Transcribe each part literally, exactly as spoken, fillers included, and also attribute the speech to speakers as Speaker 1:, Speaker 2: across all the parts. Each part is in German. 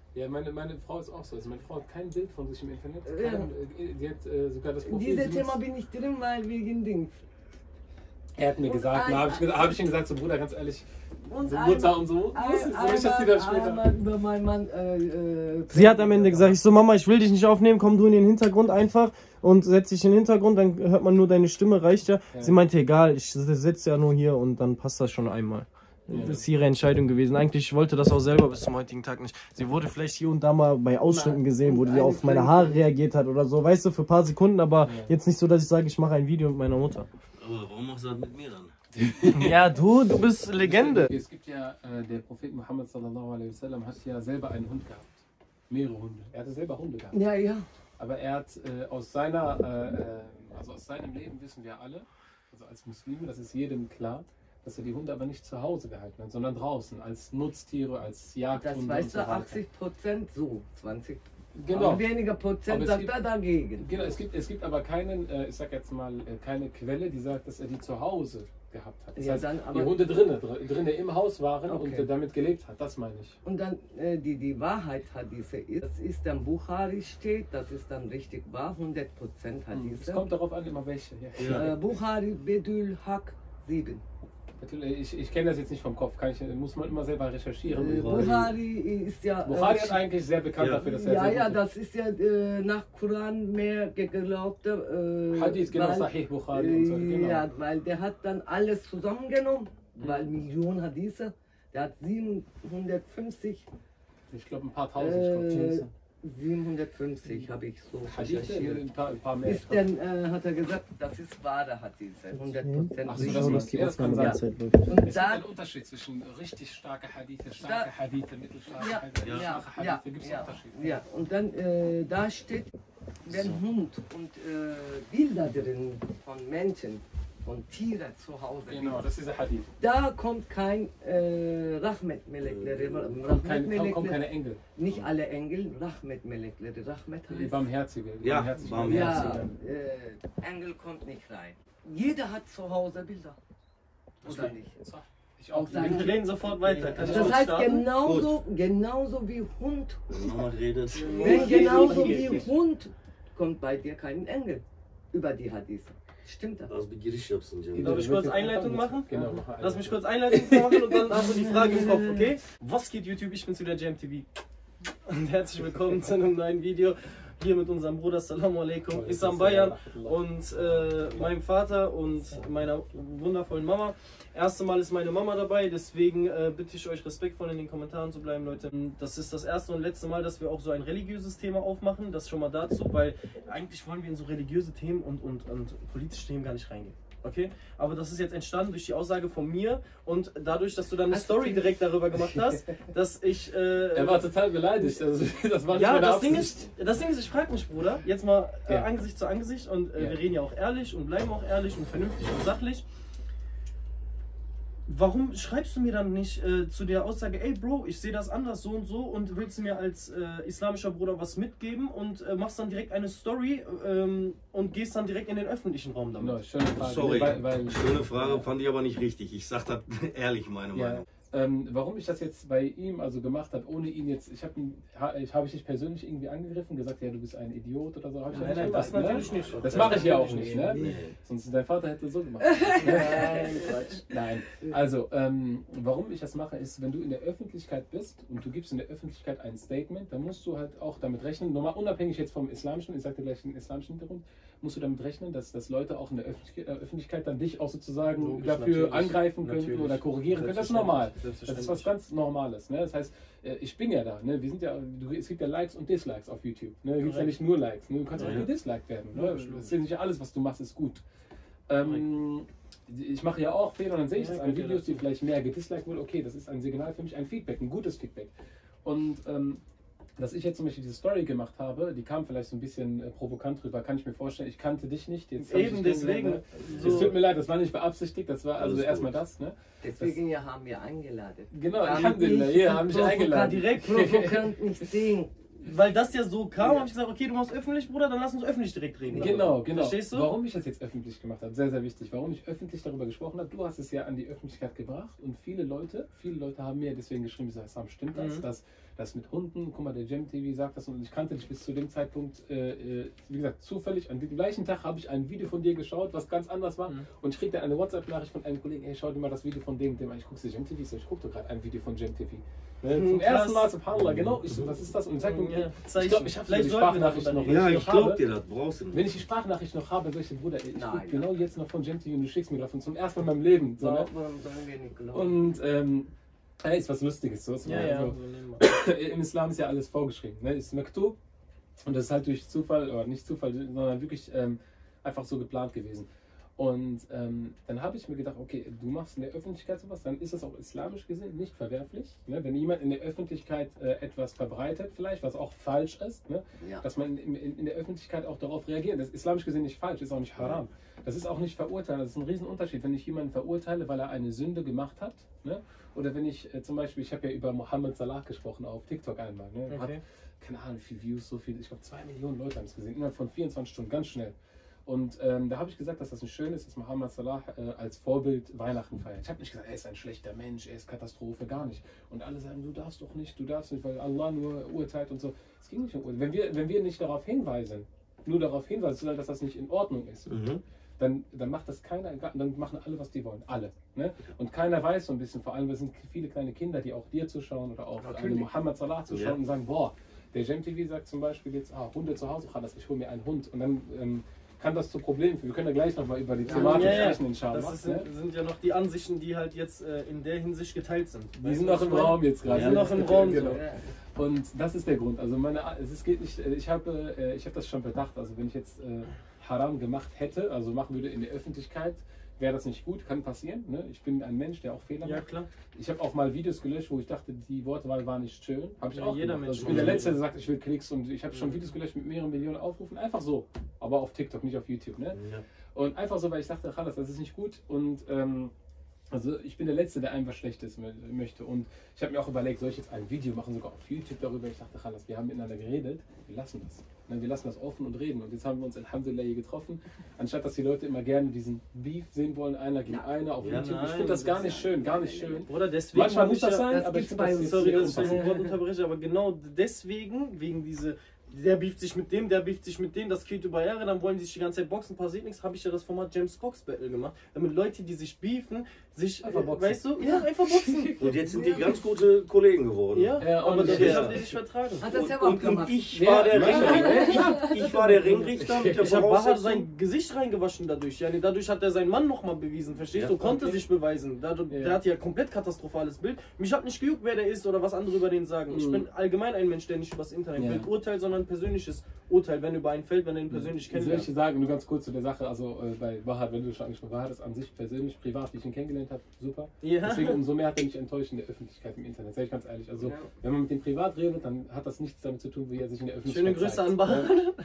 Speaker 1: Ja, meine, meine Frau ist auch so. Also meine Frau hat kein Bild von sich im Internet. Kein, ja. Die hat äh, sogar das
Speaker 2: Profil. In diesem Thema bin ich drin, weil wegen Dings.
Speaker 1: Er hat mir und gesagt, habe ich, hab ich ihm gesagt, so Bruder, ganz ehrlich, und so Mutter und so.
Speaker 2: Ein, so einmal, ich das wieder später. Über meinen Mann, äh, äh,
Speaker 3: Sie hat am Ende gesagt, ich so, Mama, ich will dich nicht aufnehmen, komm du in den Hintergrund einfach und setz dich in den Hintergrund, dann hört man nur deine Stimme, reicht ja. ja. Sie meinte, egal, ich sitze ja nur hier und dann passt das schon einmal. Ja. Das ist ihre Entscheidung gewesen. Eigentlich wollte das auch selber bis zum heutigen Tag nicht. Sie wurde vielleicht hier und da mal bei Ausschnitten gesehen, wo die auf meine Haare reagiert hat oder so, weißt du, für ein paar Sekunden, aber ja. jetzt nicht so, dass ich sage, ich mache ein Video mit meiner Mutter.
Speaker 4: Aber warum machst du das mit mir dann?
Speaker 3: Ja, du, du bist Legende.
Speaker 1: Es gibt ja, äh, der Prophet Muhammad sallallahu alaihi wasallam hat ja selber einen Hund gehabt. Mehrere Hunde. Er hatte selber Hunde gehabt.
Speaker 2: Ja, ja.
Speaker 1: Aber er hat äh, aus seiner, äh, also aus seinem Leben wissen wir alle, also als Muslime, das ist jedem klar, dass er die Hunde aber nicht zu Hause gehalten hat, sondern draußen, als Nutztiere, als Jagdhunde.
Speaker 2: Das weißt du, achtzig Prozent so, zwanzig Prozent.
Speaker 1: Genau.
Speaker 2: Aber weniger Prozent sagt er dagegen.
Speaker 1: Genau, es gibt, es gibt aber keinen, äh, ich sag jetzt mal, äh, keine Quelle, die sagt, dass er die zu Hause gehabt hat. Das
Speaker 2: ja,
Speaker 1: heißt,
Speaker 2: dann,
Speaker 1: die Hunde drinnen, drinnen im Haus waren okay. und äh, damit gelebt hat, das meine ich.
Speaker 2: Und dann äh, die, die Wahrheit Hadithe ist, das ist dann Bukhari steht, das ist dann richtig wahr, hundert Prozent Hadithe.
Speaker 1: Es kommt darauf an, immer welche. Ja.
Speaker 2: Ja. Äh, Bukhari Bedül Haq sieben.
Speaker 1: Ich, ich kenne das jetzt nicht vom Kopf, kann ich, muss man immer selber recherchieren.
Speaker 2: Äh, Bukhari ist ja...
Speaker 1: Bukhari äh, ist eigentlich sehr bekannt ja. dafür, dass er
Speaker 2: Ja,
Speaker 1: sehr
Speaker 2: ja, das ist ja äh, nach Koran mehr geglaubte...
Speaker 1: Äh, Hadith, genau, weil, Sahih Bukhari und so, genau.
Speaker 2: Ja, weil der hat dann alles zusammengenommen, mhm. weil Millionen Hadithe, der hat siebenhundertfünfzig...
Speaker 1: Ich glaube ein paar tausend, äh, ich glaube
Speaker 2: siebenhundertfünfzig habe ich so
Speaker 1: recherchiert. Ein paar, ein paar mehr.
Speaker 2: Ist denn, äh, hat er gesagt, das ist wahre Hadithe, hundert Prozent.
Speaker 1: Ach so, das, das, ja, das kann sein. Ja. Und es gibt einen Unterschied zwischen richtig starke Hadithe, starke Hadithe, mittelstarke
Speaker 2: ja,
Speaker 1: Hadithe,
Speaker 2: ja,
Speaker 1: schwache Hadithe,
Speaker 2: ja,
Speaker 1: gibt es
Speaker 2: ja,
Speaker 1: Unterschiede.
Speaker 2: Ja, und dann äh, da steht, wenn so. Hund und äh, Bilder drin von Menschen, von Tieren zu Hause.
Speaker 1: Genau, das ist der Hadith.
Speaker 2: Da kommt kein äh, Rahmet Melekleri.
Speaker 1: Kommt keine, kommt keine Engel.
Speaker 2: Nicht alle Engel, Rahmet Melekleri. Rahmet heißt...
Speaker 1: Die Barmherzige.
Speaker 4: Ja,
Speaker 1: Barmherzige.
Speaker 2: Barmherzige. Ja, äh, Engel kommt nicht rein. Jeder hat zu Hause Bilder. Oder okay. nicht?
Speaker 1: Ich auch.
Speaker 3: Wir reden sofort weiter.
Speaker 2: Kann das heißt genauso, genauso wie Hund.
Speaker 4: Mama redet.
Speaker 2: Wenn genauso wie Hund kommt bei dir kein Engel über die Hadithe. Stimmt das?
Speaker 4: Az bir giriş yapsın canım.
Speaker 3: Darf ich kurz Einleitung machen?
Speaker 1: Genau.
Speaker 3: Lass mich kurz Einleitung machen und dann hast du die Frage im Kopf, okay? Was geht YouTube? Ich bin's wieder, Jam T V. Und herzlich willkommen zu einem neuen Video. Hier mit unserem Bruder, Assalamu alaikum, Isam Bayan und äh, meinem Vater und meiner wundervollen Mama. Erste Mal ist meine Mama dabei, deswegen äh, bitte ich euch respektvoll in den Kommentaren zu bleiben, Leute. Das ist das erste und letzte Mal, dass wir auch so ein religiöses Thema aufmachen, das schon mal dazu, weil eigentlich wollen wir in so religiöse Themen und, und, und politische Themen gar nicht reingehen. Okay, aber das ist jetzt entstanden durch die Aussage von mir und dadurch, dass du dann eine Story direkt darüber gemacht hast, dass ich... Äh,
Speaker 1: er war total beleidigt, also das war nicht
Speaker 3: ja,
Speaker 1: meine
Speaker 3: das
Speaker 1: Absicht.
Speaker 3: Ding ist, das Ding ist, ich frage mich, Bruder, jetzt mal äh,
Speaker 1: ja.
Speaker 3: Angesicht zu Angesicht und äh,
Speaker 1: ja.
Speaker 3: wir reden ja auch ehrlich und bleiben auch ehrlich und vernünftig und sachlich. Warum schreibst du mir dann nicht äh, zu der Aussage, ey Bro, ich sehe das anders so und so und willst du mir als äh, islamischer Bruder was mitgeben und äh, machst dann direkt eine Story ähm, und gehst dann direkt in den öffentlichen Raum damit?
Speaker 1: No, schöne Frage.
Speaker 4: Sorry,
Speaker 1: weil, weil,
Speaker 4: schöne Frage, fand ich aber nicht richtig. Ich sag das ehrlich, meine
Speaker 1: ja.
Speaker 4: Meinung.
Speaker 1: Ähm, warum ich das jetzt bei ihm also gemacht habe, ohne ihn jetzt, ich habe ich, hab ich dich persönlich irgendwie angegriffen, gesagt, ja du bist ein Idiot oder so. Hab ich
Speaker 3: nein,
Speaker 1: ja
Speaker 3: nein,
Speaker 1: nicht
Speaker 3: das
Speaker 1: gemacht,
Speaker 3: natürlich
Speaker 1: ne?
Speaker 3: nicht.
Speaker 1: Das mache ich ja auch nicht, ne?
Speaker 4: Nee.
Speaker 1: Sonst dein Vater hätte so gemacht.
Speaker 2: Nein, Quatsch.
Speaker 1: Nein, also ähm, warum ich das mache, ist, wenn du in der Öffentlichkeit bist und du gibst in der Öffentlichkeit ein Statement, dann musst du halt auch damit rechnen, nochmal unabhängig jetzt vom islamischen, ich sagte gleich den islamischen Hintergrund, musst du damit rechnen, dass, dass Leute auch in der Öffentlichkeit dann dich auch sozusagen
Speaker 3: Logisch,
Speaker 1: dafür angreifen könnten
Speaker 3: natürlich.
Speaker 1: oder korrigieren können. Das ist normal. Das ist was ganz Normales. Ne? Das heißt, ich bin ja da. Ne? Wir sind ja, du, es gibt ja Likes und Dislikes auf YouTube. Ne? Es gibt ja nicht nur Likes. Ne? Du kannst auch ja. gedisliked werden. Ne? Das ist nicht alles, was du machst, ist gut. Ähm, ich mache ja auch Fehler und dann sehe ich das an Videos, die vielleicht mehr gedisliked wurden. Okay, das ist ein Signal für mich, ein Feedback, ein gutes Feedback. Und ähm, dass ich jetzt zum Beispiel diese Story gemacht habe, die kam vielleicht so ein bisschen äh, provokant rüber, kann ich mir vorstellen. Ich kannte dich nicht. Jetzt
Speaker 3: Eben deswegen.
Speaker 1: Ne? So. Es tut mir leid, das war nicht beabsichtigt, das war also erstmal das. Ne?
Speaker 2: Deswegen das, ja, haben wir eingeladen.
Speaker 1: Genau, Alhamdulillah, hier haben mich eingeladen.
Speaker 2: Direkt provokant nicht sehen.
Speaker 3: Weil das ja so kam, ja. habe ich gesagt, okay, du machst öffentlich, Bruder, dann lass uns öffentlich direkt reden.
Speaker 1: Genau, genau.
Speaker 3: Verstehst du?
Speaker 1: Warum ich das jetzt öffentlich gemacht habe, sehr, sehr wichtig. Warum ich öffentlich darüber gesprochen habe, du hast es ja an die Öffentlichkeit gebracht und viele Leute, viele Leute haben mir deswegen geschrieben, ich sage, Sam, stimmt das, mhm. dass, das mit Hunden, guck mal, der Jam T V sagt das und ich kannte dich bis zu dem Zeitpunkt, äh, wie gesagt, zufällig, an dem gleichen Tag habe ich ein Video von dir geschaut, was ganz anders war mhm. und ich krieg dann eine WhatsApp-Nachricht von einem Kollegen, hey, schau dir mal das Video von dem, dem ich gucke, Jam T V, so, ich gucke doch gerade ein Video von Jam T V. Ne, mhm, zum krass. ersten Mal, subhanallah, genau, ich so, was ist das? Und sag mir, ja, ich glaube, ich habe die Sprachnachricht noch.
Speaker 4: Ja, ich glaube dir, das brauchst du nicht.
Speaker 1: Wenn ich die Sprachnachricht noch habe, sag ich dir, Bruder, ey, ich gucke genau jetzt noch von Jam T V und du schickst mir davon zum ersten Mal in meinem Leben. So, ne? Und ähm, ja, ist was Lustiges. So, so,
Speaker 3: ja, ja,
Speaker 1: so. So im Islam ist ja alles vorgeschrieben. Ne? Ist Maktub und das ist halt durch Zufall, oder nicht Zufall, sondern wirklich ähm, einfach so geplant gewesen. Und ähm, dann habe ich mir gedacht, okay, du machst in der Öffentlichkeit sowas, dann ist das auch islamisch gesehen nicht verwerflich. Ne? Wenn jemand in der Öffentlichkeit äh, etwas verbreitet, vielleicht, was auch falsch ist, ne? Ja. Dass man in, in, in der Öffentlichkeit auch darauf reagiert. Das ist islamisch gesehen nicht falsch, ist auch nicht haram. Das ist auch nicht verurteilen. Das ist ein Riesenunterschied, wenn ich jemanden verurteile, weil er eine Sünde gemacht hat. Ne? Oder wenn ich äh, zum Beispiel, ich habe ja über Mohammed Salah gesprochen auf TikTok einmal. Ne? Okay. Hat, keine Ahnung, wie viele Views, so viel, ich glaube zwei Millionen Leute haben es gesehen, innerhalb von vierundzwanzig Stunden, ganz schnell. Und ähm, da habe ich gesagt, dass das nicht schön ist, dass Mohammed Salah äh, als Vorbild Weihnachten feiert. Ich habe nicht gesagt, er ist ein schlechter Mensch, er ist Katastrophe, gar nicht. Und alle sagen, du darfst doch nicht, du darfst nicht, weil Allah nur urteilt und so. Es ging nicht um Urteil. Wenn wir, wenn wir nicht darauf hinweisen, nur darauf hinweisen, dass das nicht in Ordnung ist, mhm. dann, dann macht das keiner, dann machen alle, was die wollen. Alle. Ne? Und keiner weiß so ein bisschen, vor allem, es sind viele kleine Kinder, die auch dir zuschauen oder auch Mohammed Salah zuschauen ja. und sagen, boah, der Jam T V sagt zum Beispiel jetzt, ah, Hunde zu Hause, ich hole mir einen Hund. Und dann ähm, kann das zu Problemen führen. Wir können ja gleich nochmal über die Thematik ja, ja, sprechen,
Speaker 3: ja. Das ist, ne? sind ja noch die Ansichten, die halt jetzt äh, in der Hinsicht geteilt sind.
Speaker 1: Die sind noch im Raum jetzt gerade.
Speaker 3: Die sind noch im Raum.
Speaker 1: Genau. So. Und das ist der Grund. Also meine, es geht nicht, ich habe, äh, ich habe das schon bedacht. Also wenn ich jetzt äh, Haram gemacht hätte, also machen würde in der Öffentlichkeit, wäre das nicht gut, kann passieren. Ne? Ich bin ein Mensch, der auch Fehler macht.
Speaker 3: Ja, klar.
Speaker 1: Ich habe auch mal Videos gelöscht, wo ich dachte, die Wortwahl war nicht schön. Habe ich
Speaker 3: ja,
Speaker 1: auch
Speaker 3: jeder
Speaker 1: gemacht.
Speaker 3: Mensch
Speaker 1: Also ich bin der Letzte, der sagt, ich will Klicks und ich habe schon Videos gelöscht mit mehreren Millionen Aufrufen. Einfach so. Aber auf TikTok, nicht auf YouTube. Ne? Ja. Und einfach so, weil ich dachte, Khalas, das ist nicht gut. Und ähm, also ich bin der Letzte, der einfach Schlechtes möchte. Und ich habe mir auch überlegt, soll ich jetzt ein Video machen, sogar auf YouTube darüber. Ich dachte, Khalas, wir haben miteinander geredet, wir lassen das. Wir lassen das offen und reden. Und jetzt haben wir uns Alhamdulillah hier getroffen. Anstatt dass die Leute immer gerne diesen Beef sehen wollen, einer gegen ja. einer auf ja, YouTube. Nein, ich finde das gar nicht schön, gar nicht schön.
Speaker 3: Oder deswegen
Speaker 1: manchmal muss das sein,
Speaker 3: das
Speaker 1: aber ich finde
Speaker 3: das sorry, dass ich das Wort unterbreche, aber genau deswegen, wegen diese der beeft sich mit dem, der beeft sich mit dem, das geht über Jahre, dann wollen die sich die ganze Zeit boxen, passiert nichts, habe ich ja das Format James Box Battle gemacht, damit Leute, die sich beefen, sich,
Speaker 1: einfach boxen.
Speaker 3: weißt du, ja, einfach boxen.
Speaker 4: Und jetzt sind die ganz gute Kollegen geworden.
Speaker 3: Ja, ja aber dadurch haben die sich vertragen.
Speaker 2: Hat das ja
Speaker 4: auch und, und ich war der Ringrichter, ich, ich war der Ringrichter mit der
Speaker 3: Ich habe Bahar sein Gesicht reingewaschen dadurch, ja, dadurch hat er seinen Mann nochmal bewiesen, verstehst du, ja, konnte okay. sich beweisen, der, der ja. hat ja komplett katastrophales Bild, mich hat nicht gejuckt, wer der ist oder was andere über den sagen, ich mhm. bin allgemein ein Mensch, der nicht übers Internet ja. urteilt, sondern persönliches Urteil, wenn über einen fällt, wenn er ihn persönlich kennt.
Speaker 1: Soll ich sagen, nur ganz kurz zu der Sache, also äh, bei Bahar, wenn du schon angesprochen hast, Bahar ist an sich persönlich, privat, wie ich ihn kennengelernt habe, super.
Speaker 3: Ja.
Speaker 1: Deswegen umso mehr hat er mich enttäuscht in der Öffentlichkeit im Internet, sag ich ganz ehrlich. Also ja. wenn man mit dem privat redet, dann hat das nichts damit zu tun, wie er sich in der Öffentlichkeit
Speaker 3: Schöne Grüße zeigt. An Bahar.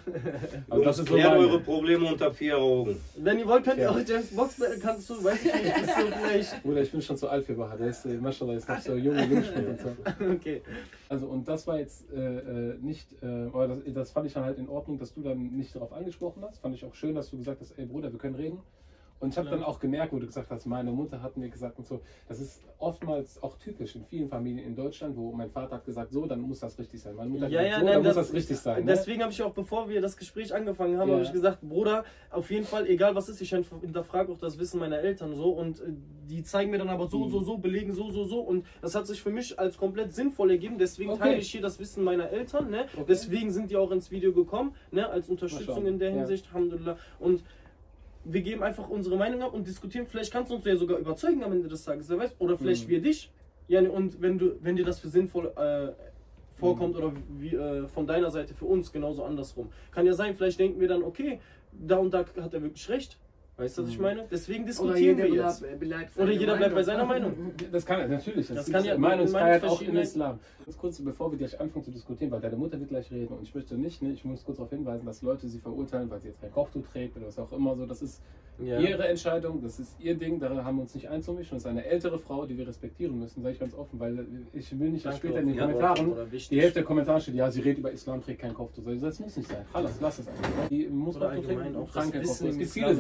Speaker 4: Also das ist so klärt eure Probleme unter vier Augen.
Speaker 3: Wenn ihr wollt, könnt ihr ja. auch James Box Battle, kannst du, weiß ich nicht, bist du vielleicht...
Speaker 1: Bruder, ich bin schon zu alt für Bahar, der ist, äh, Maschallah, ist noch so jung und jungspund und so.
Speaker 3: Okay.
Speaker 1: Also und das war jetzt äh, nicht, äh, oder das, das fand ich dann halt in Ordnung, dass du dann nicht darauf angesprochen hast. Fand ich auch schön, dass du gesagt hast, ey Bruder, wir können reden. Und ich habe dann auch gemerkt, wo du gesagt hast, meine Mutter hat mir gesagt und so, das ist oftmals auch typisch in vielen Familien in Deutschland, wo mein Vater hat gesagt, so, dann muss das richtig sein. Meine Mutter hat
Speaker 3: ja,
Speaker 1: gesagt,
Speaker 3: ja,
Speaker 1: so,
Speaker 3: nein,
Speaker 1: dann
Speaker 3: das,
Speaker 1: muss das richtig sein.
Speaker 3: Deswegen
Speaker 1: ne?
Speaker 3: habe ich auch, bevor wir das Gespräch angefangen haben, ja. habe ich gesagt, Bruder, auf jeden Fall, egal was ist, ich hinterfrage auch das Wissen meiner Eltern so und die zeigen mir dann aber so, mhm. so, so, belegen so, so, so und das hat sich für mich als komplett sinnvoll ergeben, deswegen okay. teile ich hier das Wissen meiner Eltern, ne? Okay. Deswegen sind die auch ins Video gekommen, ne? Als Unterstützung in der Hinsicht, ja. Alhamdulillah. Und wir geben einfach unsere Meinung ab und diskutieren. Vielleicht kannst du uns ja sogar überzeugen am Ende des Tages, wer weiß. Oder vielleicht mhm. wir dich. Ja, und wenn du, wenn dir das für sinnvoll äh, vorkommt mhm. oder wie, äh, von deiner Seite für uns genauso andersrum. Kann ja sein, vielleicht denken wir dann, okay, da und da hat er wirklich recht. Weißt du, was ich meine? Deswegen diskutieren wir jetzt. Oder jeder bleibt bei seiner Meinung.
Speaker 1: Das kann er, natürlich.
Speaker 3: Das, das kann ja
Speaker 1: Meinungsfreiheit auch im Islam. Ganz kurz, bevor wir gleich anfangen zu diskutieren, weil deine Mutter wird gleich reden und ich möchte nicht, ne, ich muss kurz darauf hinweisen, dass Leute sie verurteilen, weil sie jetzt kein Kochtuch trägt oder was auch immer so. Das ist ja. ihre Entscheidung, das ist ihr Ding, daran haben wir uns nicht einzumischen. Das ist eine ältere Frau, die wir respektieren müssen, sage ich ganz offen, weil ich will nicht, dass später in den Kommentaren die Hälfte der Kommentare steht, ja, sie redet über Islam, trägt kein Kochtuch. Das muss nicht sein. Alles, lass es einfach. Die muss
Speaker 3: Kochtuch trägt
Speaker 1: auch kein Kochtuch. Es gibt viele Sachen.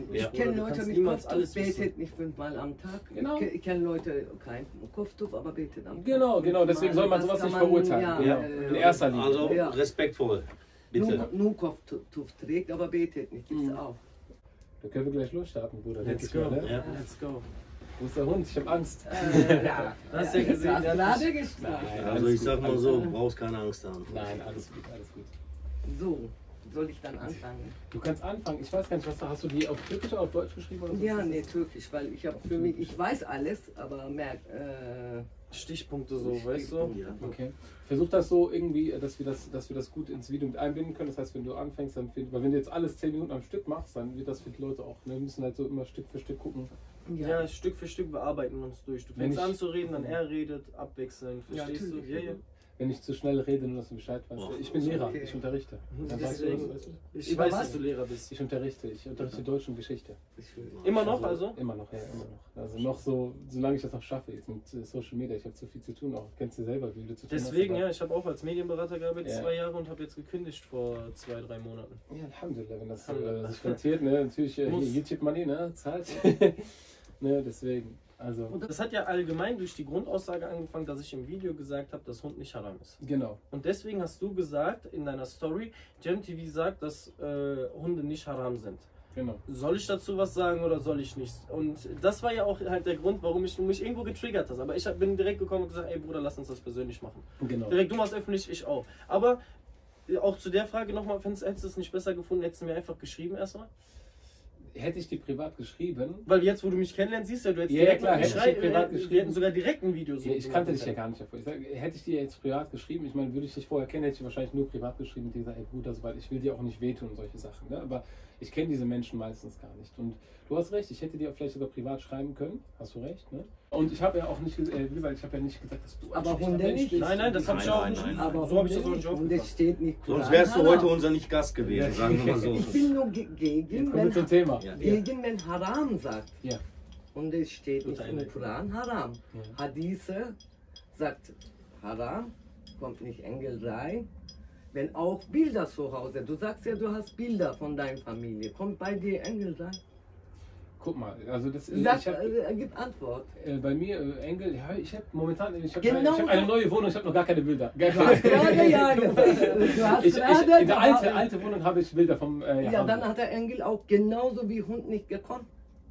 Speaker 3: nicht.
Speaker 4: Ja.
Speaker 2: Ich kenne
Speaker 3: Du
Speaker 2: Leute
Speaker 3: kannst
Speaker 2: mit
Speaker 3: niemals
Speaker 2: Kopftuch,
Speaker 3: alles wissen.
Speaker 2: betet nicht fünfmal am Tag.
Speaker 1: Genau.
Speaker 2: Ich, ke- ich kenne Leute, kein Kopftuch, aber betet am Tag.
Speaker 1: Genau, genau, deswegen soll man
Speaker 2: Das
Speaker 1: sowas
Speaker 2: kann
Speaker 1: nicht
Speaker 2: man-
Speaker 1: verurteilen.
Speaker 2: Ja,
Speaker 3: Ja.
Speaker 2: äh,
Speaker 1: In erster Linie.
Speaker 4: Also
Speaker 2: Ja.
Speaker 4: respektvoll. Bitte.
Speaker 2: Nur, nur Kopftuch trägt, aber betet nicht. Gibt's
Speaker 1: Mhm.
Speaker 2: auch.
Speaker 1: Da können wir gleich losstarten, Bruder. denke
Speaker 3: Let's
Speaker 1: ich
Speaker 3: go.
Speaker 1: mal, ne?
Speaker 4: Ja.
Speaker 3: Let's go.
Speaker 1: Wo ist der Hund? Ich hab Angst.
Speaker 2: Äh, ja,
Speaker 3: Hast du ja gesehen,
Speaker 2: das
Speaker 3: der hat
Speaker 2: Lade
Speaker 3: mich-
Speaker 2: gestrahlt.
Speaker 1: Nein,
Speaker 4: Also
Speaker 1: alles
Speaker 4: ich sag
Speaker 1: gut,
Speaker 4: mal
Speaker 1: alles
Speaker 4: so,
Speaker 1: gut.
Speaker 4: du brauchst keine Angst haben.
Speaker 1: Nein, alles gut, alles gut.
Speaker 2: So, soll ich dann anfangen?
Speaker 1: Du kannst anfangen. Ich weiß gar nicht, was hast du die auf Türkisch oder auf Deutsch geschrieben? Oder was
Speaker 2: Ja,
Speaker 1: ist das?
Speaker 2: nee, türkisch, weil ich habe für mich, ich weiß alles, aber merk, äh,
Speaker 3: Stichpunkte so, weißt du?
Speaker 2: Stichpunkte.
Speaker 4: Ja.
Speaker 1: Okay. Versuch das so irgendwie, dass wir das, dass wir das gut ins Video mit einbinden können. Das heißt, wenn du anfängst, dann find, weil wenn du jetzt alles zehn Minuten am Stück machst, dann wird das für die Leute auch. Ne? Wir müssen halt so immer Stück für Stück gucken.
Speaker 3: Ja, Stück für Stück bearbeiten wir uns durch. Du
Speaker 1: Wenn
Speaker 3: fängst
Speaker 1: ich-
Speaker 3: an zu reden, dann er redet, abwechselnd.
Speaker 2: Ja,
Speaker 3: Verstehst du?
Speaker 2: natürlich.
Speaker 3: Ja, ja.
Speaker 1: Wenn ich zu schnell rede, nur dass du Bescheid weißt.
Speaker 4: Oh,
Speaker 1: Ich bin
Speaker 4: ist
Speaker 1: Lehrer,
Speaker 2: okay.
Speaker 1: ich unterrichte.
Speaker 3: Mhm,
Speaker 1: Dann weißt du,
Speaker 3: deswegen-
Speaker 1: was, weißt du?
Speaker 3: Ich
Speaker 2: Über
Speaker 3: weiß,
Speaker 2: was?
Speaker 3: dass du Lehrer bist.
Speaker 1: Ich unterrichte, ich unterrichte Deutsch und Geschichte.
Speaker 2: ich will.
Speaker 3: Immer noch also?
Speaker 1: Immer noch, ja, immer noch. Also noch so, solange ich das noch schaffe, jetzt mit äh, Social Media. Ich habe zu viel zu tun, auch kennst du selber, wie du zu tun hast.
Speaker 3: Deswegen,
Speaker 1: aber-
Speaker 3: ja, ich habe auch als Medienberater gearbeitet,
Speaker 1: Ja.
Speaker 3: zwei Jahre und habe jetzt gekündigt vor zwei, drei Monaten.
Speaker 1: Ja, Alhamdulillah, wenn das äh,
Speaker 3: Alhamdulillah.
Speaker 1: sich rentiert, ne? Natürlich, äh,
Speaker 3: Muss.
Speaker 1: hier YouTube Money, ne? Zahlt. ne, deswegen. Also,
Speaker 3: Und das hat ja allgemein durch die Grundaussage angefangen, dass ich im Video gesagt habe, dass Hund nicht haram ist.
Speaker 1: genau.
Speaker 3: Und deswegen hast du gesagt in deiner Story, JamTV sagt, dass äh, Hunde nicht haram sind.
Speaker 1: Genau.
Speaker 3: Soll ich dazu was sagen oder soll ich nicht? Und das war ja auch halt der Grund, warum ich mich irgendwo getriggert hast. Aber ich hab- bin direkt gekommen und gesagt, ey Bruder, lass uns das persönlich machen.
Speaker 1: Genau.
Speaker 3: Direkt, du machst öffentlich, ich auch. Aber äh, auch zu der Frage nochmal, hättest du es nicht besser gefunden, hättest du mir einfach geschrieben erstmal?
Speaker 1: Hätte ich die privat geschrieben,
Speaker 3: Weil jetzt, wo du mich kennenlernst, siehst du, du hättest
Speaker 1: Ja, ja,
Speaker 3: direkt
Speaker 1: klar,
Speaker 3: mal
Speaker 1: hätte ich
Speaker 3: geschrei-
Speaker 1: dir privat
Speaker 3: äh, Wir
Speaker 1: geschrieben.
Speaker 3: hätten sogar direkt ein Video so
Speaker 1: ja, ich kannte dich ja
Speaker 3: gemacht.
Speaker 1: gar nicht davor. Ich sag, hätte ich dir jetzt privat geschrieben, ich meine, würde ich dich vorher kennen, hätte ich wahrscheinlich nur privat geschrieben und dir gesagt, ey Bruder, so weit, ich will dir auch nicht wehtun und solche Sachen. Ne? Aber ich kenne diese Menschen meistens gar nicht. Und du hast recht, ich hätte dir vielleicht sogar privat schreiben können, hast du recht. Ne? Und ich habe ja auch nicht, ges- äh, wie gesagt, ich habe ja nicht gesagt, dass du ein
Speaker 2: Aber
Speaker 1: schlechter
Speaker 2: Hunde
Speaker 1: Mensch
Speaker 2: nicht?
Speaker 1: bist.
Speaker 3: Nein, nein, das habe ich
Speaker 4: Nein,
Speaker 3: auch
Speaker 4: nein,
Speaker 3: nicht.
Speaker 4: nein.
Speaker 2: Aber
Speaker 3: So habe ich das auch
Speaker 2: Hunde
Speaker 3: nicht
Speaker 2: nicht. Und
Speaker 3: aufgefasst.
Speaker 2: es steht nicht.
Speaker 4: Sonst
Speaker 2: Koran
Speaker 4: wärst du
Speaker 2: haram.
Speaker 4: heute unser Nicht-Gast gewesen, sagen wir mal so.
Speaker 2: Ich bin nur ge-
Speaker 1: Jetzt
Speaker 2: gegen,
Speaker 1: kommen wir
Speaker 2: wenn,
Speaker 1: zum Thema.
Speaker 4: Ja.
Speaker 2: gegen wenn Haram sagt.
Speaker 1: Ja.
Speaker 2: Und es steht nicht
Speaker 3: Gute
Speaker 2: im
Speaker 3: Einleitung.
Speaker 2: Koran Haram.
Speaker 1: Ja.
Speaker 2: Hadithe sagt Haram, kommt nicht Engel rein. Wenn auch Bilder zu Hause, du sagst ja, du hast Bilder von deiner Familie, kommt bei dir Engel rein?
Speaker 1: Guck mal, also das äh,
Speaker 2: Sag,
Speaker 1: ich hab,
Speaker 2: äh, gib Antwort.
Speaker 1: äh, bei mir, äh, Engel, ja, ich habe momentan, ich habe
Speaker 2: Genau
Speaker 1: ich hab eine
Speaker 2: so.
Speaker 1: neue Wohnung, ich habe noch gar keine Bilder.
Speaker 2: Du hast gerade ja gesagt. Du hast
Speaker 1: Ich, ich,
Speaker 2: gerade
Speaker 1: in der alten,
Speaker 2: aber-
Speaker 1: alte Wohnung habe ich Bilder vom äh,
Speaker 2: Ja, dann
Speaker 1: Hamburg.
Speaker 2: hat der Engel auch genauso wie Hund nicht gekommen.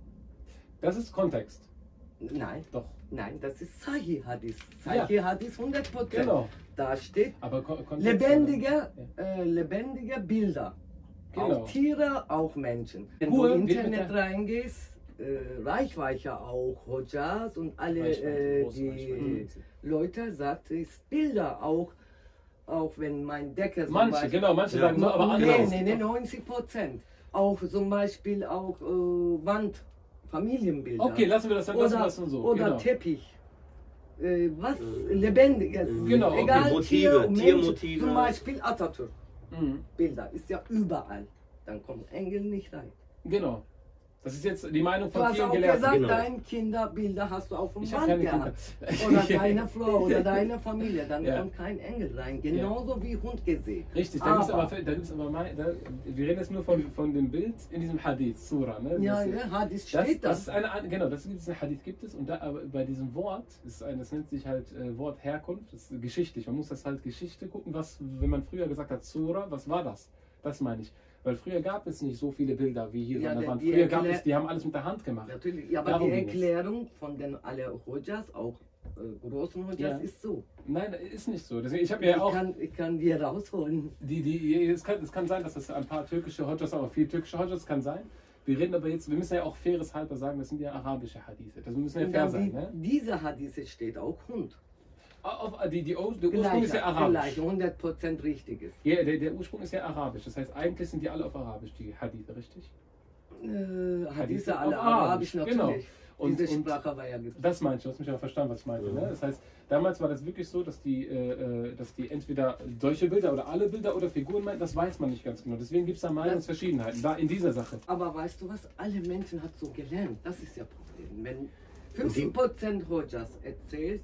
Speaker 1: Das ist Kontext.
Speaker 2: Nein,
Speaker 1: Doch.
Speaker 2: nein, das ist Sahih Hadith. Sahih Hadith hundert Prozent.
Speaker 1: Genau.
Speaker 2: Da steht
Speaker 1: Aber Kon Kontext,
Speaker 2: lebendige, äh, lebendige Bilder.
Speaker 1: Genau.
Speaker 2: Auch Tiere, auch Menschen. Wenn
Speaker 1: Ruhe,
Speaker 2: du im
Speaker 1: wie mit
Speaker 2: Internet
Speaker 1: der-
Speaker 2: reingehst, äh, Reichweicher auch, Hojas und alle
Speaker 3: Reichweite,
Speaker 2: äh,
Speaker 3: große
Speaker 2: die
Speaker 3: Reichweite.
Speaker 2: Leute sagt, es Bilder auch, auch wenn mein Decke zum
Speaker 1: Manche,
Speaker 2: Beispiel,
Speaker 1: genau, manche
Speaker 4: Ja.
Speaker 1: sagen so, aber andere.
Speaker 2: nee,
Speaker 1: auch.
Speaker 2: nee, nee, neunzig Prozent. Auch zum Beispiel auch äh, Wand, Familienbilder.
Speaker 1: Okay, lassen wir das dann lassen wir
Speaker 2: Oder,
Speaker 1: das dann so.
Speaker 2: oder
Speaker 1: genau.
Speaker 2: Teppich. Äh, was
Speaker 4: Äh,
Speaker 2: Lebendiges.
Speaker 1: Genau, okay,
Speaker 2: Egal,
Speaker 4: Motive,
Speaker 2: Tier und Mensch.
Speaker 4: Tiermotive.
Speaker 2: Zum Beispiel Atatürk.
Speaker 1: Mhm.
Speaker 2: Bilder ist ja überall. Dann kommen Engel nicht rein.
Speaker 1: Genau. Das ist jetzt die Meinung
Speaker 2: Du
Speaker 1: von
Speaker 2: hast
Speaker 1: vielen
Speaker 2: auch
Speaker 1: Gelehrten.
Speaker 2: gesagt,
Speaker 4: genau.
Speaker 2: deine Kinderbilder hast du auf dem
Speaker 1: Ich habe
Speaker 2: Wand
Speaker 1: keine Kinder.
Speaker 2: gehabt. Oder deine Frau oder deine Familie. Dann
Speaker 1: Ja.
Speaker 2: kommt kein Engel rein. Genauso wie Hund gesehen.
Speaker 1: Richtig, da gibt es
Speaker 2: Aber-
Speaker 1: aber, da gibt's aber mein, da, wir reden jetzt nur von, von dem Bild in diesem Hadith, Surah. Ne?
Speaker 2: Ja,
Speaker 1: das,
Speaker 2: ja, Hadith
Speaker 1: das,
Speaker 2: steht
Speaker 1: das
Speaker 2: das.
Speaker 1: ist eine, ein- genau, das gibt es, ein Hadith gibt es und da, aber bei diesem Wort, das, ist ein, das nennt sich halt äh, Wort Herkunft, das ist geschichtlich. Man muss das halt Geschichte gucken, was, wenn man früher gesagt hat Surah, was war das? Das meine ich. Weil früher gab es nicht so viele Bilder wie hier
Speaker 2: Ja,
Speaker 1: an der
Speaker 2: denn
Speaker 1: Wand.
Speaker 2: die
Speaker 1: Früher gab
Speaker 2: erklär-
Speaker 1: es, die haben alles mit der Hand gemacht.
Speaker 2: Natürlich, ja, aber
Speaker 1: Darum
Speaker 2: die
Speaker 1: ging es.
Speaker 2: Erklärung von den alle Hojas, auch äh, großen Hojas,
Speaker 1: Ja.
Speaker 2: ist so.
Speaker 1: Nein, ist nicht so. Deswegen, ich habe ja
Speaker 2: Ich
Speaker 1: auch.
Speaker 2: kann, ich kann dir rausholen.
Speaker 1: Die, die, es, kann, es kann sein, dass es ein paar türkische Hodjas, aber viel türkische Hodjas kann sein. Wir reden aber jetzt, wir müssen ja auch faires halber sagen, das sind ja arabische Hadithe. Das müssen ja
Speaker 2: Und
Speaker 1: fair
Speaker 2: dann
Speaker 1: sein.
Speaker 2: die,
Speaker 1: Ne?
Speaker 2: Diese Hadith steht auch Hund.
Speaker 1: Auf, die, die, Ur- der Ursprung ist ja arabisch.
Speaker 2: Gleich, hundert Prozent richtig ist.
Speaker 1: Ja, der, der Ursprung ist ja arabisch. Das heißt, eigentlich sind die alle auf arabisch, die Hadithe, richtig?
Speaker 2: Äh,
Speaker 1: Hadithe
Speaker 2: Hadithe alle
Speaker 1: auf
Speaker 2: Arabisch,
Speaker 1: Arabisch,
Speaker 2: natürlich.
Speaker 1: genau. Und-
Speaker 2: Diese
Speaker 1: und-
Speaker 2: Sprache war ja geblieben.
Speaker 1: Das meinst du, du hast mich aber verstanden, was ich meinte. Ne? Das heißt, damals war das wirklich so, dass die, äh, äh, dass die entweder solche Bilder oder alle Bilder oder Figuren meinten, das weiß man nicht ganz genau. Deswegen gibt es da Meinungsverschiedenheiten, da in dieser Sache.
Speaker 2: Aber weißt du was? Alle Menschen hat so gelernt. Das ist ja Problem. Wenn fünfzig Prozent Hojas erzählt,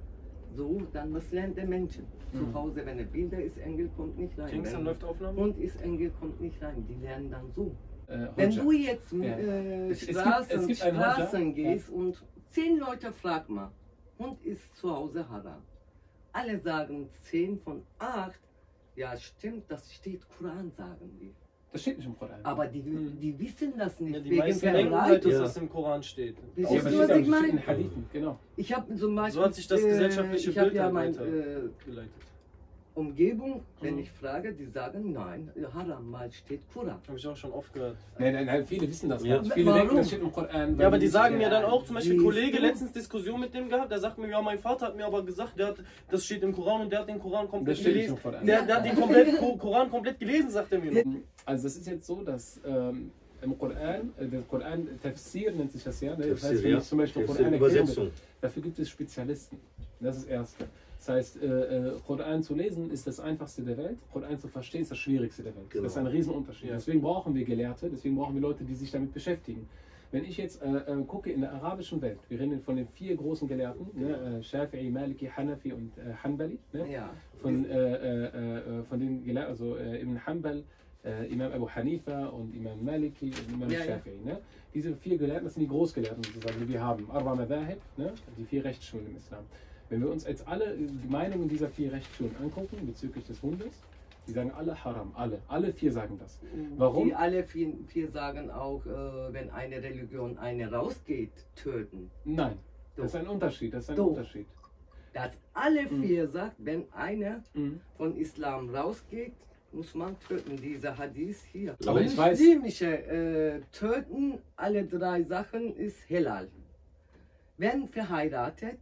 Speaker 2: so, dann was lernt der Menschen?
Speaker 1: Mhm.
Speaker 2: Zu Hause, wenn er Bilder ist, Engel kommt nicht rein.
Speaker 3: Kingston
Speaker 2: Wenn
Speaker 3: läuft Aufnahme?
Speaker 2: Hund ist, Engel kommt nicht rein. Die lernen dann so.
Speaker 1: äh,
Speaker 2: Wenn
Speaker 1: Hodja.
Speaker 2: du jetzt
Speaker 1: Ja.
Speaker 2: äh,
Speaker 1: Es- es gibt-
Speaker 2: Straßen,
Speaker 1: es gibt einen Hodja.
Speaker 2: Straßen gehst und zehn Leute frag mal, Hund ist zu Hause haram. Alle sagen zehn von acht. Ja, stimmt, das steht Koran, sagen die.
Speaker 1: Das steht nicht im Koran.
Speaker 2: Aber die, die wissen das nicht.
Speaker 3: Ja, die
Speaker 2: wegen
Speaker 3: meisten denken halt, dass
Speaker 4: Ja.
Speaker 3: das im Koran steht.
Speaker 2: Verstehst
Speaker 1: Ja, aber
Speaker 2: du,
Speaker 1: es
Speaker 2: was
Speaker 1: steht
Speaker 2: ich
Speaker 1: auch- steht
Speaker 2: meine?
Speaker 1: in Hadithen, genau.
Speaker 2: Ich habe zum Beispiel,
Speaker 3: So hat sich das gesellschaftliche
Speaker 2: äh, ich hab
Speaker 3: Bild
Speaker 2: ja
Speaker 3: halt
Speaker 2: meine
Speaker 3: weiter
Speaker 2: äh,
Speaker 3: geleitet.
Speaker 2: Umgebung, wenn
Speaker 3: Mhm.
Speaker 2: ich frage, die sagen nein, haram, mal steht Koran.
Speaker 3: Habe ich auch schon oft gehört.
Speaker 1: Nein, nein, nein, viele wissen das
Speaker 4: Ja.
Speaker 1: nicht. Viele
Speaker 2: Warum?
Speaker 1: denken, das steht im Koran. weil
Speaker 3: Ja, aber
Speaker 1: die
Speaker 3: die
Speaker 1: nicht-
Speaker 3: sagen mir
Speaker 2: Ja,
Speaker 3: dann auch, zum Beispiel
Speaker 2: siehst
Speaker 3: Kollege,
Speaker 2: du?
Speaker 3: letztens Diskussion mit dem gehabt, der sagt mir, ja, mein Vater hat mir aber gesagt, der hat, das steht im Koran und der hat den Koran komplett
Speaker 1: Das steht nicht
Speaker 3: gelesen.
Speaker 1: im Koran.
Speaker 3: Der, der hat den komplett, Ko- Koran komplett gelesen, sagt er mir. noch.
Speaker 1: Also das ist jetzt so, dass ähm, im Koran, äh, der Koran, Tafsir nennt sich das ja, ne? Das
Speaker 4: Tafsir,
Speaker 1: heißt, wenn
Speaker 4: ja.
Speaker 1: ich zum Beispiel
Speaker 4: Tafsir,
Speaker 1: Koran erklären will,
Speaker 4: Übersetzung.
Speaker 1: dafür gibt es Spezialisten. Das ist das Erste. Das heißt, äh, äh, Koran zu lesen ist das Einfachste der Welt, Koran zu verstehen ist das Schwierigste der Welt.
Speaker 4: Genau.
Speaker 1: Das ist ein Riesenunterschied.
Speaker 3: Ja.
Speaker 1: Deswegen brauchen wir Gelehrte, deswegen brauchen wir Leute, die sich damit beschäftigen. Wenn ich jetzt äh, äh, gucke in der arabischen Welt, wir reden von den vier großen Gelehrten, ne, äh, Shafi'i, Maliki, Hanafi und äh, Hanbali, ne?
Speaker 2: Ja.
Speaker 1: von, äh, äh, äh, von den Gelehrten, also äh, Ibn Hanbal, äh, Imam Abu Hanifa und Imam Maliki und Imam
Speaker 2: Ja, ja.
Speaker 1: Shafi'i. Ne? Diese vier Gelehrten, das sind die Großgelehrten sozusagen, die wir haben. Arba Madahib, ne? Die vier Rechtsschulen im Islam. Wenn wir uns jetzt alle die Meinungen dieser vier Rechtsschulen angucken bezüglich des Hundes, die sagen alle Haram, alle, alle vier sagen das. Warum?
Speaker 2: Die alle vier, vier sagen auch, äh, wenn eine Religion eine rausgeht, töten.
Speaker 1: Nein,
Speaker 2: Doch.
Speaker 1: das ist ein Unterschied, das ist ein
Speaker 2: Doch.
Speaker 1: Unterschied.
Speaker 2: Dass alle
Speaker 1: Mhm.
Speaker 2: vier sagt, wenn einer
Speaker 1: Mhm.
Speaker 2: von Islam rausgeht, muss man töten. Dieser Hadith hier.
Speaker 1: Aber ich weiß-
Speaker 2: Muslimische äh, töten, alle drei Sachen ist Halal. Wenn verheiratet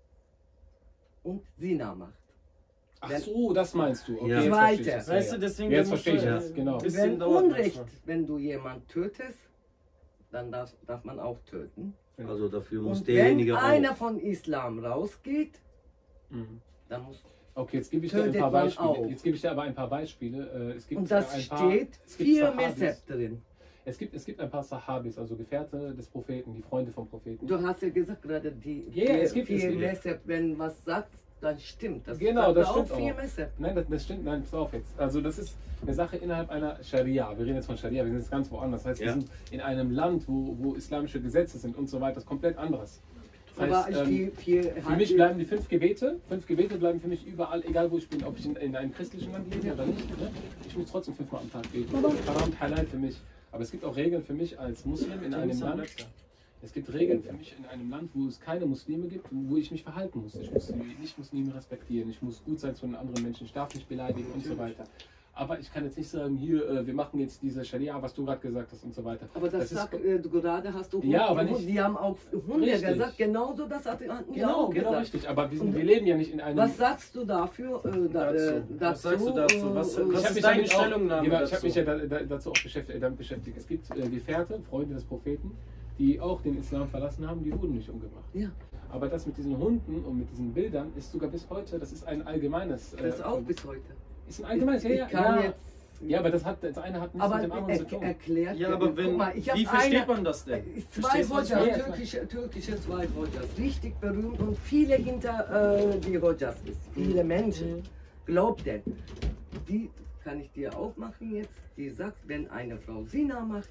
Speaker 2: und Zina macht.
Speaker 1: Ach so, das meinst du. Okay,
Speaker 4: Ja.
Speaker 1: jetzt verstehe ich
Speaker 2: Zweite.
Speaker 1: das,
Speaker 3: Weißt
Speaker 1: ja,
Speaker 3: du,
Speaker 1: ja.
Speaker 3: deswegen
Speaker 1: Jetzt
Speaker 3: musst
Speaker 1: verstehe ich
Speaker 3: du-
Speaker 1: das, genau.
Speaker 3: Bisschen
Speaker 2: Wenn
Speaker 3: dauert
Speaker 2: Unrecht,
Speaker 3: manchmal.
Speaker 2: wenn du jemanden tötest, dann darf, darf man auch töten.
Speaker 4: Also dafür muss
Speaker 2: Und
Speaker 4: derjenige
Speaker 2: wenn einer
Speaker 4: auch.
Speaker 2: von Islam rausgeht,
Speaker 1: Mhm.
Speaker 2: dann muss.
Speaker 1: Okay, jetzt gebe ich dir ein
Speaker 2: Tötet
Speaker 1: paar
Speaker 2: man
Speaker 1: Beispiele.
Speaker 2: auch.
Speaker 1: Jetzt gebe ich dir aber ein paar Beispiele. Äh, Es gibt
Speaker 2: Und das
Speaker 1: ein paar,
Speaker 2: steht
Speaker 1: es gibt
Speaker 2: vier
Speaker 1: Sahabis.
Speaker 2: Mezheb drin.
Speaker 1: Es gibt, es gibt ein paar Sahabis, also Gefährte des Propheten, die Freunde vom Propheten.
Speaker 2: Du hast ja gesagt gerade, die
Speaker 1: Ja,
Speaker 2: vier,
Speaker 1: es gibt- es
Speaker 2: vier
Speaker 1: gibt-
Speaker 2: Mezheb, wenn was sagt, dann stimmt. Das
Speaker 1: Genau,
Speaker 2: sagt
Speaker 1: das
Speaker 2: auch
Speaker 1: stimmt
Speaker 2: vier
Speaker 1: auch.
Speaker 2: Mezheb.
Speaker 1: Nein, das, das stimmt, nein, pass auf jetzt. Also das ist eine Sache innerhalb einer Scharia. Wir reden jetzt von Scharia, wir sind jetzt ganz woanders. Das heißt, wir
Speaker 4: Ja.
Speaker 1: sind in einem Land, wo, wo islamische Gesetze sind und so weiter. Das ist komplett anderes. Das
Speaker 2: Aber
Speaker 1: heißt, ähm,
Speaker 2: die vier
Speaker 1: für mich bleiben die fünf Gebete. Fünf Gebete bleiben für mich überall, egal wo ich bin, ob ich in, in einem christlichen Land lebe oder nicht. Ne? Ich muss trotzdem fünfmal am Tag beten. Haram, halal für mich. Aber es gibt auch Regeln für mich als Muslim in einem Land. Es gibt Regeln für mich in einem Land, wo es keine Muslime gibt, wo ich mich verhalten muss. Ich muss die Nicht-Muslime respektieren, ich muss gut sein zu den anderen Menschen, ich darf nicht beleidigen und so weiter. Aber ich kann jetzt nicht sagen, hier, äh, wir machen jetzt diese Scharia, was du gerade gesagt hast und so weiter.
Speaker 2: Aber das,
Speaker 1: Das ist-
Speaker 2: sagt, äh, du gerade hast du Hunde,
Speaker 1: Ja, aber nicht-
Speaker 2: die haben auch Hunde
Speaker 1: Richtig.
Speaker 2: gesagt, genauso das hatten die
Speaker 1: Genau,
Speaker 2: auch
Speaker 1: genau
Speaker 2: gesagt.
Speaker 1: richtig. Aber wir, sind,
Speaker 2: Und
Speaker 1: wir leben ja nicht in einem...
Speaker 2: Was sagst du dafür? Äh, da,
Speaker 3: Dazu.
Speaker 2: äh,
Speaker 3: Was sagst du dazu? Was-
Speaker 2: äh,
Speaker 3: was
Speaker 1: Ich habe
Speaker 3: ist
Speaker 1: mich,
Speaker 3: deine
Speaker 1: damit auch,
Speaker 3: Stellungnahme
Speaker 1: genau, ich
Speaker 3: dazu?
Speaker 1: hab mich ja da, da, dazu auch beschäftigt, äh, damit beschäftigt. Es gibt äh, Gefährte, Freunde des Propheten, die auch den Islam verlassen haben, die wurden nicht umgebracht.
Speaker 2: Ja,
Speaker 1: Aber das mit diesen Hunden und mit diesen Bildern ist sogar bis heute, das ist ein allgemeines... äh,
Speaker 2: das ist auch bis heute.
Speaker 1: Ist ein allgemeines, ja, ja,
Speaker 2: Ich kann
Speaker 1: ja.
Speaker 2: jetzt,
Speaker 1: Ja, aber das, hat, das eine hat nichts
Speaker 2: aber
Speaker 1: mit dem anderen zu
Speaker 2: er,
Speaker 1: tun.
Speaker 2: erklärt
Speaker 3: Ja,
Speaker 2: mir-
Speaker 3: aber
Speaker 2: guck
Speaker 3: wenn,
Speaker 2: mal, ich hab
Speaker 3: wie versteht
Speaker 2: eine-
Speaker 3: man das denn?
Speaker 2: Zwei
Speaker 3: Verstehst du, was ich
Speaker 2: Hodjas,
Speaker 1: meine?
Speaker 2: türkische, türkische zwei Hodjas, richtig berühmt und viele hinter äh, die Hodjas ist. Viele Menschen glaubt denn. Die kann ich dir auch machen jetzt. Die sagt, wenn eine Frau Sina macht,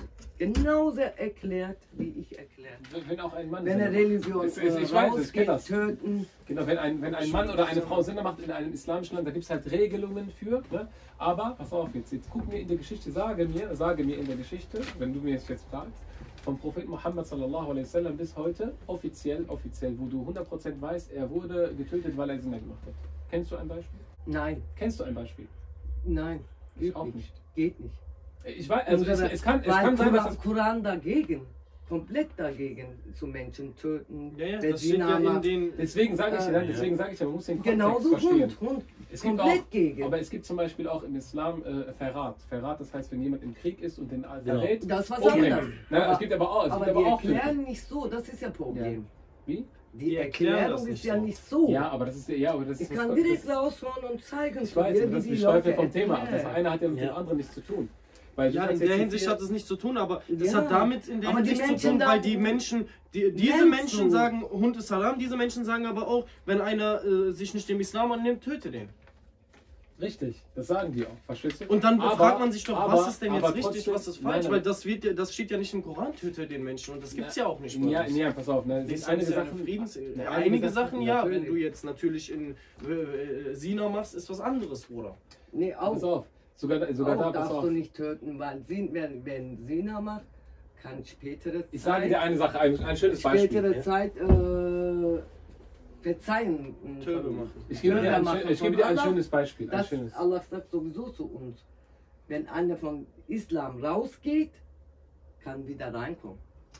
Speaker 2: genauso erklärt, wie ich erklärt.
Speaker 1: Wenn auch ein Mann...
Speaker 2: Wenn eine
Speaker 1: Sinn
Speaker 2: Religion
Speaker 1: macht. Ich, ich,
Speaker 2: äh,
Speaker 1: ich weiß, ich
Speaker 2: rausgeht,
Speaker 1: kenne das.
Speaker 2: töten.
Speaker 1: Genau, wenn ein, wenn ein Mann oder eine Frau Sinn macht in einem islamischen Land, da gibt es halt Regelungen für. Ne? Aber, pass auf jetzt, jetzt guck mir in der Geschichte, sage mir, sage mir in der Geschichte, wenn du mir jetzt fragst, vom Propheten Muhammad sallallahu alaihi wasallam bis heute, offiziell, offiziell, wo du hundert Prozent weißt, er wurde getötet, weil er Sinn gemacht hat. Kennst du ein Beispiel?
Speaker 2: Nein,
Speaker 1: Kennst du ein Beispiel?
Speaker 2: nein,
Speaker 1: Ich
Speaker 2: geht
Speaker 1: auch
Speaker 2: nicht.
Speaker 1: nicht.
Speaker 2: Geht nicht.
Speaker 1: Ich weiß, also es, es kann, es
Speaker 2: Weil
Speaker 1: kann sein, dass
Speaker 2: Koran,
Speaker 1: das...
Speaker 2: Koran dagegen, komplett dagegen, zu Menschen töten.
Speaker 3: Ja, ja,
Speaker 2: wer
Speaker 3: das steht
Speaker 2: Zina
Speaker 3: ja in
Speaker 2: macht.
Speaker 3: den...
Speaker 1: Deswegen sage ich,
Speaker 2: Äh,
Speaker 1: ja, deswegen sage ich ja, man muss den Kontext
Speaker 2: Genauso
Speaker 1: verstehen.
Speaker 2: Hund, Hund,
Speaker 1: Es gibt
Speaker 2: komplett
Speaker 1: auch,
Speaker 2: gegen.
Speaker 1: aber es gibt zum Beispiel auch im Islam äh, Verrat. Verrat, das heißt, wenn jemand im Krieg ist und den
Speaker 4: Genau.
Speaker 1: verrät,
Speaker 2: Das ist was
Speaker 1: umbringen.
Speaker 2: anderes.
Speaker 1: Ne,
Speaker 2: Aber-
Speaker 1: es gibt aber auch, es
Speaker 2: aber
Speaker 1: gibt
Speaker 2: die
Speaker 1: aber auch
Speaker 2: erklären nicht so, das ist ja Problem.
Speaker 1: Wie?
Speaker 2: Die,
Speaker 3: Die erklären
Speaker 2: Erklärung
Speaker 3: das
Speaker 2: ist
Speaker 3: nicht
Speaker 2: ja
Speaker 3: so.
Speaker 2: nicht so.
Speaker 1: Ja, aber das ist ja, aber das
Speaker 2: ich
Speaker 1: ist
Speaker 2: kann
Speaker 1: was-
Speaker 2: direkt
Speaker 1: das,
Speaker 2: raushauen und zeigen,
Speaker 1: ich
Speaker 2: zu
Speaker 1: weiß,
Speaker 2: dir,
Speaker 1: aber
Speaker 2: wie
Speaker 1: das ist
Speaker 2: die
Speaker 1: die Schweife
Speaker 2: Leute
Speaker 1: vom Thema ab. Das
Speaker 2: erklären.
Speaker 1: eine hat ja mit dem
Speaker 3: Ja.
Speaker 1: anderen nichts zu tun. Weil du
Speaker 3: Ja, in
Speaker 1: sagst
Speaker 3: der
Speaker 1: jetzt
Speaker 3: Hinsicht
Speaker 1: hier-
Speaker 3: hat es nichts zu tun, aber das
Speaker 2: Ja,
Speaker 3: hat damit in der
Speaker 2: aber die
Speaker 3: Hinsicht zu
Speaker 2: Menschen
Speaker 3: tun,
Speaker 2: da-
Speaker 3: weil die Menschen, die, diese
Speaker 2: Nennst
Speaker 3: Menschen
Speaker 2: du.
Speaker 3: sagen, Hund ist haram, diese Menschen sagen aber auch, wenn einer äh, sich nicht dem Islam annimmt, töte den.
Speaker 1: Richtig, das sagen die auch, verstehst du?
Speaker 3: Und dann
Speaker 1: Aber-
Speaker 3: fragt man sich doch,
Speaker 1: aber-
Speaker 3: was ist denn jetzt
Speaker 1: aber
Speaker 3: richtig,
Speaker 1: trotzdem-
Speaker 3: was ist
Speaker 1: nein,
Speaker 3: falsch,
Speaker 1: nein.
Speaker 3: weil das, wird, ja- das steht ja nicht im Koran, töte den Menschen und das gibt es ja auch nicht. bei
Speaker 1: Ja,
Speaker 3: uns.
Speaker 1: ja, pass auf, ne? es
Speaker 3: Das
Speaker 1: gibt
Speaker 3: ist
Speaker 1: einige
Speaker 3: ja eine
Speaker 1: Sachen,
Speaker 3: Friedens
Speaker 1: ne,
Speaker 3: einige,
Speaker 1: einige
Speaker 3: Sachen, ja, wenn
Speaker 1: natürlich.
Speaker 3: du jetzt natürlich in äh, äh, Sina machst, ist was anderes, Bruder.
Speaker 2: Nee, auch,
Speaker 1: Pass auf, sogar, da- sogar
Speaker 2: auch
Speaker 1: da, pass
Speaker 2: darfst
Speaker 1: auf.
Speaker 2: du nicht töten, weil Sin, wenn, wenn Sina macht, kann spätere
Speaker 1: Ich sage dir
Speaker 2: Zeit,
Speaker 1: eine Sache, ein, ein schönes Beispiel.
Speaker 2: spätere
Speaker 1: Ja?
Speaker 2: Zeit äh, verzeihen. äh,
Speaker 3: Töbe
Speaker 2: von-
Speaker 3: machen.
Speaker 1: Ich gebe dir
Speaker 2: Töbe
Speaker 1: ein,
Speaker 2: machen
Speaker 1: schön- ich
Speaker 2: von
Speaker 1: gebe dir ein
Speaker 2: Allah.
Speaker 1: schönes Beispiel. Ein
Speaker 2: Das
Speaker 1: schönes.
Speaker 2: Allah sagt sowieso zu uns, wenn einer vom Islam rausgeht, kann wieder reinkommen.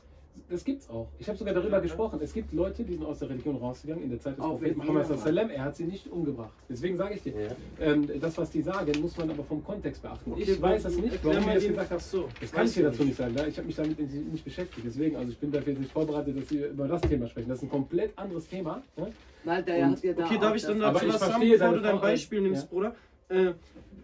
Speaker 1: Das gibt's auch. Ich habe sogar darüber gesprochen. Es gibt Leute, die sind aus der Religion rausgegangen in der Zeit des
Speaker 2: Auch
Speaker 1: Propheten
Speaker 2: wenn
Speaker 1: Muhammad
Speaker 2: sie-
Speaker 1: sallallahu alaihi wasallam. Er hat sie nicht umgebracht. Deswegen sage ich dir, ähm, das, was die sagen, muss man aber vom Kontext beachten.
Speaker 3: Okay,
Speaker 1: Ich weiß das nicht,
Speaker 3: erklär
Speaker 1: warum
Speaker 3: mal
Speaker 1: ich das
Speaker 3: den-
Speaker 1: gesagt habe.
Speaker 3: ach so,
Speaker 1: Das kann ich
Speaker 3: weißt
Speaker 1: dir
Speaker 3: du
Speaker 1: dazu nicht sagen. ne? Ich habe mich damit nicht beschäftigt. Deswegen, also ich bin dafür nicht vorbereitet, dass wir über das Thema sprechen. Das ist ein komplett anderes Thema. Ne?
Speaker 2: Weil der
Speaker 1: Und-
Speaker 2: hat ja da
Speaker 3: Okay,
Speaker 2: auch
Speaker 3: darf ich
Speaker 2: das-
Speaker 3: dann
Speaker 1: Aber
Speaker 3: dazu
Speaker 1: ich
Speaker 3: was sagen,
Speaker 1: verstehe
Speaker 3: bevor
Speaker 1: deine
Speaker 3: du dein
Speaker 1: Frau-
Speaker 3: Beispiel nimmst,
Speaker 1: ja.
Speaker 3: Bruder? Äh,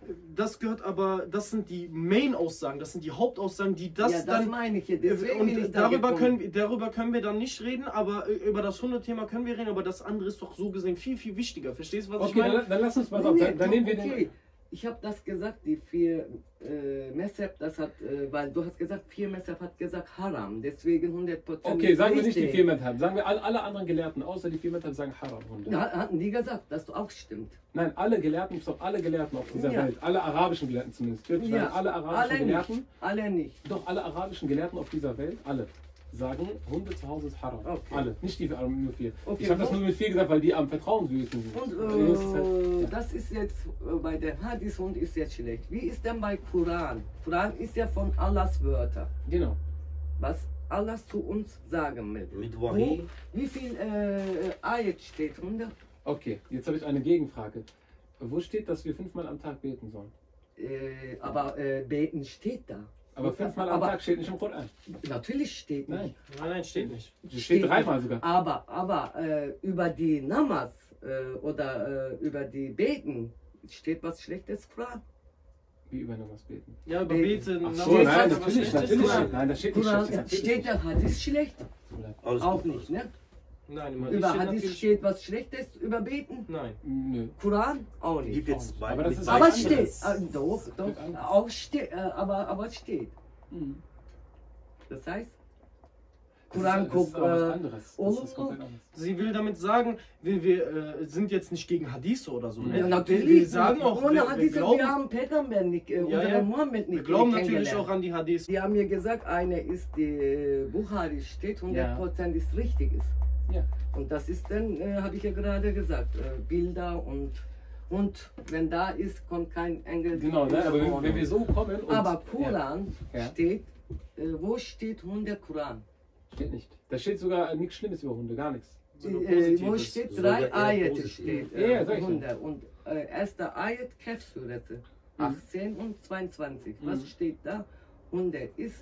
Speaker 3: das gehört aber, das sind die Main-Aussagen, das sind die Hauptaussagen, die das
Speaker 2: ja, das
Speaker 3: dann...
Speaker 2: meine ich ja. Deswegen bin ich
Speaker 3: Und
Speaker 2: da
Speaker 3: darüber
Speaker 2: gekommen.
Speaker 3: können, wir- darüber können wir dann nicht reden, aber äh, über das Hunde-Thema können wir reden, aber das andere ist doch so gesehen viel, viel wichtiger. Verstehst du, was ich
Speaker 1: Okay,
Speaker 3: meine?
Speaker 1: dann, dann lass uns mal
Speaker 2: Nee,
Speaker 1: auf.
Speaker 2: nee,
Speaker 1: Dann, dann nehmen wir
Speaker 2: okay.
Speaker 1: den.
Speaker 2: Ich habe das gesagt, die vier äh, Mezheb, das hat, äh, weil du hast gesagt, vier Mezheb hat gesagt Haram, deswegen hundert Prozent.
Speaker 1: Okay, sagen wir nicht die vier Methab. Sagen wir alle, alle anderen Gelehrten, außer die vier Methab, sagen Haram-Hunde.
Speaker 2: Da hatten die gesagt, dass du auch stimmt.
Speaker 1: Nein, alle Gelehrten, gibt es auch alle Gelehrten auf dieser
Speaker 2: Ja.
Speaker 1: Welt, alle arabischen Gelehrten zumindest. Wirklich,
Speaker 2: Ja,
Speaker 1: sagen alle arabischen
Speaker 2: alle
Speaker 1: Gelehrten,
Speaker 2: nicht. Alle nicht.
Speaker 1: doch alle arabischen Gelehrten auf dieser Welt, alle, sagen, Hunde zu Hause ist Haram.
Speaker 2: Okay.
Speaker 1: Alle, nicht die äh, nur vier.
Speaker 2: Okay,
Speaker 1: ich habe das
Speaker 2: wo-
Speaker 1: nur mit vier gesagt, weil die am vertrauenswürdigsten sind.
Speaker 2: Und
Speaker 1: Das ist halt-
Speaker 2: äh, das ist jetzt äh, bei der Hadith-Hund ist jetzt schlecht. Wie ist denn bei Koran? Koran ist ja von Allahs Wörter,
Speaker 1: Genau.
Speaker 2: was Allah zu uns sagen will.
Speaker 4: Mit
Speaker 2: Wo,
Speaker 4: Wahi.
Speaker 2: wie viel äh, Ayat steht hundert?
Speaker 1: Okay, jetzt habe ich eine Gegenfrage. Wo steht, dass wir fünfmal am Tag beten sollen?
Speaker 2: Äh, aber äh, beten steht da.
Speaker 1: Aber fünfmal am
Speaker 2: Aber-
Speaker 1: Tag steht nicht im Koran.
Speaker 2: Natürlich steht nicht.
Speaker 1: Nein,
Speaker 3: Nein, nein, steht nicht.
Speaker 1: es steht dreimal
Speaker 2: nicht.
Speaker 1: sogar.
Speaker 2: Aber, aber äh, über die Namaz äh, oder äh, über die Beten steht was Schlechtes Koran.
Speaker 1: Wie über Namaz beten.
Speaker 3: Ja, über
Speaker 2: Beten.
Speaker 3: Beten,
Speaker 1: Ach
Speaker 3: Namaz,
Speaker 1: so,
Speaker 2: Steht
Speaker 1: nein,
Speaker 2: das-
Speaker 3: was
Speaker 1: natürlich,
Speaker 3: Schlechtes?
Speaker 1: natürlich.
Speaker 2: Koran.
Speaker 1: steht- Nein, da steht nicht
Speaker 2: Koran,
Speaker 1: Schlechtes. natürlich.
Speaker 2: steht der Hadith schlecht?
Speaker 4: Alles
Speaker 2: Auch
Speaker 4: gut,
Speaker 2: nicht,
Speaker 4: alles
Speaker 2: ne?
Speaker 3: Nein, im Hadith
Speaker 2: Über
Speaker 3: steht
Speaker 2: Hadith
Speaker 3: natürlich-
Speaker 2: steht was Schlechtes über Beten?
Speaker 3: Nein.
Speaker 1: Nö.
Speaker 2: Koran? Auch
Speaker 4: gut.
Speaker 2: nicht.
Speaker 4: Gibt jetzt bei,
Speaker 1: Aber das
Speaker 4: mit
Speaker 1: ist
Speaker 4: bei-
Speaker 2: Aber
Speaker 1: was
Speaker 2: es steht.
Speaker 1: anderes.
Speaker 2: Äh, doch, doch.
Speaker 1: Wird anders.
Speaker 2: Auch steht, äh, aber, aber es steht.
Speaker 1: Mhm.
Speaker 2: Das heißt,
Speaker 1: Das ist-
Speaker 2: Koran
Speaker 1: das
Speaker 2: guckt.
Speaker 1: ist aber was
Speaker 2: Äh,
Speaker 1: anderes. Das
Speaker 2: oh,
Speaker 1: ist komplett anders.
Speaker 3: Sie will damit sagen, wir, wir äh, sind jetzt nicht gegen Hadith oder so. Ne?
Speaker 2: ja, natürlich.
Speaker 3: Wir, wir sagen auch,
Speaker 2: ohne
Speaker 3: wir, wir,
Speaker 2: Hadith,
Speaker 3: glauben,
Speaker 2: wir haben Pegamber nicht, äh,
Speaker 3: Ja,
Speaker 2: unseren
Speaker 3: ja.
Speaker 2: Mohammed nicht
Speaker 3: wir glauben
Speaker 2: äh,
Speaker 3: natürlich
Speaker 2: kennengelernt.
Speaker 3: auch an die Hadith.
Speaker 2: Die haben mir gesagt, eine ist die äh, Bukhari steht, hundert Prozent ist richtig ist.
Speaker 1: Ja.
Speaker 2: Und das ist dann, äh, habe ich ja gerade gesagt, äh, Bilder und und wenn da ist, kommt kein Engel.
Speaker 1: Genau, ne? Aber wenn, wenn wir so kommen und...
Speaker 2: Aber Koran
Speaker 1: Ja.
Speaker 2: steht, äh, wo steht hundert Koran?
Speaker 1: Ja, steht nicht. Da steht sogar nichts Schlimmes über Hunde, gar nichts.
Speaker 3: So nur
Speaker 2: Äh, wo
Speaker 3: Positives.
Speaker 2: steht
Speaker 4: Sogar
Speaker 2: drei
Speaker 4: eher
Speaker 2: Ayat
Speaker 4: positiv.
Speaker 2: steht,
Speaker 1: Ja, ja,
Speaker 2: äh,
Speaker 1: sag ich ja.
Speaker 2: hundert. Und äh, erster Ayat Kehf-Surete, achtzehn und zweiundzwanzig. Was
Speaker 1: Mhm.
Speaker 2: steht da? hundert ist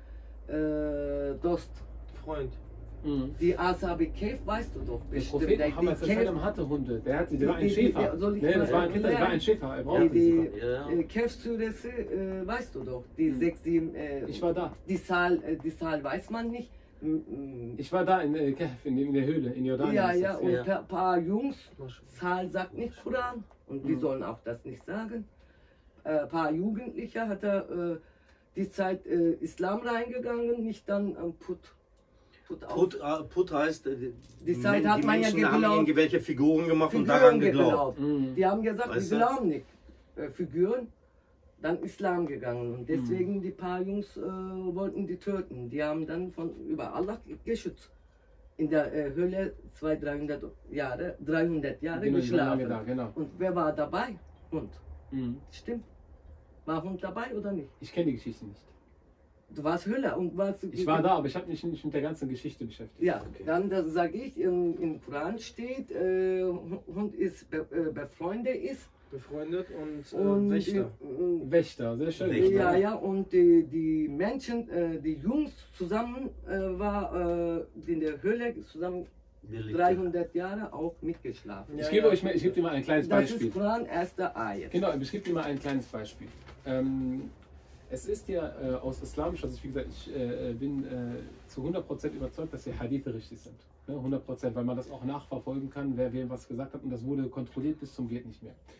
Speaker 2: äh, Dost.
Speaker 3: Freund.
Speaker 1: Mhm.
Speaker 2: Die Asabi Kef weißt du doch
Speaker 1: Der
Speaker 2: bestimmt.
Speaker 1: Prophet
Speaker 2: Der-
Speaker 1: Muhammad
Speaker 2: die
Speaker 1: sallam hatte Hunde. Der, hatte, der war ein
Speaker 2: Die- die-
Speaker 1: Schäfer.
Speaker 2: die- soll ich
Speaker 1: Nee, das
Speaker 2: mal
Speaker 1: war ein Ritter, der war ein
Speaker 2: erklären?
Speaker 1: Schäfer. Er
Speaker 2: Die,
Speaker 1: brauchte sie sogar.
Speaker 2: die
Speaker 4: Ja, ja.
Speaker 2: äh, Kef-Surete äh, weißt du doch. Die
Speaker 1: Mhm.
Speaker 2: sechs, sieben. Äh,
Speaker 1: Ich war da.
Speaker 2: Die Zahl, äh, die Zahl weiß man nicht. M- m-
Speaker 1: Ich war da in, äh, Kehf, in, in der Höhle, in Jordanien.
Speaker 2: Ja,
Speaker 1: ist
Speaker 2: ja,
Speaker 1: das.
Speaker 2: und
Speaker 4: Ja.
Speaker 2: ein paar, paar Jungs, Zahl sagt nicht Koran und die
Speaker 1: Mhm.
Speaker 2: sollen auch das nicht sagen. Ein äh, paar Jugendliche hat er äh, die Zeit äh, Islam reingegangen, nicht dann ähm, Put. Put, auf.
Speaker 4: Put, äh, Put heißt, äh,
Speaker 2: Die Zeit
Speaker 4: Men-
Speaker 2: hat
Speaker 4: die
Speaker 2: man ja
Speaker 4: Menschen haben
Speaker 2: geglaubt.
Speaker 4: irgendwelche Figuren gemacht und
Speaker 2: Figuren
Speaker 4: daran geglaubt.
Speaker 2: geglaubt.
Speaker 1: Mhm.
Speaker 2: Die haben gesagt,
Speaker 4: Weißt
Speaker 2: wir
Speaker 4: du?
Speaker 2: glauben nicht. Äh, Figuren, dann Islam gegangen. Und deswegen die paar Jungs äh, wollten die töten. Die haben dann von über Allah geschützt. In der äh, Höhle zweihundert, dreihundert Jahre, dreihundert Jahre
Speaker 1: Genau, die waren lange
Speaker 2: geschlafen.
Speaker 1: da, genau.
Speaker 2: Und wer war dabei? Hund.
Speaker 1: Mhm.
Speaker 2: Stimmt. War Hund dabei oder nicht?
Speaker 1: Ich kenne die Geschichte nicht.
Speaker 2: Du warst Höhle und warst.
Speaker 1: Ich war da, aber ich habe mich nicht mit der ganzen Geschichte beschäftigt.
Speaker 2: Ja, dann sage ich, im, im Koran steht, äh, Hund ist be, äh, befreundet ist.
Speaker 3: Befreundet und, äh,
Speaker 2: Und
Speaker 3: Wächter.
Speaker 2: Die,
Speaker 1: Wächter, sehr schön.
Speaker 4: Wächter.
Speaker 2: ja, ja, und die, die Menschen, äh, die Jungs zusammen äh, war äh, in der Höhle zusammen dreihundert Jahre auch mitgeschlafen.
Speaker 1: Ich
Speaker 3: Ja,
Speaker 1: gebe
Speaker 3: ja.
Speaker 1: euch mal, ich gebe dir mal ein kleines
Speaker 2: Das
Speaker 1: Beispiel.
Speaker 2: ist Koran, erster Ayat.
Speaker 1: Genau, ich gebe dir mal ein kleines Beispiel. Ähm, es ist ja äh, aus islamischer Sicht, wie gesagt, ich äh, bin äh, zu hundert Prozent überzeugt, dass die Hadithe richtig sind. Ne? hundert Prozent, weil man das auch nachverfolgen kann, wer wem was gesagt hat und das wurde kontrolliert bis zum geht nicht mehr.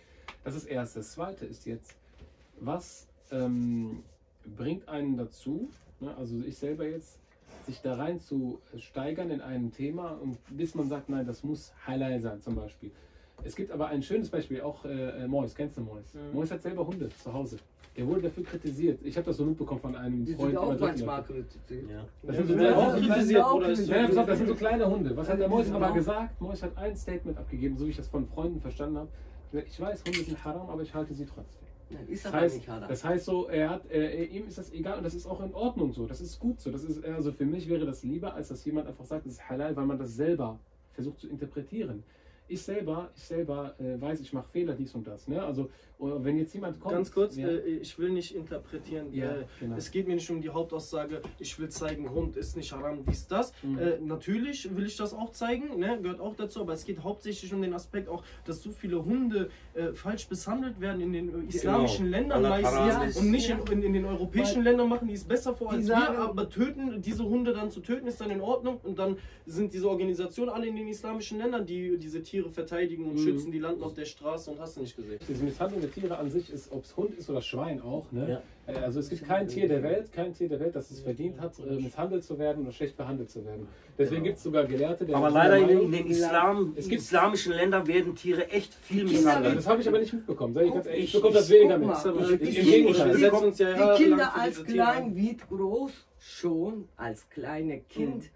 Speaker 1: Das ist das Erste. Das Zweite ist jetzt, was ähm, bringt einen dazu, ne, also ich selber jetzt, sich da rein zu steigern in einem Thema und bis man sagt, nein, das muss halal sein zum Beispiel. Es gibt aber ein schönes Beispiel, auch äh, Mois, kennst du Mois? Mhm. Mois hat selber Hunde zu Hause. Er wurde dafür kritisiert. Ich habe das so mitbekommen von einem
Speaker 2: Die
Speaker 1: Freund.
Speaker 2: sind auch
Speaker 1: oder
Speaker 2: manchmal kritisiert.
Speaker 1: Ja. Das
Speaker 3: Ja,
Speaker 1: sind so
Speaker 3: ja,
Speaker 1: kleine
Speaker 3: auch
Speaker 1: Hunde.
Speaker 3: kritisiert, oder ist
Speaker 1: Ja, pass auf, das sind so kleine Hunde. Was hat der Mois aber
Speaker 2: Genau.
Speaker 1: gesagt? Mois hat ein Statement abgegeben, so wie ich das von Freunden verstanden habe. Ich weiß, Hunde sind haram, aber ich halte sie trotzdem.
Speaker 2: Nein, ist
Speaker 1: Das
Speaker 2: aber
Speaker 1: heißt,
Speaker 2: nicht haram.
Speaker 1: das heißt so, er hat, äh, ihm ist das egal und das ist auch in Ordnung so. Das ist gut so. Das ist, also für mich wäre das lieber, als dass jemand einfach sagt, das ist halal, weil man das selber versucht zu interpretieren. Ich selber, ich selber äh, weiß, ich mache Fehler, dies und das. Ne? Also, wenn jetzt jemand kommt.
Speaker 3: Ganz kurz,
Speaker 1: ja.
Speaker 3: äh, ich will nicht interpretieren.
Speaker 1: Ja,
Speaker 3: äh,
Speaker 1: genau.
Speaker 3: Es geht mir nicht um die Hauptaussage, ich will zeigen, Hund ist nicht haram, dies, das.
Speaker 1: Mhm.
Speaker 3: Äh, natürlich will ich das auch zeigen, ne? Gehört auch dazu, aber es geht hauptsächlich um den Aspekt auch, dass so viele Hunde äh, falsch behandelt werden in den äh, islamischen
Speaker 4: Genau.
Speaker 3: Ländern
Speaker 4: Allah
Speaker 3: meistens
Speaker 4: haram ist.
Speaker 3: und nicht
Speaker 2: Ja.
Speaker 3: in, in, in den europäischen
Speaker 2: Weil
Speaker 3: Ländern machen die es besser vor
Speaker 2: die
Speaker 3: als
Speaker 2: sagen-
Speaker 3: wir, aber töten, diese Hunde dann zu töten ist dann in Ordnung und dann sind diese Organisationen alle in den islamischen Ländern, die diese Tiere verteidigen und
Speaker 1: Mhm.
Speaker 3: schützen, die landen auf der Straße und hast du nicht gesehen.
Speaker 1: Diese Misshandlung der Tiere an sich ist, ob es Hund ist oder Schwein auch. Ne?
Speaker 3: Ja.
Speaker 1: Äh, Also es gibt kein Tier der Welt, kein Tier der Welt, das es verdient hat, äh, misshandelt zu werden oder schlecht behandelt zu werden. Deswegen gibt es sogar Gelehrte, der
Speaker 4: Aber
Speaker 1: sind
Speaker 4: leider
Speaker 1: der
Speaker 4: in, den-
Speaker 1: Meinung-
Speaker 4: in den Islam,
Speaker 1: Es gibt-
Speaker 4: islamischen Ländern werden Tiere echt viel
Speaker 2: Kinder-
Speaker 1: Ja,
Speaker 4: misshandelt.
Speaker 1: das habe ich aber nicht mitbekommen. Sag ich ganz ehrlich, ich
Speaker 4: Ich-
Speaker 1: bekomme das
Speaker 4: ich-
Speaker 1: weniger
Speaker 2: guck
Speaker 1: mit.
Speaker 2: mal,
Speaker 1: Ich-
Speaker 2: die
Speaker 1: Im
Speaker 2: Kinder-
Speaker 1: Gegenteil.
Speaker 3: Wir setzen uns ja
Speaker 2: Die
Speaker 3: jahrelang
Speaker 2: Kinder
Speaker 3: für
Speaker 2: als
Speaker 3: diese Tiere ein.
Speaker 2: klein wie groß schon, als kleine Kind,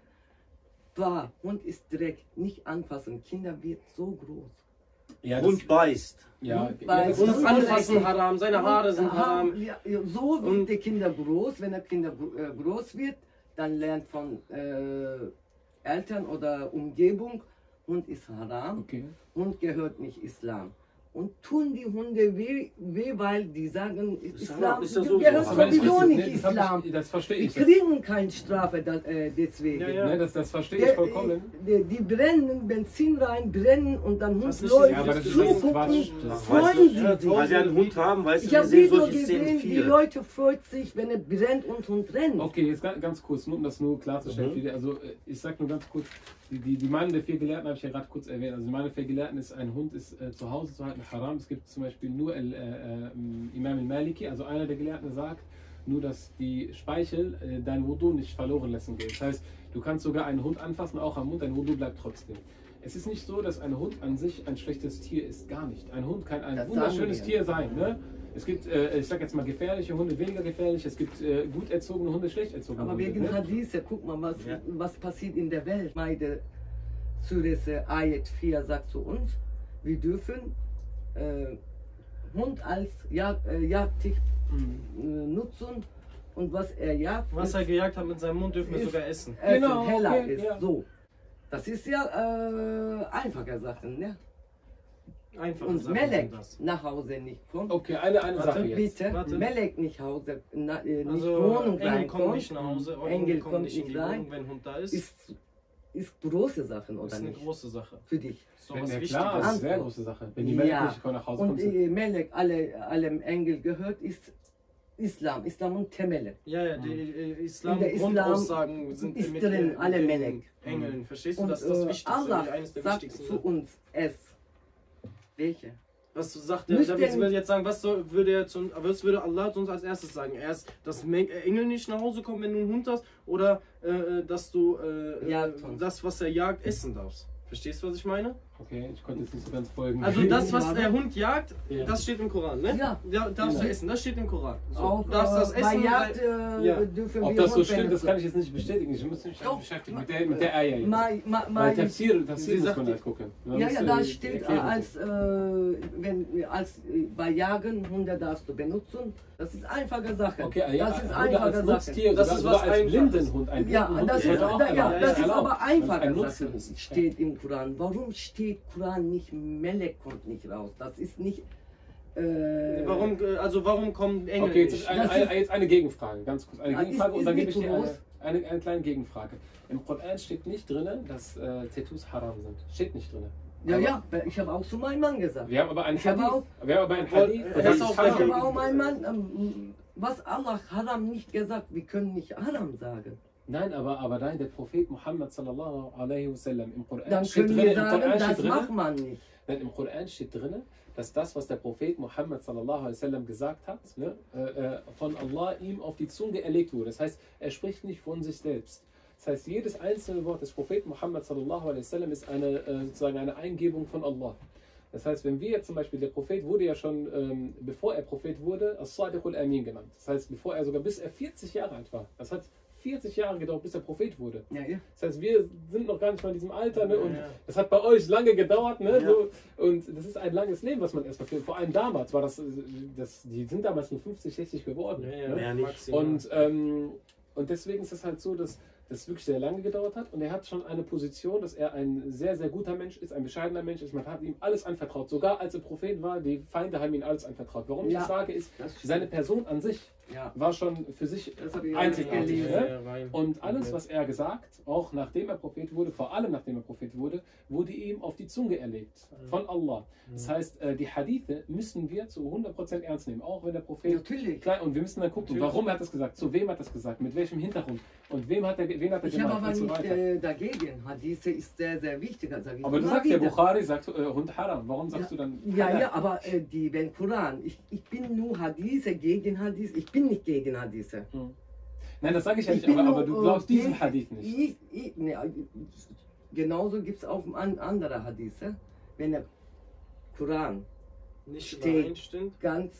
Speaker 2: war Hund ist Dreck, nicht anfassen. Kinder wird so groß.
Speaker 1: Ja, das,
Speaker 4: Hund beißt.
Speaker 1: ja,
Speaker 2: Hund
Speaker 1: ja,
Speaker 2: beißt.
Speaker 1: das
Speaker 3: Und
Speaker 1: ist,
Speaker 3: das Anfassen haram, seine Haare sind haram.
Speaker 2: Ja, ja, so wird
Speaker 3: Und-
Speaker 2: der Kinder groß. Wenn der Kinder gro- äh, groß wird, dann lernt von äh, Eltern oder Umgebung, Hund ist haram,
Speaker 1: okay.
Speaker 2: Hund gehört nicht Islam. Und tun die Hunde weh, weh weil die sagen,
Speaker 4: Ist
Speaker 2: Islam
Speaker 4: haram, ist ja sowieso
Speaker 2: gehört
Speaker 4: haram.
Speaker 1: Aber das
Speaker 2: sowieso
Speaker 1: ist-
Speaker 2: nicht
Speaker 1: nee, das hab
Speaker 2: Islam.
Speaker 1: Ich, das verstehe
Speaker 2: Die
Speaker 1: ich. Das,
Speaker 2: kriegen keine Strafe da, äh, deswegen.
Speaker 3: Ja, ja.
Speaker 1: ne, das, das verstehe ich
Speaker 2: Der-
Speaker 1: vollkommen.
Speaker 2: Die, die brennen Benzin rein, brennen und dann Hund
Speaker 3: Hast du nicht
Speaker 2: läuft
Speaker 3: gesehen, aber das ist
Speaker 1: alles
Speaker 2: zugucken,
Speaker 1: Quatsch. Das
Speaker 2: freuen
Speaker 4: weißt
Speaker 2: sie
Speaker 4: du,
Speaker 3: ja,
Speaker 2: sich.
Speaker 4: Weil sie einen Hund haben, weißt
Speaker 2: Ich
Speaker 4: du, wir
Speaker 2: habe
Speaker 4: sehen
Speaker 2: Video
Speaker 4: solche Szenen
Speaker 2: gesehen, die
Speaker 4: viele.
Speaker 2: Leute freuen sich, wenn er brennt und Hund rennt.
Speaker 1: Okay, jetzt ga- ganz kurz, nur um das nur klarzustellen.
Speaker 4: Mhm.
Speaker 1: für die- Also äh, ich sag nur ganz kurz, die, die, die Meinung der vier Gelehrten habe ich ja gerade kurz erwähnt. Also die Meinung der vier Gelehrten ist, ein Hund ist äh, zu Hause zu halten haram. Es gibt zum Beispiel nur El, äh, äh, Imam al-Maliki, also einer der Gelehrten sagt, nur dass die Speichel äh, dein Wudu nicht verloren lassen geht. Das heißt, du kannst sogar einen Hund anfassen, auch am Mund, dein Wudu bleibt trotzdem. Es ist nicht so, dass ein Hund an sich ein schlechtes Tier ist, gar nicht. Ein Hund kann ein
Speaker 2: Das
Speaker 1: wunderschönes
Speaker 2: sagen wir.
Speaker 1: Tier sein. Ne? Es gibt, äh, ich sag jetzt mal, gefährliche Hunde, weniger gefährlich. Es gibt äh, gut erzogene Hunde, schlecht erzogene
Speaker 2: Aber
Speaker 1: Hunde.
Speaker 2: wegen
Speaker 1: ne?
Speaker 2: Hadith, guck mal, was,
Speaker 4: Ja.
Speaker 2: was passiert in der Welt. Meine Surah Ayat vier sagt zu uns, wir dürfen äh, Hund als Jag äh, Jagdtier äh, nutzen und was er jagt,
Speaker 3: Was
Speaker 2: ist,
Speaker 3: er gejagt hat mit seinem Mund, dürfen wir
Speaker 2: ist-
Speaker 3: sogar essen.
Speaker 2: äh,
Speaker 1: Genau,
Speaker 2: heller
Speaker 1: okay,
Speaker 2: ist.
Speaker 1: ja.
Speaker 2: So. Das ist ja äh, einfache Sachen, ne?
Speaker 3: Einfach
Speaker 2: Und
Speaker 3: Sachen
Speaker 2: Melek
Speaker 3: sind das.
Speaker 2: nach Hause nicht kommt.
Speaker 1: Okay, eine, eine
Speaker 3: Warte,
Speaker 1: Sache jetzt.
Speaker 2: Bitte,
Speaker 3: Warte.
Speaker 2: Melek nicht Hause, na, äh, nicht
Speaker 3: Also
Speaker 2: Wohnung
Speaker 3: Engel kommen
Speaker 2: reinkommt,
Speaker 3: nicht nach Hause, eure
Speaker 2: Engel
Speaker 3: Engel kommen
Speaker 2: kommt
Speaker 3: nicht in die
Speaker 2: nicht rein.
Speaker 3: Wohnung, wenn ein Hund da ist.
Speaker 2: ist, ist große Sachen,
Speaker 3: Das
Speaker 2: oder
Speaker 3: ist eine
Speaker 2: nicht?
Speaker 3: große Sache.
Speaker 2: Für dich.
Speaker 3: So
Speaker 1: Wenn,
Speaker 3: was
Speaker 1: ja,
Speaker 3: Wichtiges.
Speaker 1: klar, das ist eine sehr
Speaker 2: Antwort.
Speaker 1: große Sache. Wenn die
Speaker 2: Ja.
Speaker 1: Melek nicht nach Hause
Speaker 2: Und
Speaker 1: kommt.
Speaker 2: äh, Melek, alle, allem Engel gehört, ist Islam. Islam und Temele.
Speaker 3: Ja, ja, die äh, Islam,
Speaker 2: In der Islam
Speaker 3: Grundaussagen sind
Speaker 2: ist
Speaker 3: mit,
Speaker 2: drin,
Speaker 3: mit
Speaker 2: alle
Speaker 3: den
Speaker 2: Melek.
Speaker 3: Engeln. Verstehst du,
Speaker 2: Und
Speaker 3: das ist das
Speaker 2: äh,
Speaker 3: Wichtigste,
Speaker 2: Allah
Speaker 3: eines der
Speaker 2: sagt
Speaker 3: wichtigsten
Speaker 2: zu
Speaker 3: Sachen.
Speaker 2: uns es. Welche?
Speaker 3: Was du sagt, der,
Speaker 2: Müsste
Speaker 3: damit
Speaker 2: denn-
Speaker 3: will jetzt sagen, was soll, würde er zu, was würde Allah zu uns als erstes sagen? Erst, dass Me- äh, Engel nicht nach Hause kommen, wenn du einen Hund hast, oder äh, dass du äh,
Speaker 2: Jagt
Speaker 3: äh,
Speaker 2: uns.
Speaker 3: das, was er jagt, essen darfst. Verstehst du, was ich meine?
Speaker 1: Okay, ich konnte jetzt nicht so ganz folgen.
Speaker 3: Also das, was der Hund jagt,
Speaker 1: Ja.
Speaker 3: das steht im Koran, ne?
Speaker 2: Ja.
Speaker 3: Ja, darfst
Speaker 1: Ja.
Speaker 3: du essen, das steht im Koran. So,
Speaker 2: Auch
Speaker 3: du darfst das
Speaker 2: äh,
Speaker 3: essen.
Speaker 2: bei Jagd
Speaker 3: weil-
Speaker 2: äh,
Speaker 3: Ja.
Speaker 2: dürfen
Speaker 1: Ob
Speaker 2: wir
Speaker 1: das so
Speaker 2: Hund
Speaker 1: stimmt, das
Speaker 2: benutzen.
Speaker 1: kann ich jetzt nicht bestätigen. Ich muss mich
Speaker 2: Doch.
Speaker 1: beschäftigen mit der, mit der Eier jetzt.
Speaker 2: Mai, ma,
Speaker 1: Weil
Speaker 2: mai,
Speaker 1: Tafsir, Tafsir
Speaker 3: Sie
Speaker 1: muss
Speaker 3: sagt
Speaker 1: man
Speaker 3: die-
Speaker 1: halt gucken.
Speaker 2: ja,
Speaker 1: muss,
Speaker 2: ja,
Speaker 1: äh,
Speaker 2: da
Speaker 1: die
Speaker 2: steht äh,
Speaker 1: Erklärung
Speaker 2: als, äh, wenn, als äh, bei Jagen Hunde darfst du benutzen. Das ist einfache Sache.
Speaker 1: Okay, ja,
Speaker 2: das ist
Speaker 1: Hunde
Speaker 2: einfache
Speaker 1: als
Speaker 2: Sache.
Speaker 1: Nutztier,
Speaker 3: Das
Speaker 1: sogar,
Speaker 3: ist
Speaker 1: sogar
Speaker 3: was
Speaker 1: als
Speaker 3: Einfaches.
Speaker 1: Blindenhund. Ein
Speaker 2: Ja,
Speaker 1: Blindenhund
Speaker 2: das ist,
Speaker 1: heute auch
Speaker 2: da, ja,
Speaker 1: erlaubt.
Speaker 2: das ist
Speaker 1: erlaubt,
Speaker 2: aber
Speaker 1: weil es
Speaker 2: einfache
Speaker 1: ein
Speaker 2: Sache.
Speaker 1: Nutzen ist.
Speaker 2: Steht im Koran. Warum steht Koran nicht, Melek kommt nicht raus? Das ist nicht. Äh,
Speaker 3: Warum, äh, also warum kommen Engel
Speaker 1: Okay, jetzt
Speaker 3: nicht?
Speaker 1: eine,
Speaker 2: Das
Speaker 1: eine,
Speaker 2: ist-
Speaker 1: jetzt eine Gegenfrage, ganz kurz. Eine
Speaker 2: Ja,
Speaker 1: Gegenfrage
Speaker 2: ist-
Speaker 1: und dann
Speaker 2: ist
Speaker 1: gebe ich dir
Speaker 2: nicht
Speaker 1: eine,
Speaker 2: groß.
Speaker 1: eine, eine kleine Gegenfrage. Im Koran steht nicht drin, dass äh, Tattoos haram sind. Steht nicht drin.
Speaker 2: ja, ja, ich habe auch zu meinem Mann gesagt.
Speaker 1: Wir haben aber einen
Speaker 2: Ich habe
Speaker 1: Hadith.
Speaker 2: auch-
Speaker 1: Wir haben aber einen
Speaker 3: Woll-
Speaker 1: Hadith.
Speaker 3: äh,
Speaker 1: der
Speaker 3: das
Speaker 1: ist
Speaker 3: auch
Speaker 2: Ich
Speaker 3: bei
Speaker 1: haram.
Speaker 2: habe auch meinen Mann, ähm, was Allah Haram nicht gesagt, wir können nicht Haram sagen.
Speaker 1: Nein, aber, aber nein, der Prophet Muhammad sallallahu alaihi wasallam im Koran
Speaker 2: Dann
Speaker 1: steht
Speaker 2: können
Speaker 1: drin,
Speaker 2: wir
Speaker 1: im
Speaker 2: sagen,
Speaker 1: Koran
Speaker 2: das
Speaker 1: steht
Speaker 2: macht
Speaker 1: drin,
Speaker 2: man nicht.
Speaker 1: nein, im Koran steht drin, dass das, was der Prophet Muhammad sallallahu alaihi wasallam gesagt hat, ne, äh, von Allah ihm auf die Zunge erlegt wurde. Das heißt, er spricht nicht von sich selbst. Das heißt, jedes einzelne Wort des Propheten Muhammad sallallahu alaihi wasallam ist eine, äh, sozusagen eine Eingebung von Allah. Das heißt, wenn wir jetzt zum Beispiel, der Prophet wurde ja schon, ähm, bevor er Prophet wurde, As-Sadiqul Amin genannt. Das heißt, bevor er sogar, bis er vierzig Jahre alt war. Das hat vierzig Jahre gedauert, bis er Prophet wurde.
Speaker 2: Ja, ja.
Speaker 1: Das heißt, wir sind noch gar nicht mal in diesem Alter, ne? Und das hat bei euch lange gedauert, ne?
Speaker 2: Ja.
Speaker 1: So, und das ist ein langes Leben, was man erstmal führt. Vor allem damals war das, das, die sind damals nur fünfzig, sechzig geworden.
Speaker 3: Ja, ja,
Speaker 1: ne?
Speaker 4: Mehr nicht.
Speaker 1: Und, ähm, und deswegen ist es halt so, dass das wirklich sehr lange gedauert hat und er hat schon eine Position, dass er ein sehr, sehr guter Mensch ist, ein bescheidener Mensch ist. Man hat ihm alles anvertraut. Sogar als er Prophet war, die Feinde haben ihm alles anvertraut. Warum ich
Speaker 2: Ja,
Speaker 1: das sage, ist,
Speaker 2: das stimmt.
Speaker 1: seine Person an sich
Speaker 2: Ja.
Speaker 1: war schon für sich
Speaker 2: Das habe ich
Speaker 1: einzigartig.
Speaker 2: gelesen.
Speaker 1: Ne? Und alles, was er gesagt, auch nachdem er Prophet wurde, vor allem nachdem er Prophet wurde, wurde ihm auf die Zunge erlegt von Allah. Das heißt, äh, die Hadithe müssen wir zu hundert Prozent ernst nehmen, auch wenn der Prophet
Speaker 2: Natürlich.
Speaker 1: klein, und wir müssen dann gucken,
Speaker 3: Natürlich.
Speaker 1: warum er hat das gesagt, zu wem hat das gesagt, mit welchem Hintergrund und wem hat er, wen hat er
Speaker 2: Ich habe
Speaker 1: gemeint
Speaker 2: aber
Speaker 1: und so
Speaker 2: nicht
Speaker 1: weiter.
Speaker 2: äh, dagegen. Hadithe ist sehr, sehr wichtig. Also ich
Speaker 1: Aber du
Speaker 2: immer
Speaker 1: sagst ja,
Speaker 2: wieder.
Speaker 1: Bukhari sagt äh, Hund Haram. Warum sagst
Speaker 2: Ja,
Speaker 1: du dann
Speaker 2: ja,
Speaker 1: Halal?
Speaker 2: ja, aber äh, die, wenn Koran, ich, ich bin nur Hadithe gegen Hadith, ich bin nicht gegen Hadithe.
Speaker 1: Hm. Nein, das sage ich ja
Speaker 2: Ich
Speaker 1: nicht, aber,
Speaker 2: bin
Speaker 1: aber
Speaker 2: nur,
Speaker 1: du glaubst
Speaker 2: äh,
Speaker 1: diesen
Speaker 2: gegen-
Speaker 1: Hadith nicht.
Speaker 2: Ich, ich, ne, genauso gibt es auch an, andere Hadithe. Wenn der Koran
Speaker 3: Nicht
Speaker 2: Steht.
Speaker 3: übereinstimmt.
Speaker 2: ganz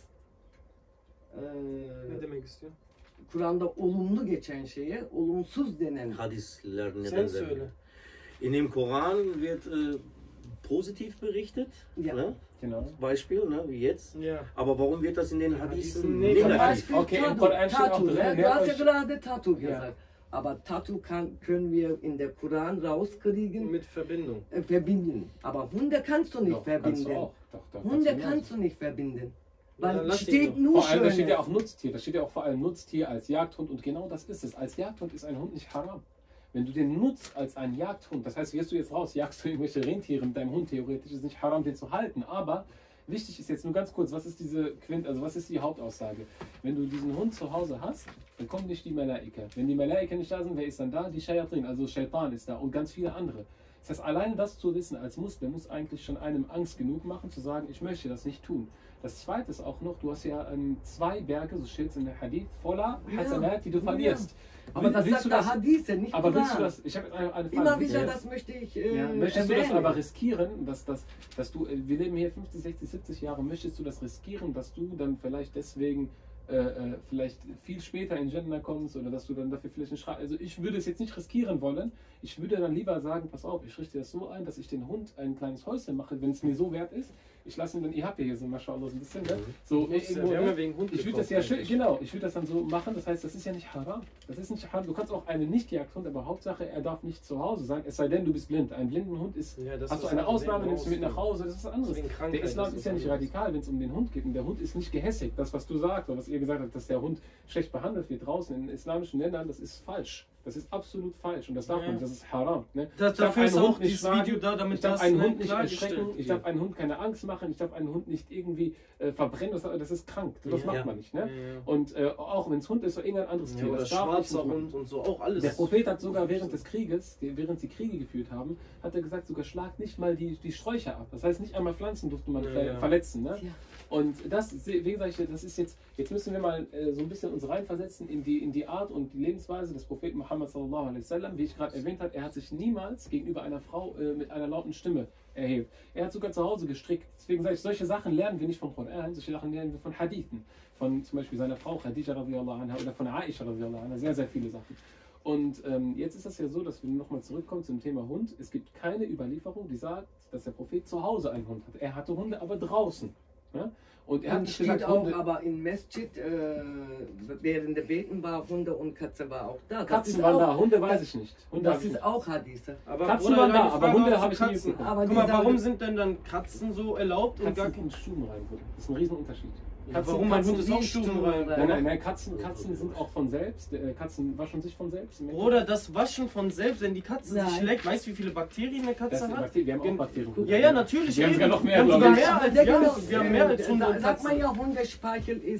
Speaker 3: Ne
Speaker 2: e,
Speaker 3: demek istiyor?
Speaker 2: Kur'an'da olumlu geçen şeye olumsuz denen.
Speaker 4: Hadisler
Speaker 3: Sen
Speaker 4: neden
Speaker 3: söyle.
Speaker 4: werden. In dem Koran wird äh, positiv berichtet,
Speaker 2: Ja.
Speaker 4: ne?
Speaker 1: Genau.
Speaker 4: Beispiel, ne? wie jetzt.
Speaker 3: Ja.
Speaker 4: Aber warum wird das in den
Speaker 3: Ja,
Speaker 4: Hadithen
Speaker 3: Hadithen
Speaker 4: negativ?
Speaker 2: Zum
Speaker 3: negativ?
Speaker 2: Beispiel
Speaker 1: Okay, im
Speaker 2: Tatu,
Speaker 1: Koran steht auch
Speaker 2: Tatu,
Speaker 1: drin,
Speaker 2: ne?
Speaker 1: ne?
Speaker 2: Du hast ja
Speaker 1: Euch-
Speaker 2: gerade Tatu
Speaker 1: Ja.
Speaker 2: gesagt. Aber Tatu kann, können wir in der Koran rauskriegen,
Speaker 3: Mit Verbindung.
Speaker 2: äh, verbinden. Aber Hunde kannst du nicht
Speaker 1: Doch, kannst
Speaker 2: verbinden.
Speaker 1: du auch. Doch, doch,
Speaker 2: Hunde
Speaker 1: kannst du
Speaker 2: kannst du nicht verbinden. Weil
Speaker 3: Ja, lass ihn
Speaker 2: steht
Speaker 3: doch.
Speaker 2: nur
Speaker 1: Vor allem, da steht ja
Speaker 2: Schönes.
Speaker 1: auch Nutztier, da steht ja auch vor allem Nutztier als Jagdhund und genau das ist es. Als Jagdhund ist ein Hund nicht haram. Wenn du den nutzt als einen Jagdhund, das heißt, gehst du jetzt raus, jagst du irgendwelche Rentiere mit deinem Hund, theoretisch ist es nicht haram, den zu halten. Aber wichtig ist jetzt nur ganz kurz, was ist diese Quint, also was ist die Hauptaussage? Wenn du diesen Hund zu Hause hast, dann kommen nicht die Malaika. Wenn die Malaika nicht da sind, wer ist dann da? Die Shayatin, also Shaitan ist da und ganz viele andere. Das heißt, alleine das zu wissen als Muslim muss eigentlich schon einem Angst genug machen, zu sagen, ich möchte das nicht tun. Das zweite ist auch noch, du hast ja ähm, zwei Berge, so steht es in der Hadith, voller
Speaker 2: Ja.
Speaker 1: Hasanat, die du verlierst.
Speaker 2: Aber
Speaker 1: Will-
Speaker 2: das
Speaker 1: willst
Speaker 2: sagt
Speaker 1: du
Speaker 2: der
Speaker 1: das,
Speaker 2: Hadithe, nicht
Speaker 1: aber willst du
Speaker 2: Koran.
Speaker 1: das, ich habe eine, eine Frage.
Speaker 2: Immer wieder,
Speaker 1: Ja.
Speaker 2: das möchte ich äh,
Speaker 1: Ja, möchtest du
Speaker 2: erwähnen.
Speaker 1: das aber riskieren, dass, dass, dass du, äh, wir leben hier fünfzig, sechzig, siebzig Jahre, möchtest du das riskieren, dass du dann vielleicht deswegen äh, äh, vielleicht viel später in Gender kommst oder dass du dann dafür vielleicht nicht schreibst? Also ich würde es jetzt nicht riskieren wollen, ich würde dann lieber sagen, pass auf, ich richte das so ein, dass ich den Hund ein kleines Häuschen mache, wenn es mir so wert ist. Ich lasse ihn dann, ihr habt ja hier so Maschallah so ein bisschen, ne? So,
Speaker 3: Du musst ja-
Speaker 1: irgendwo,
Speaker 3: wir haben
Speaker 1: ne?
Speaker 3: ja wegen Hund
Speaker 1: Ich würde das
Speaker 3: gekauft
Speaker 1: ja schön,
Speaker 3: eigentlich.
Speaker 1: genau, ich würde das dann so machen, das heißt, das ist ja nicht haram. Das ist nicht haram. Du kannst auch einen Nicht-Jagdhund, aber Hauptsache, er darf nicht zu Hause sein, es sei denn, du bist blind. Ein blinden Hund ist,
Speaker 3: Ja, das
Speaker 1: hast du
Speaker 3: ist
Speaker 1: eine
Speaker 3: ein
Speaker 1: Ausnahme,
Speaker 3: Problem,
Speaker 1: nimmst du mit nach Hause, das ist was anderes.
Speaker 3: Deswegen Krankheit,
Speaker 1: Der Islam
Speaker 3: das
Speaker 1: ist
Speaker 3: ist
Speaker 1: ja nicht
Speaker 3: was anderes.
Speaker 1: radikal, wenn es um den Hund geht. Und der Hund ist nicht gehässig. Das, was du sagst, oder was ihr gesagt habt, dass der Hund schlecht behandelt wird draußen in islamischen Ländern, das ist falsch. Das ist absolut falsch und das darf
Speaker 3: Ja.
Speaker 1: man nicht, das ist haram. Ne?
Speaker 3: Das,
Speaker 1: Ich darf
Speaker 3: dafür ist
Speaker 1: einen
Speaker 3: auch
Speaker 1: Hund nicht
Speaker 3: dieses
Speaker 1: schlagen,
Speaker 3: Video da, damit
Speaker 1: ich darf
Speaker 3: das
Speaker 1: einen
Speaker 3: ne,
Speaker 1: Hund nicht
Speaker 3: klargestellt
Speaker 1: erschrecken, ich
Speaker 3: wird.
Speaker 1: darf einen Hund keine Angst machen, ich darf einen Hund nicht irgendwie äh, verbrennen, das, das ist krank, das
Speaker 3: Ja.
Speaker 1: macht man nicht. Ne?
Speaker 3: Ja, ja.
Speaker 1: Und äh, auch wenn es Hund ist oder irgendein anderes
Speaker 3: Ja,
Speaker 1: Tier,
Speaker 3: oder
Speaker 1: das darf
Speaker 3: schwarzer
Speaker 1: nicht machen.
Speaker 3: Hund und so, auch alles.
Speaker 1: Der Prophet hat sogar während des Krieges, während sie Kriege geführt haben, hat er gesagt, sogar schlagt nicht mal die, die Sträucher ab. Das heißt, nicht einmal Pflanzen durfte man
Speaker 3: Ja,
Speaker 1: ver
Speaker 3: ja.
Speaker 1: verletzen. Ne?
Speaker 2: Ja.
Speaker 1: Und das, wie gesagt, das ist jetzt, jetzt müssen wir mal äh, so ein bisschen uns reinversetzen in die, in die Art und die Lebensweise des Propheten Muhammad sallallahu alaihi wasallam. Wie ich gerade erwähnt habe, er hat sich niemals gegenüber einer Frau äh, mit einer lauten Stimme erhebt. Er hat sogar zu Hause gestrickt. Deswegen sage ich, solche Sachen lernen wir nicht vom Koran, solche Sachen lernen wir von Hadithen. Von zum Beispiel seiner Frau Khadija radiallahu anha oder von Aisha radiallahu anha. Sehr, sehr viele Sachen. Und ähm, jetzt ist das ja so, dass wir nochmal zurückkommen zum Thema Hund. Es gibt keine Überlieferung, die sagt, dass der Prophet zu Hause einen Hund hat. Er hatte Hunde, aber draußen. Ja? Und er hat
Speaker 2: Und
Speaker 1: nicht
Speaker 2: steht
Speaker 1: gesagt,
Speaker 2: auch,
Speaker 1: Hunde,
Speaker 2: aber im Masjid, äh, während der Beten war Hunde und Katze war auch da. Das
Speaker 1: Katzen
Speaker 2: ist
Speaker 1: waren
Speaker 2: auch,
Speaker 1: da, Hunde weiß
Speaker 2: das-
Speaker 1: ich nicht. Hunde hab
Speaker 2: Das
Speaker 1: ich
Speaker 2: ist
Speaker 1: nicht.
Speaker 2: auch Hadithe.
Speaker 3: Aber
Speaker 1: Katzen
Speaker 3: Bruder,
Speaker 1: waren da,
Speaker 3: deine
Speaker 1: aber
Speaker 3: Frage
Speaker 1: Hunde
Speaker 3: auch
Speaker 1: habe
Speaker 3: zu
Speaker 1: ich nie
Speaker 3: Katzen.
Speaker 1: mitbekommen.
Speaker 2: Aber
Speaker 3: Guck mal,
Speaker 2: die
Speaker 3: warum
Speaker 2: sagen-
Speaker 3: sind denn dann Katzen so erlaubt und gar
Speaker 1: Katzen
Speaker 3: keine...
Speaker 1: sind stubenrein, Bruder. Das ist ein Riesenunterschied.
Speaker 3: Ja, warum mein Hund ist auch stubenrein?
Speaker 1: Nein, nein, nein, Katzen, Katzen sind auch von selbst. Äh, Katzen waschen sich von selbst.
Speaker 3: Bruder, das Waschen von selbst, wenn die Katze sich
Speaker 2: Nein.
Speaker 3: leckt, weißt du, wie viele Bakterien eine
Speaker 1: das
Speaker 3: Katze
Speaker 1: sind
Speaker 3: hat?
Speaker 1: Bakterien. Wir haben auch
Speaker 3: Gen-
Speaker 1: Bakterien.
Speaker 3: Ja, ja, natürlich.
Speaker 1: Wir haben sogar
Speaker 3: eben.
Speaker 1: noch mehr,
Speaker 3: Wir haben
Speaker 1: glaub
Speaker 3: sogar
Speaker 1: ich.
Speaker 3: mehr als,
Speaker 2: Der
Speaker 3: ja,
Speaker 2: genau-
Speaker 3: wir haben mehr als
Speaker 2: äh,
Speaker 3: Hunde
Speaker 2: sa-
Speaker 3: und
Speaker 2: Sagt man
Speaker 3: Katzen.
Speaker 2: ja, Hundespeichel ist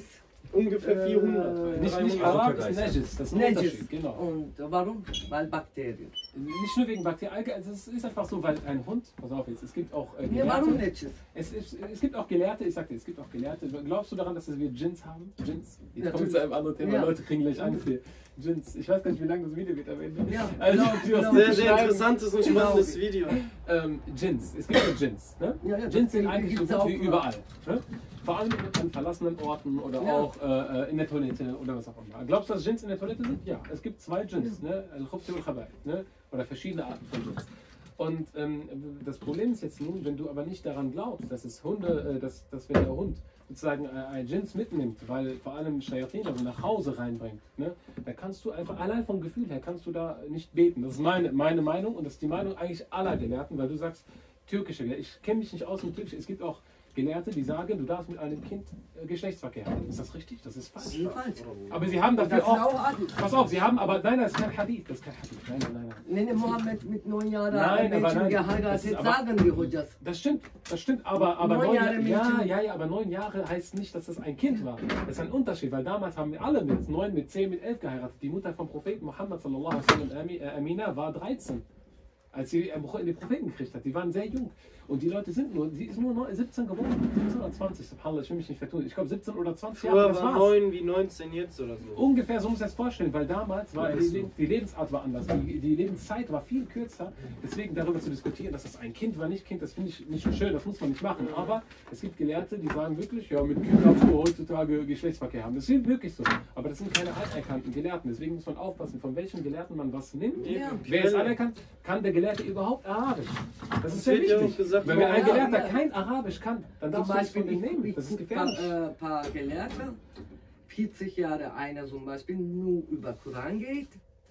Speaker 3: Ungefähr vierhundert.
Speaker 2: Äh,
Speaker 1: Nicht, nicht
Speaker 3: dreihundert.
Speaker 1: Arab, ist Najis. Das ist ein
Speaker 2: Najis.
Speaker 1: Unterschied, genau.
Speaker 2: Und warum? Weil Bakterien.
Speaker 1: Nicht nur wegen Bakterien, also es ist einfach so, weil ein Hund, pass auf jetzt, es gibt auch äh,
Speaker 2: Ja, warum
Speaker 1: Gelehrte,
Speaker 2: nicht?
Speaker 1: es, es, es gibt auch Gelehrte, ich sagte, es gibt auch Gelehrte, glaubst du daran, dass wir Djinns haben? Djinns? Jetzt
Speaker 2: Ja,
Speaker 1: kommen wir zu einem anderen Thema,
Speaker 2: ja.
Speaker 1: Leute kriegen gleich Angst hier. Djinns, ich weiß gar nicht, wie lange das Video wird am Ende.
Speaker 2: Ja,
Speaker 1: Also,
Speaker 2: genau,
Speaker 1: die was
Speaker 2: genau.
Speaker 1: gut
Speaker 3: Sehr, sehr
Speaker 1: beschreiben.
Speaker 3: interessantes und
Speaker 2: Genau.
Speaker 3: spannendes Video.
Speaker 1: Ähm, Djinns, es gibt ja Djinns. Ne?
Speaker 2: Ja, ja,
Speaker 1: Djinns sind
Speaker 2: das
Speaker 1: eigentlich so
Speaker 2: gibt's
Speaker 1: gut
Speaker 2: auch,
Speaker 1: wie
Speaker 2: ja.
Speaker 1: überall. Ne? Vor allem an verlassenen Orten oder
Speaker 2: Ja.
Speaker 1: auch äh, in der Toilette oder was auch immer. Glaubst du, dass Djinns in der Toilette sind? Ja, es gibt zwei Djinns, ne? Al-Khubthi und Khabaith, ne? Oder verschiedene Arten von Djinns. Und ähm, das Problem ist jetzt nun, wenn du aber nicht daran glaubst, dass es Hunde, äh, dass, dass wenn der Hund sozusagen äh, ein Djinns mitnimmt, weil vor allem Shayatin also nach Hause reinbringt, ne, da kannst du einfach, allein vom Gefühl her, kannst du da nicht beten. Das ist meine, meine Meinung und das ist die Meinung eigentlich aller Gelehrten, weil du sagst, türkische Gelehrte, ich kenne mich nicht aus mit türkisch, es gibt auch Gelehrte, die sagen, du darfst mit einem Kind äh, Geschlechtsverkehr haben. Ist das richtig? Das ist
Speaker 2: Das
Speaker 1: falsch.
Speaker 2: ist falsch.
Speaker 1: Aber sie haben dafür
Speaker 2: Das ist
Speaker 1: auch,
Speaker 2: auch Hadith.
Speaker 1: pass auf, sie haben aber, nein, das ist kein Hadith, das ist kein Hadith, nein, nein, nein. nein.
Speaker 2: Nee, nee, Mohammed mit neun Jahren
Speaker 1: Nein,
Speaker 2: ein
Speaker 1: aber
Speaker 2: Mädchen
Speaker 1: nein, das
Speaker 2: geheiratet,
Speaker 1: ist aber-
Speaker 2: sagen die Hujjas.
Speaker 1: Das stimmt, das stimmt, aber, aber
Speaker 2: Neun
Speaker 1: neun
Speaker 2: Jahre
Speaker 1: Jahre, ja,
Speaker 2: Mädchen.
Speaker 1: ja, ja, aber neun Jahre heißt nicht, dass das ein Kind war. Das ist ein Unterschied, weil damals haben wir alle mit neun, mit zehn, mit elf geheiratet. Die Mutter vom Propheten Muhammad sallallahu alaihi wasallam, Ami- äh, Amina, war dreizehn, als sie den Propheten gekriegt hat. Die waren sehr jung. Und die Leute sind nur, sie ist nur neun- siebzehn geworden, siebzehn oder zwanzig, subhanallah, ich will mich nicht vertun. Ich glaube siebzehn oder zwanzig Jahre,
Speaker 3: Früher
Speaker 1: das
Speaker 3: war
Speaker 1: war's.
Speaker 3: neun wie neunzehn jetzt oder so.
Speaker 1: Ungefähr so muss man sich das vorstellen, weil damals war
Speaker 3: Ja,
Speaker 1: die,
Speaker 3: ist so.
Speaker 1: Le- die Lebensart war anders, die, die Lebenszeit war viel kürzer. Deswegen darüber zu diskutieren, dass das ein Kind war, nicht Kind, das finde ich nicht schön, das muss man nicht machen. Aber es gibt Gelehrte, die sagen wirklich, ja, mit Kind darfst du heutzutage Geschlechtsverkehr haben. Das ist wirklich so. Aber das sind keine anerkannten Gelehrten. Deswegen muss man aufpassen, von welchen Gelehrten man was nimmt.
Speaker 2: Ja.
Speaker 1: Wer es anerkannt, kann der Gelehrte überhaupt Arabisch? Das ist
Speaker 3: Das
Speaker 1: sehr
Speaker 3: wird ja auch
Speaker 1: wichtig.
Speaker 3: gesagt,
Speaker 1: Weil wenn ein
Speaker 2: ja,
Speaker 1: Gelehrter
Speaker 2: ja.
Speaker 1: kein Arabisch kann, dann
Speaker 2: Zum
Speaker 1: darfst du es von
Speaker 2: Beispiel,
Speaker 1: ihm
Speaker 2: ich,
Speaker 1: nehmen.
Speaker 2: ich
Speaker 1: Das ist
Speaker 2: guck
Speaker 1: gefährlich.
Speaker 2: paar, äh, paar Gelehrte, vierzig Jahre einer zum Beispiel nur über Koran geht,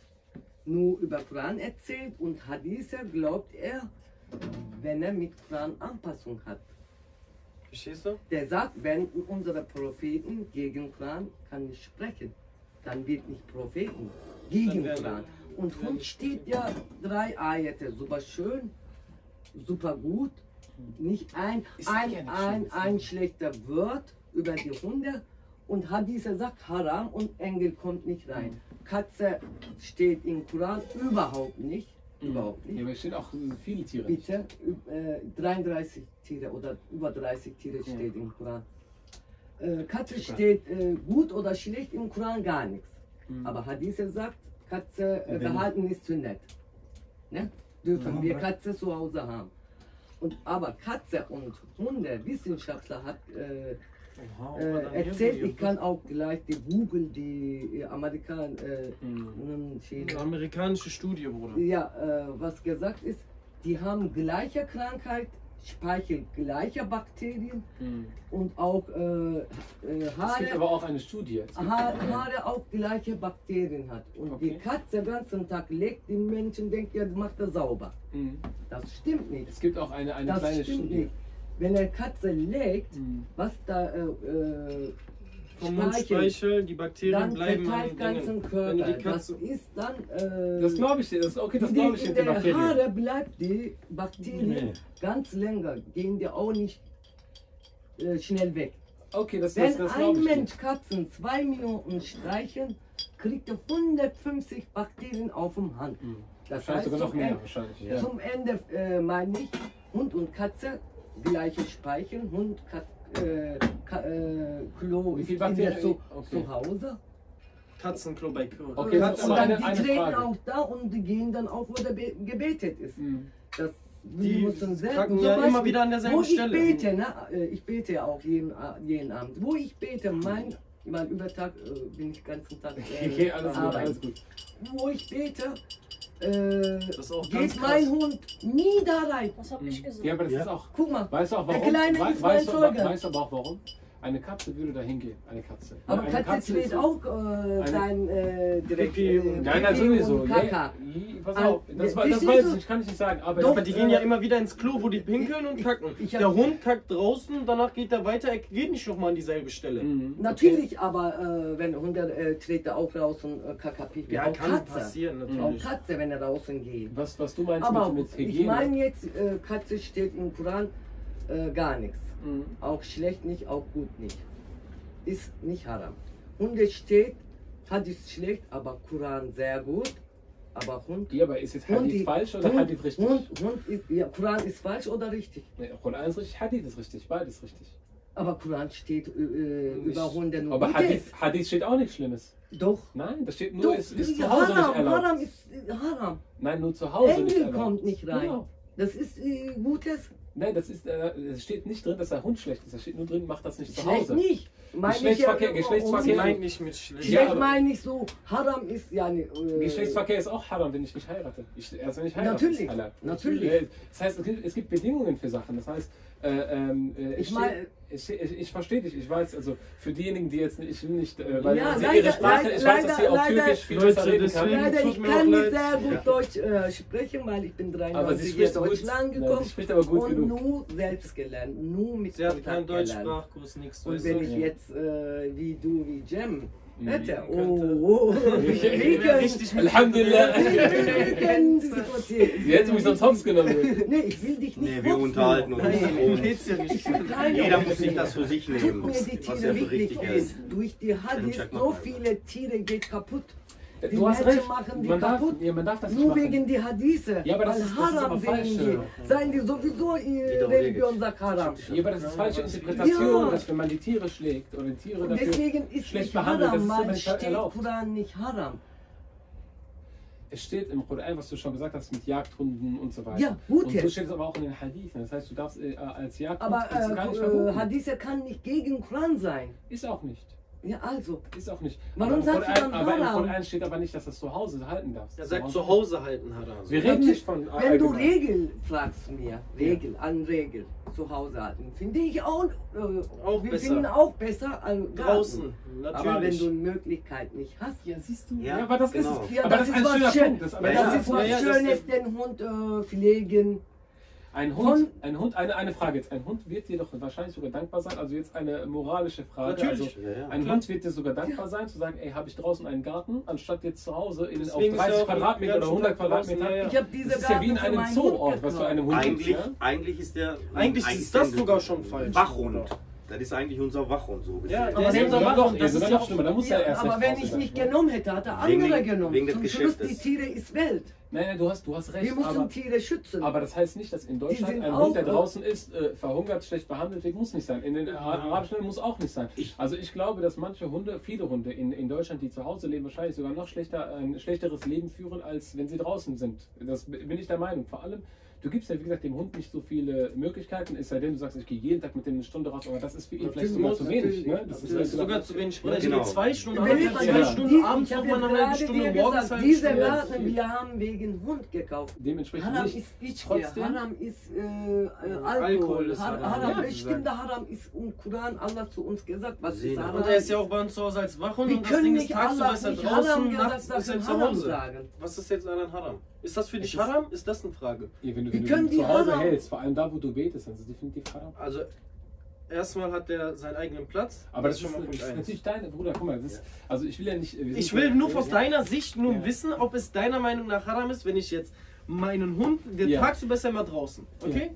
Speaker 2: nur über Koran erzählt und Hadithe glaubt er, wenn er mit Koran Anpassung hat.
Speaker 3: Verstehst du?
Speaker 2: Der sagt, wenn unsere Propheten gegen Koran kann nicht sprechen, dann wird nicht Propheten gegen
Speaker 3: Dann werden-
Speaker 2: Koran. Und
Speaker 3: werden
Speaker 2: Hund steht ja drei Ayate, super schön, super gut, nicht ein,
Speaker 1: Ist
Speaker 2: ein,
Speaker 1: ja nicht
Speaker 2: ein,
Speaker 1: schlimm.
Speaker 2: ein schlechter Wort über die Hunde und Hadith sagt Haram und Engel kommt nicht rein. Katze steht im Koran überhaupt nicht, überhaupt
Speaker 1: Ja,
Speaker 2: nicht.
Speaker 1: aber es stehen auch viele Tiere.
Speaker 2: Bitte, äh, dreiunddreißig Tiere oder über dreißig Tiere steht im Koran. Äh, Katze steht äh, gut oder schlecht im Koran gar nichts.
Speaker 1: Mhm.
Speaker 2: Aber Hadith sagt, Katze äh,
Speaker 4: Wenn-
Speaker 2: behalten ist zu nett. Ne? Dürfen
Speaker 1: Ja,
Speaker 2: wir
Speaker 1: ja.
Speaker 2: Katze zu Hause haben. Und, aber Katze und Hunde, Wissenschaftler hat äh,
Speaker 3: Oha,
Speaker 2: äh,
Speaker 3: aber dann
Speaker 2: erzählt,
Speaker 3: hier
Speaker 2: ich kann auch gleich die Google, die äh, Amerikaner, äh,
Speaker 1: Mhm.
Speaker 3: Eine
Speaker 2: China,
Speaker 3: amerikanische Studie, Bruder.
Speaker 2: ja, äh, was gesagt ist, die haben gleiche Krankheit, speichern gleiche Bakterien
Speaker 1: Mhm.
Speaker 2: und auch äh, äh,
Speaker 1: Es gibt
Speaker 2: Haare,
Speaker 1: aber auch eine Studie. Es gibt,
Speaker 2: Haare, Haare auch gleiche Bakterien hat. Und die
Speaker 1: Okay.
Speaker 2: Katze den ganzen Tag legt, die Menschen denken, ja, macht er sauber.
Speaker 1: Mhm.
Speaker 2: Das stimmt nicht.
Speaker 1: Es gibt auch eine, eine
Speaker 2: Das
Speaker 1: kleine
Speaker 2: stimmt
Speaker 1: Studie.
Speaker 2: nicht. Wenn eine Katze legt,
Speaker 1: Mhm.
Speaker 2: was da äh, äh,
Speaker 3: Vom
Speaker 2: Speichel,
Speaker 3: Mundspeichel, die Bakterien
Speaker 2: dann
Speaker 3: bleiben
Speaker 2: verteilt
Speaker 3: an
Speaker 2: ganzen
Speaker 3: den Dingen.
Speaker 2: Körper.
Speaker 3: Wenn die
Speaker 2: Das
Speaker 3: Katze,
Speaker 2: ist dann äh,
Speaker 1: Das glaube ich dir. Das, okay, das
Speaker 2: die-
Speaker 1: glaube ich
Speaker 2: in
Speaker 1: dir.
Speaker 2: der
Speaker 1: Bakterien.
Speaker 2: Haare bleibt die Bakterien
Speaker 4: Nee.
Speaker 2: ganz länger, gehen die auch nicht äh, schnell weg.
Speaker 1: Okay, das, das,
Speaker 2: Wenn
Speaker 1: das
Speaker 2: ein
Speaker 1: glaube ich dir.
Speaker 2: Mensch Katzen zwei Minuten streichen, kriegt er hundertfünfzig Bakterien auf dem Hand.
Speaker 1: Mhm.
Speaker 2: Das
Speaker 1: Wahrscheinlich
Speaker 2: heißt,
Speaker 1: sogar noch
Speaker 2: zum,
Speaker 1: mehr.
Speaker 2: Ende,
Speaker 1: Wahrscheinlich.
Speaker 4: Ja.
Speaker 2: zum Ende äh, meine ich, Hund und Katze, gleiche Speichel, Hund, Kat, äh, Ka, äh, Klo
Speaker 1: Wie viel
Speaker 2: ist in
Speaker 1: Bakterien?
Speaker 2: der zu,
Speaker 1: Okay.
Speaker 2: zu Hause.
Speaker 3: Katzenklo bei Klo.
Speaker 1: Okay,
Speaker 2: und
Speaker 1: das ist
Speaker 2: dann
Speaker 1: aber eine-
Speaker 2: die
Speaker 1: eine
Speaker 2: treten
Speaker 1: Frage.
Speaker 2: auch da und die gehen dann auch, wo der be gebetet ist.
Speaker 1: Mhm.
Speaker 2: Das,
Speaker 3: Die
Speaker 2: die müssen selten,
Speaker 3: kacken
Speaker 2: zum
Speaker 3: ja
Speaker 2: Beispiel,
Speaker 3: immer wieder an derselben
Speaker 2: wo
Speaker 3: Stelle.
Speaker 2: Ich bete, ne? äh, ich bete ja auch jeden, äh, jeden Abend. Wo ich bete, mein, mein Übertag äh, bin ich den ganzen Tag äh,
Speaker 1: Okay, alles gut,
Speaker 2: arbeiten.
Speaker 1: alles gut.
Speaker 2: Wo ich bete, äh,
Speaker 3: Das ist auch ganz
Speaker 2: geht mein
Speaker 3: krass.
Speaker 2: Hund nie da rein.
Speaker 5: Das hab ich gesagt.
Speaker 1: Ja, aber das
Speaker 4: Ja.
Speaker 1: ist auch.
Speaker 2: Guck mal,
Speaker 1: Weißt du auch
Speaker 2: Der
Speaker 1: warum?
Speaker 2: Kleine
Speaker 1: Wei-
Speaker 2: ist mein
Speaker 1: weißt, du,
Speaker 2: Zeuge.
Speaker 1: weißt du aber auch warum? Eine Katze würde da hingehen. Eine Katze.
Speaker 2: aber
Speaker 1: eine
Speaker 2: Katze
Speaker 1: ist
Speaker 2: dreht
Speaker 1: so-
Speaker 2: auch äh, sein äh, direkt
Speaker 3: Pipi
Speaker 2: äh,
Speaker 3: und-
Speaker 1: Nein, nein,
Speaker 2: Pipi
Speaker 1: sowieso.
Speaker 2: und
Speaker 1: Ja,
Speaker 2: Kaka.
Speaker 1: ja, pass
Speaker 2: An-
Speaker 1: auf. Das, war, das
Speaker 2: Verstehst
Speaker 1: weiß
Speaker 2: du?
Speaker 1: ich, ich kann nicht sagen. Aber
Speaker 2: Doch,
Speaker 3: Aber die gehen
Speaker 2: äh,
Speaker 3: ja immer wieder ins Klo, wo die pinkeln und kacken.
Speaker 2: ich hab-
Speaker 3: Der Hund kackt draußen, danach geht er weiter, er geht nicht nochmal an dieselbe Stelle.
Speaker 1: Mhm.
Speaker 2: Natürlich, aber äh, wenn Hunde äh, tritt er auch raus und äh, Kaka, Pipi.
Speaker 3: Ja,
Speaker 2: auch
Speaker 3: kann
Speaker 2: Katze.
Speaker 3: passieren,
Speaker 2: Auch
Speaker 3: natürlich.
Speaker 2: Katze, wenn er draußen geht.
Speaker 1: Was, was du meinst
Speaker 2: Aber
Speaker 1: mit, mit
Speaker 2: ich
Speaker 1: Hygiene?
Speaker 2: meine jetzt, äh, Katze steht im Koran äh, gar nichts.
Speaker 1: Mhm.
Speaker 2: Auch schlecht nicht, auch gut nicht. ist nicht haram. Hunde steht, Hadith schlecht, aber Koran sehr gut. Aber Hund.
Speaker 1: Ja, aber ist jetzt Hadith
Speaker 2: Hund,
Speaker 1: falsch oder
Speaker 2: Hund,
Speaker 1: Hadith richtig?
Speaker 2: Hund, Hund ist, ja, Koran ist falsch oder richtig?
Speaker 1: Nee, Koran ist richtig, Hadith ist richtig, beides richtig.
Speaker 2: Aber Koran steht äh, über Hunde nur
Speaker 1: Aber
Speaker 2: Gutes.
Speaker 1: Hadith, Hadith steht auch nichts Schlimmes.
Speaker 2: Doch.
Speaker 1: Nein, da steht nur,
Speaker 2: Doch,
Speaker 1: ist, ist
Speaker 2: ja,
Speaker 1: zu Hause
Speaker 2: Haram,
Speaker 1: nicht erlaubt.
Speaker 2: Haram ist äh, Haram.
Speaker 1: Nein, nur zu Hause nicht
Speaker 2: Engel
Speaker 1: erlaubt.
Speaker 2: kommt nicht rein.
Speaker 1: Genau.
Speaker 2: Das ist äh, Gutes.
Speaker 1: Nein, das ist, äh, es steht nicht drin, dass der Hund schlecht ist. Da steht nur drin, macht das nicht zu
Speaker 2: Schlecht
Speaker 1: Hause.
Speaker 2: nicht. Meine ich
Speaker 1: Geschlechtsverkehr-
Speaker 2: ja,
Speaker 1: Geschlechtsverkehr-
Speaker 2: um-
Speaker 3: Meint nicht mit schlecht.
Speaker 2: Schlecht
Speaker 1: Ja, aber-
Speaker 2: meine ich so. Haram ist ja nicht. Äh,
Speaker 1: Geschlechtsverkehr ist auch haram, wenn ich nicht heirate. Ich, also wenn ich heirate,
Speaker 2: Natürlich,
Speaker 1: ist halal.
Speaker 2: natürlich.
Speaker 1: Äh, Das heißt, es gibt, es gibt Bedingungen für Sachen. Das heißt, äh, ähm, äh,
Speaker 2: Ich
Speaker 1: ich,
Speaker 2: mein-
Speaker 1: ich, ich, ich verstehe dich. Ich weiß, also für diejenigen, die jetzt nicht, ich will nicht, äh, weil
Speaker 2: Ja,
Speaker 1: sie
Speaker 2: leider-
Speaker 1: ihre Sprache,
Speaker 2: leider-
Speaker 1: ich weiß, dass sie
Speaker 2: leider-
Speaker 1: auch Türkisch viel
Speaker 3: Leute,
Speaker 1: besser reden
Speaker 3: deswegen-
Speaker 1: kann.
Speaker 2: Leider,
Speaker 3: Tut
Speaker 2: ich
Speaker 3: mir
Speaker 2: kann
Speaker 3: auch
Speaker 2: nicht
Speaker 3: leid.
Speaker 2: sehr gut
Speaker 4: Ja.
Speaker 2: Deutsch äh, sprechen, weil ich bin
Speaker 1: Aber sie
Speaker 2: dreiundneunzig
Speaker 1: spricht
Speaker 2: Jahre
Speaker 1: gut.
Speaker 2: Deutschland
Speaker 1: Nein,
Speaker 2: gekommen
Speaker 1: sie spricht aber gut
Speaker 2: und
Speaker 1: genug.
Speaker 2: nur selbst gelernt, nur mit
Speaker 3: Sie hat keinen
Speaker 2: Kontakt gelernt.
Speaker 3: Deutschsprachkurs, nichts.
Speaker 2: Und
Speaker 3: weißt
Speaker 2: wenn
Speaker 3: du?
Speaker 2: ich jetzt äh, wie du, wie Jem hätte, oh,
Speaker 3: könnte.
Speaker 2: oh,
Speaker 1: Ich-
Speaker 2: wir
Speaker 1: ich-
Speaker 2: können,
Speaker 3: richtig mit-
Speaker 1: Alhamdulillah.
Speaker 2: wir können diskutieren.
Speaker 1: Sie hätte mich sonst hops genommen.
Speaker 2: Nee, ich will dich nicht
Speaker 4: Nee, wir
Speaker 2: hops
Speaker 4: unterhalten
Speaker 2: nehmen.
Speaker 4: uns.
Speaker 2: Nein,
Speaker 4: Und
Speaker 3: Geht's ja nicht.
Speaker 2: ich will keine
Speaker 4: jeder
Speaker 2: Hops
Speaker 4: muss sich
Speaker 2: nehmen.
Speaker 4: das für sich
Speaker 2: Tut
Speaker 4: nehmen,
Speaker 2: mir die
Speaker 4: was
Speaker 2: Tiere
Speaker 4: er für
Speaker 2: wirklich
Speaker 4: richtig
Speaker 2: leid.
Speaker 4: hält.
Speaker 2: Durch die Hadith,
Speaker 4: check
Speaker 2: so
Speaker 4: mal.
Speaker 2: viele Tiere geht kaputt. Die
Speaker 1: Du hast
Speaker 2: Menschen
Speaker 1: recht.
Speaker 2: machen die
Speaker 1: Man darf,
Speaker 2: kaputt.
Speaker 1: ja, man darf das nicht
Speaker 2: Nur
Speaker 1: machen.
Speaker 2: wegen die Hadithe.
Speaker 1: Ja, aber das
Speaker 2: Weil
Speaker 1: ist- das ist
Speaker 2: Haram
Speaker 1: aber falsch,
Speaker 2: sehen die.
Speaker 1: ja.
Speaker 2: Seien die sowieso ihre
Speaker 4: Widerlegt.
Speaker 2: Religion sagt Haram.
Speaker 1: Ja, aber das ist falsche Interpretation,
Speaker 2: Ja.
Speaker 1: dass wenn man die Tiere schlägt oder die Tiere
Speaker 2: Und
Speaker 1: dafür
Speaker 2: deswegen ist
Speaker 1: schlecht
Speaker 2: nicht
Speaker 1: behandelt, das
Speaker 2: Haram,
Speaker 1: ist aber
Speaker 2: man
Speaker 1: nicht
Speaker 2: steht
Speaker 1: erlaubt.
Speaker 2: Koran nicht Haram.
Speaker 1: Es steht im Koran, was du schon gesagt hast, mit Jagdhunden und so weiter.
Speaker 2: Ja, gut
Speaker 1: Und so
Speaker 2: jetzt.
Speaker 1: steht es aber auch in den Hadithen. Das heißt, du darfst äh, als Jagdhund
Speaker 2: Aber
Speaker 1: kannst du gar nicht
Speaker 2: äh, äh,
Speaker 1: verboten.
Speaker 2: Hadithe kann nicht gegen Koran sein.
Speaker 1: Ist auch nicht.
Speaker 2: Ja, also.
Speaker 1: Ist auch nicht.
Speaker 2: Warum
Speaker 1: aber im
Speaker 2: sagst du
Speaker 1: Koran,
Speaker 2: dann
Speaker 1: aber im
Speaker 2: Haram?
Speaker 1: Koran steht aber nicht, dass das zu Hause halten darfst.
Speaker 3: Er sagt zu Hause halten hat er.
Speaker 1: Wir reden nicht von
Speaker 2: Wenn du
Speaker 1: allgemein.
Speaker 2: Regel fragst mir, Regel, an Regel zu Hause halten, finde ich auch, äh,
Speaker 3: Auch
Speaker 2: wir
Speaker 3: besser.
Speaker 2: finden auch besser an Garten.
Speaker 3: Draußen,
Speaker 2: Aber wenn
Speaker 3: natürlich.
Speaker 2: du eine Möglichkeit nicht hast,
Speaker 1: Ja, siehst du?
Speaker 4: Ja,
Speaker 1: Ja, aber das
Speaker 4: genau.
Speaker 1: ist
Speaker 2: ja,
Speaker 1: aber
Speaker 2: das,
Speaker 1: das
Speaker 2: ist
Speaker 1: ein schöner
Speaker 2: was schön.
Speaker 1: Punkt. Das, aber
Speaker 2: Das
Speaker 1: ja,
Speaker 2: ist was
Speaker 3: ja, das
Speaker 2: Schönes,
Speaker 3: ist-
Speaker 2: den Hund äh, pflegen.
Speaker 1: Ein Hund, ein Hund, eine, eine Frage jetzt. Ein Hund wird dir doch wahrscheinlich sogar dankbar sein. Also jetzt eine moralische Frage.
Speaker 3: Natürlich.
Speaker 1: Also,
Speaker 4: Ja, ja.
Speaker 1: ein
Speaker 3: Klar.
Speaker 1: Hund wird dir sogar dankbar sein, zu sagen, ey, habe ich draußen einen Garten, anstatt jetzt zu Hause in, auf
Speaker 3: Deswegen ist er
Speaker 1: dreißig
Speaker 3: auch
Speaker 1: Quadratmeter
Speaker 3: den
Speaker 1: oder
Speaker 3: ganzen
Speaker 1: hundert
Speaker 3: Tag draußen,
Speaker 1: Quadratmeter.
Speaker 3: ja, ja.
Speaker 2: Ich habe diese
Speaker 1: Das ist ja wie in
Speaker 2: Garten für
Speaker 1: einem
Speaker 2: meinen
Speaker 1: Zooort,
Speaker 2: Hund
Speaker 1: was für eine
Speaker 2: gekauft.
Speaker 1: Hund
Speaker 4: Eigentlich,
Speaker 1: gibt. Ja?
Speaker 4: eigentlich ist der.
Speaker 3: Eigentlich ist das sogar schon falsch.
Speaker 4: Wachhund. Das ist eigentlich unser Wachhund so gesehen.
Speaker 3: Ja,
Speaker 2: Aber
Speaker 3: der ist
Speaker 2: wenn-
Speaker 3: unser
Speaker 1: sogar
Speaker 3: Wachhund,
Speaker 1: noch,
Speaker 3: das
Speaker 1: sogar
Speaker 3: ist ja
Speaker 1: noch
Speaker 3: auch
Speaker 1: schlimmer. Da muss er
Speaker 2: Ja,
Speaker 1: erst
Speaker 2: aber
Speaker 1: recht
Speaker 2: wenn
Speaker 1: raus
Speaker 2: ich
Speaker 1: sein.
Speaker 2: nicht genommen hätte, hat er
Speaker 4: Wegen
Speaker 2: andere
Speaker 4: dem-
Speaker 2: genommen.
Speaker 4: wegen des
Speaker 2: Zum Schluss, die
Speaker 4: Geschäftes.
Speaker 2: Tiere ist Welt.
Speaker 1: Nein, nein, du hast, du hast recht.
Speaker 2: Wir müssen
Speaker 1: aber,
Speaker 2: Tiere schützen.
Speaker 1: aber das heißt nicht, dass in Deutschland
Speaker 2: sind
Speaker 1: ein
Speaker 2: auch-
Speaker 1: Hund, der draußen ist, äh, verhungert, schlecht behandelt wird, muss nicht sein. In den Ara- arabischen Ländern muss auch nicht sein.
Speaker 4: Ich-
Speaker 1: Also ich glaube, dass manche Hunde, viele Hunde in, in Deutschland, die zu Hause leben, wahrscheinlich sogar noch schlechter, ein schlechteres Leben führen, als wenn sie draußen sind. Das bin ich der Meinung. Vor allem, du gibst ja, wie gesagt, dem Hund nicht so viele Möglichkeiten, es sei denn, du sagst, ich gehe jeden Tag mit dem eine Stunde raus, aber das ist für ihn vielleicht sogar
Speaker 2: Natürlich,
Speaker 1: zu wenig.
Speaker 2: natürlich.
Speaker 1: Ne? Das ist
Speaker 3: Das
Speaker 1: vielleicht
Speaker 3: ist sogar zu wenig. Ich
Speaker 4: Genau.
Speaker 3: gehe zwei Stunden,
Speaker 2: Wenn
Speaker 3: anderthalb,
Speaker 2: ich-
Speaker 3: zwei
Speaker 1: Ja.
Speaker 3: Stunden,
Speaker 2: die-
Speaker 3: abends
Speaker 2: ich hab
Speaker 3: noch mal
Speaker 2: jetzt
Speaker 3: eine halbe
Speaker 2: gerade
Speaker 3: Stunde,
Speaker 2: dir
Speaker 3: morgens
Speaker 2: gesagt,
Speaker 3: halbe
Speaker 2: diese
Speaker 3: Stunde.
Speaker 2: Garten, wir haben wegen Hund gekauft.
Speaker 1: Dementsprechend
Speaker 2: Haram
Speaker 1: nicht.
Speaker 2: ist Ichke,
Speaker 1: Trotzdem-
Speaker 2: Haram ist äh, äh, Alkohol.
Speaker 3: Alkohol ist
Speaker 2: Har-
Speaker 3: Haram,
Speaker 2: Haram,
Speaker 3: ja,
Speaker 2: ich
Speaker 3: gesagt.
Speaker 2: finde, Haram ist im Koran Allah zu uns gesagt, was ist
Speaker 4: Sehen.
Speaker 2: Haram.
Speaker 3: Und er ist ja auch bei uns zu Hause als Wachhund
Speaker 2: Wir
Speaker 3: und das
Speaker 2: können
Speaker 3: Ding ist
Speaker 2: nicht
Speaker 3: tagsüber
Speaker 2: Allah
Speaker 3: ist er
Speaker 2: nicht
Speaker 3: draußen,
Speaker 2: Haram
Speaker 3: nachts
Speaker 2: gesagt,
Speaker 3: ist er
Speaker 2: dass
Speaker 3: zu
Speaker 2: wir Haram
Speaker 3: Hause.
Speaker 2: sagen.
Speaker 3: Was ist jetzt an Haram? Ist das für dich
Speaker 2: Es ist-
Speaker 3: Haram? Ist das eine Frage?
Speaker 1: Ja, wenn du,
Speaker 2: Wir
Speaker 1: wenn
Speaker 2: können
Speaker 1: du
Speaker 2: die
Speaker 1: zu Hause
Speaker 2: Haram-
Speaker 1: hältst, vor allem da, wo du betest, dann ist es definitiv Haram.
Speaker 3: Also erstmal hat er seinen eigenen Platz.
Speaker 1: Aber das,
Speaker 3: ist schon mal
Speaker 1: ist,
Speaker 3: Punkt
Speaker 1: das ist
Speaker 3: eins.
Speaker 1: natürlich deine, Bruder, guck mal, das ist, also ich will ja nicht... wir sind
Speaker 3: Ich
Speaker 1: ja-
Speaker 3: will nur aus
Speaker 1: ja,
Speaker 3: deiner Sicht nur
Speaker 1: Ja.
Speaker 3: wissen, ob es deiner Meinung nach Haram ist, wenn ich jetzt meinen Hund, der
Speaker 1: Ja.
Speaker 3: tagsüber ist ja immer draußen, okay?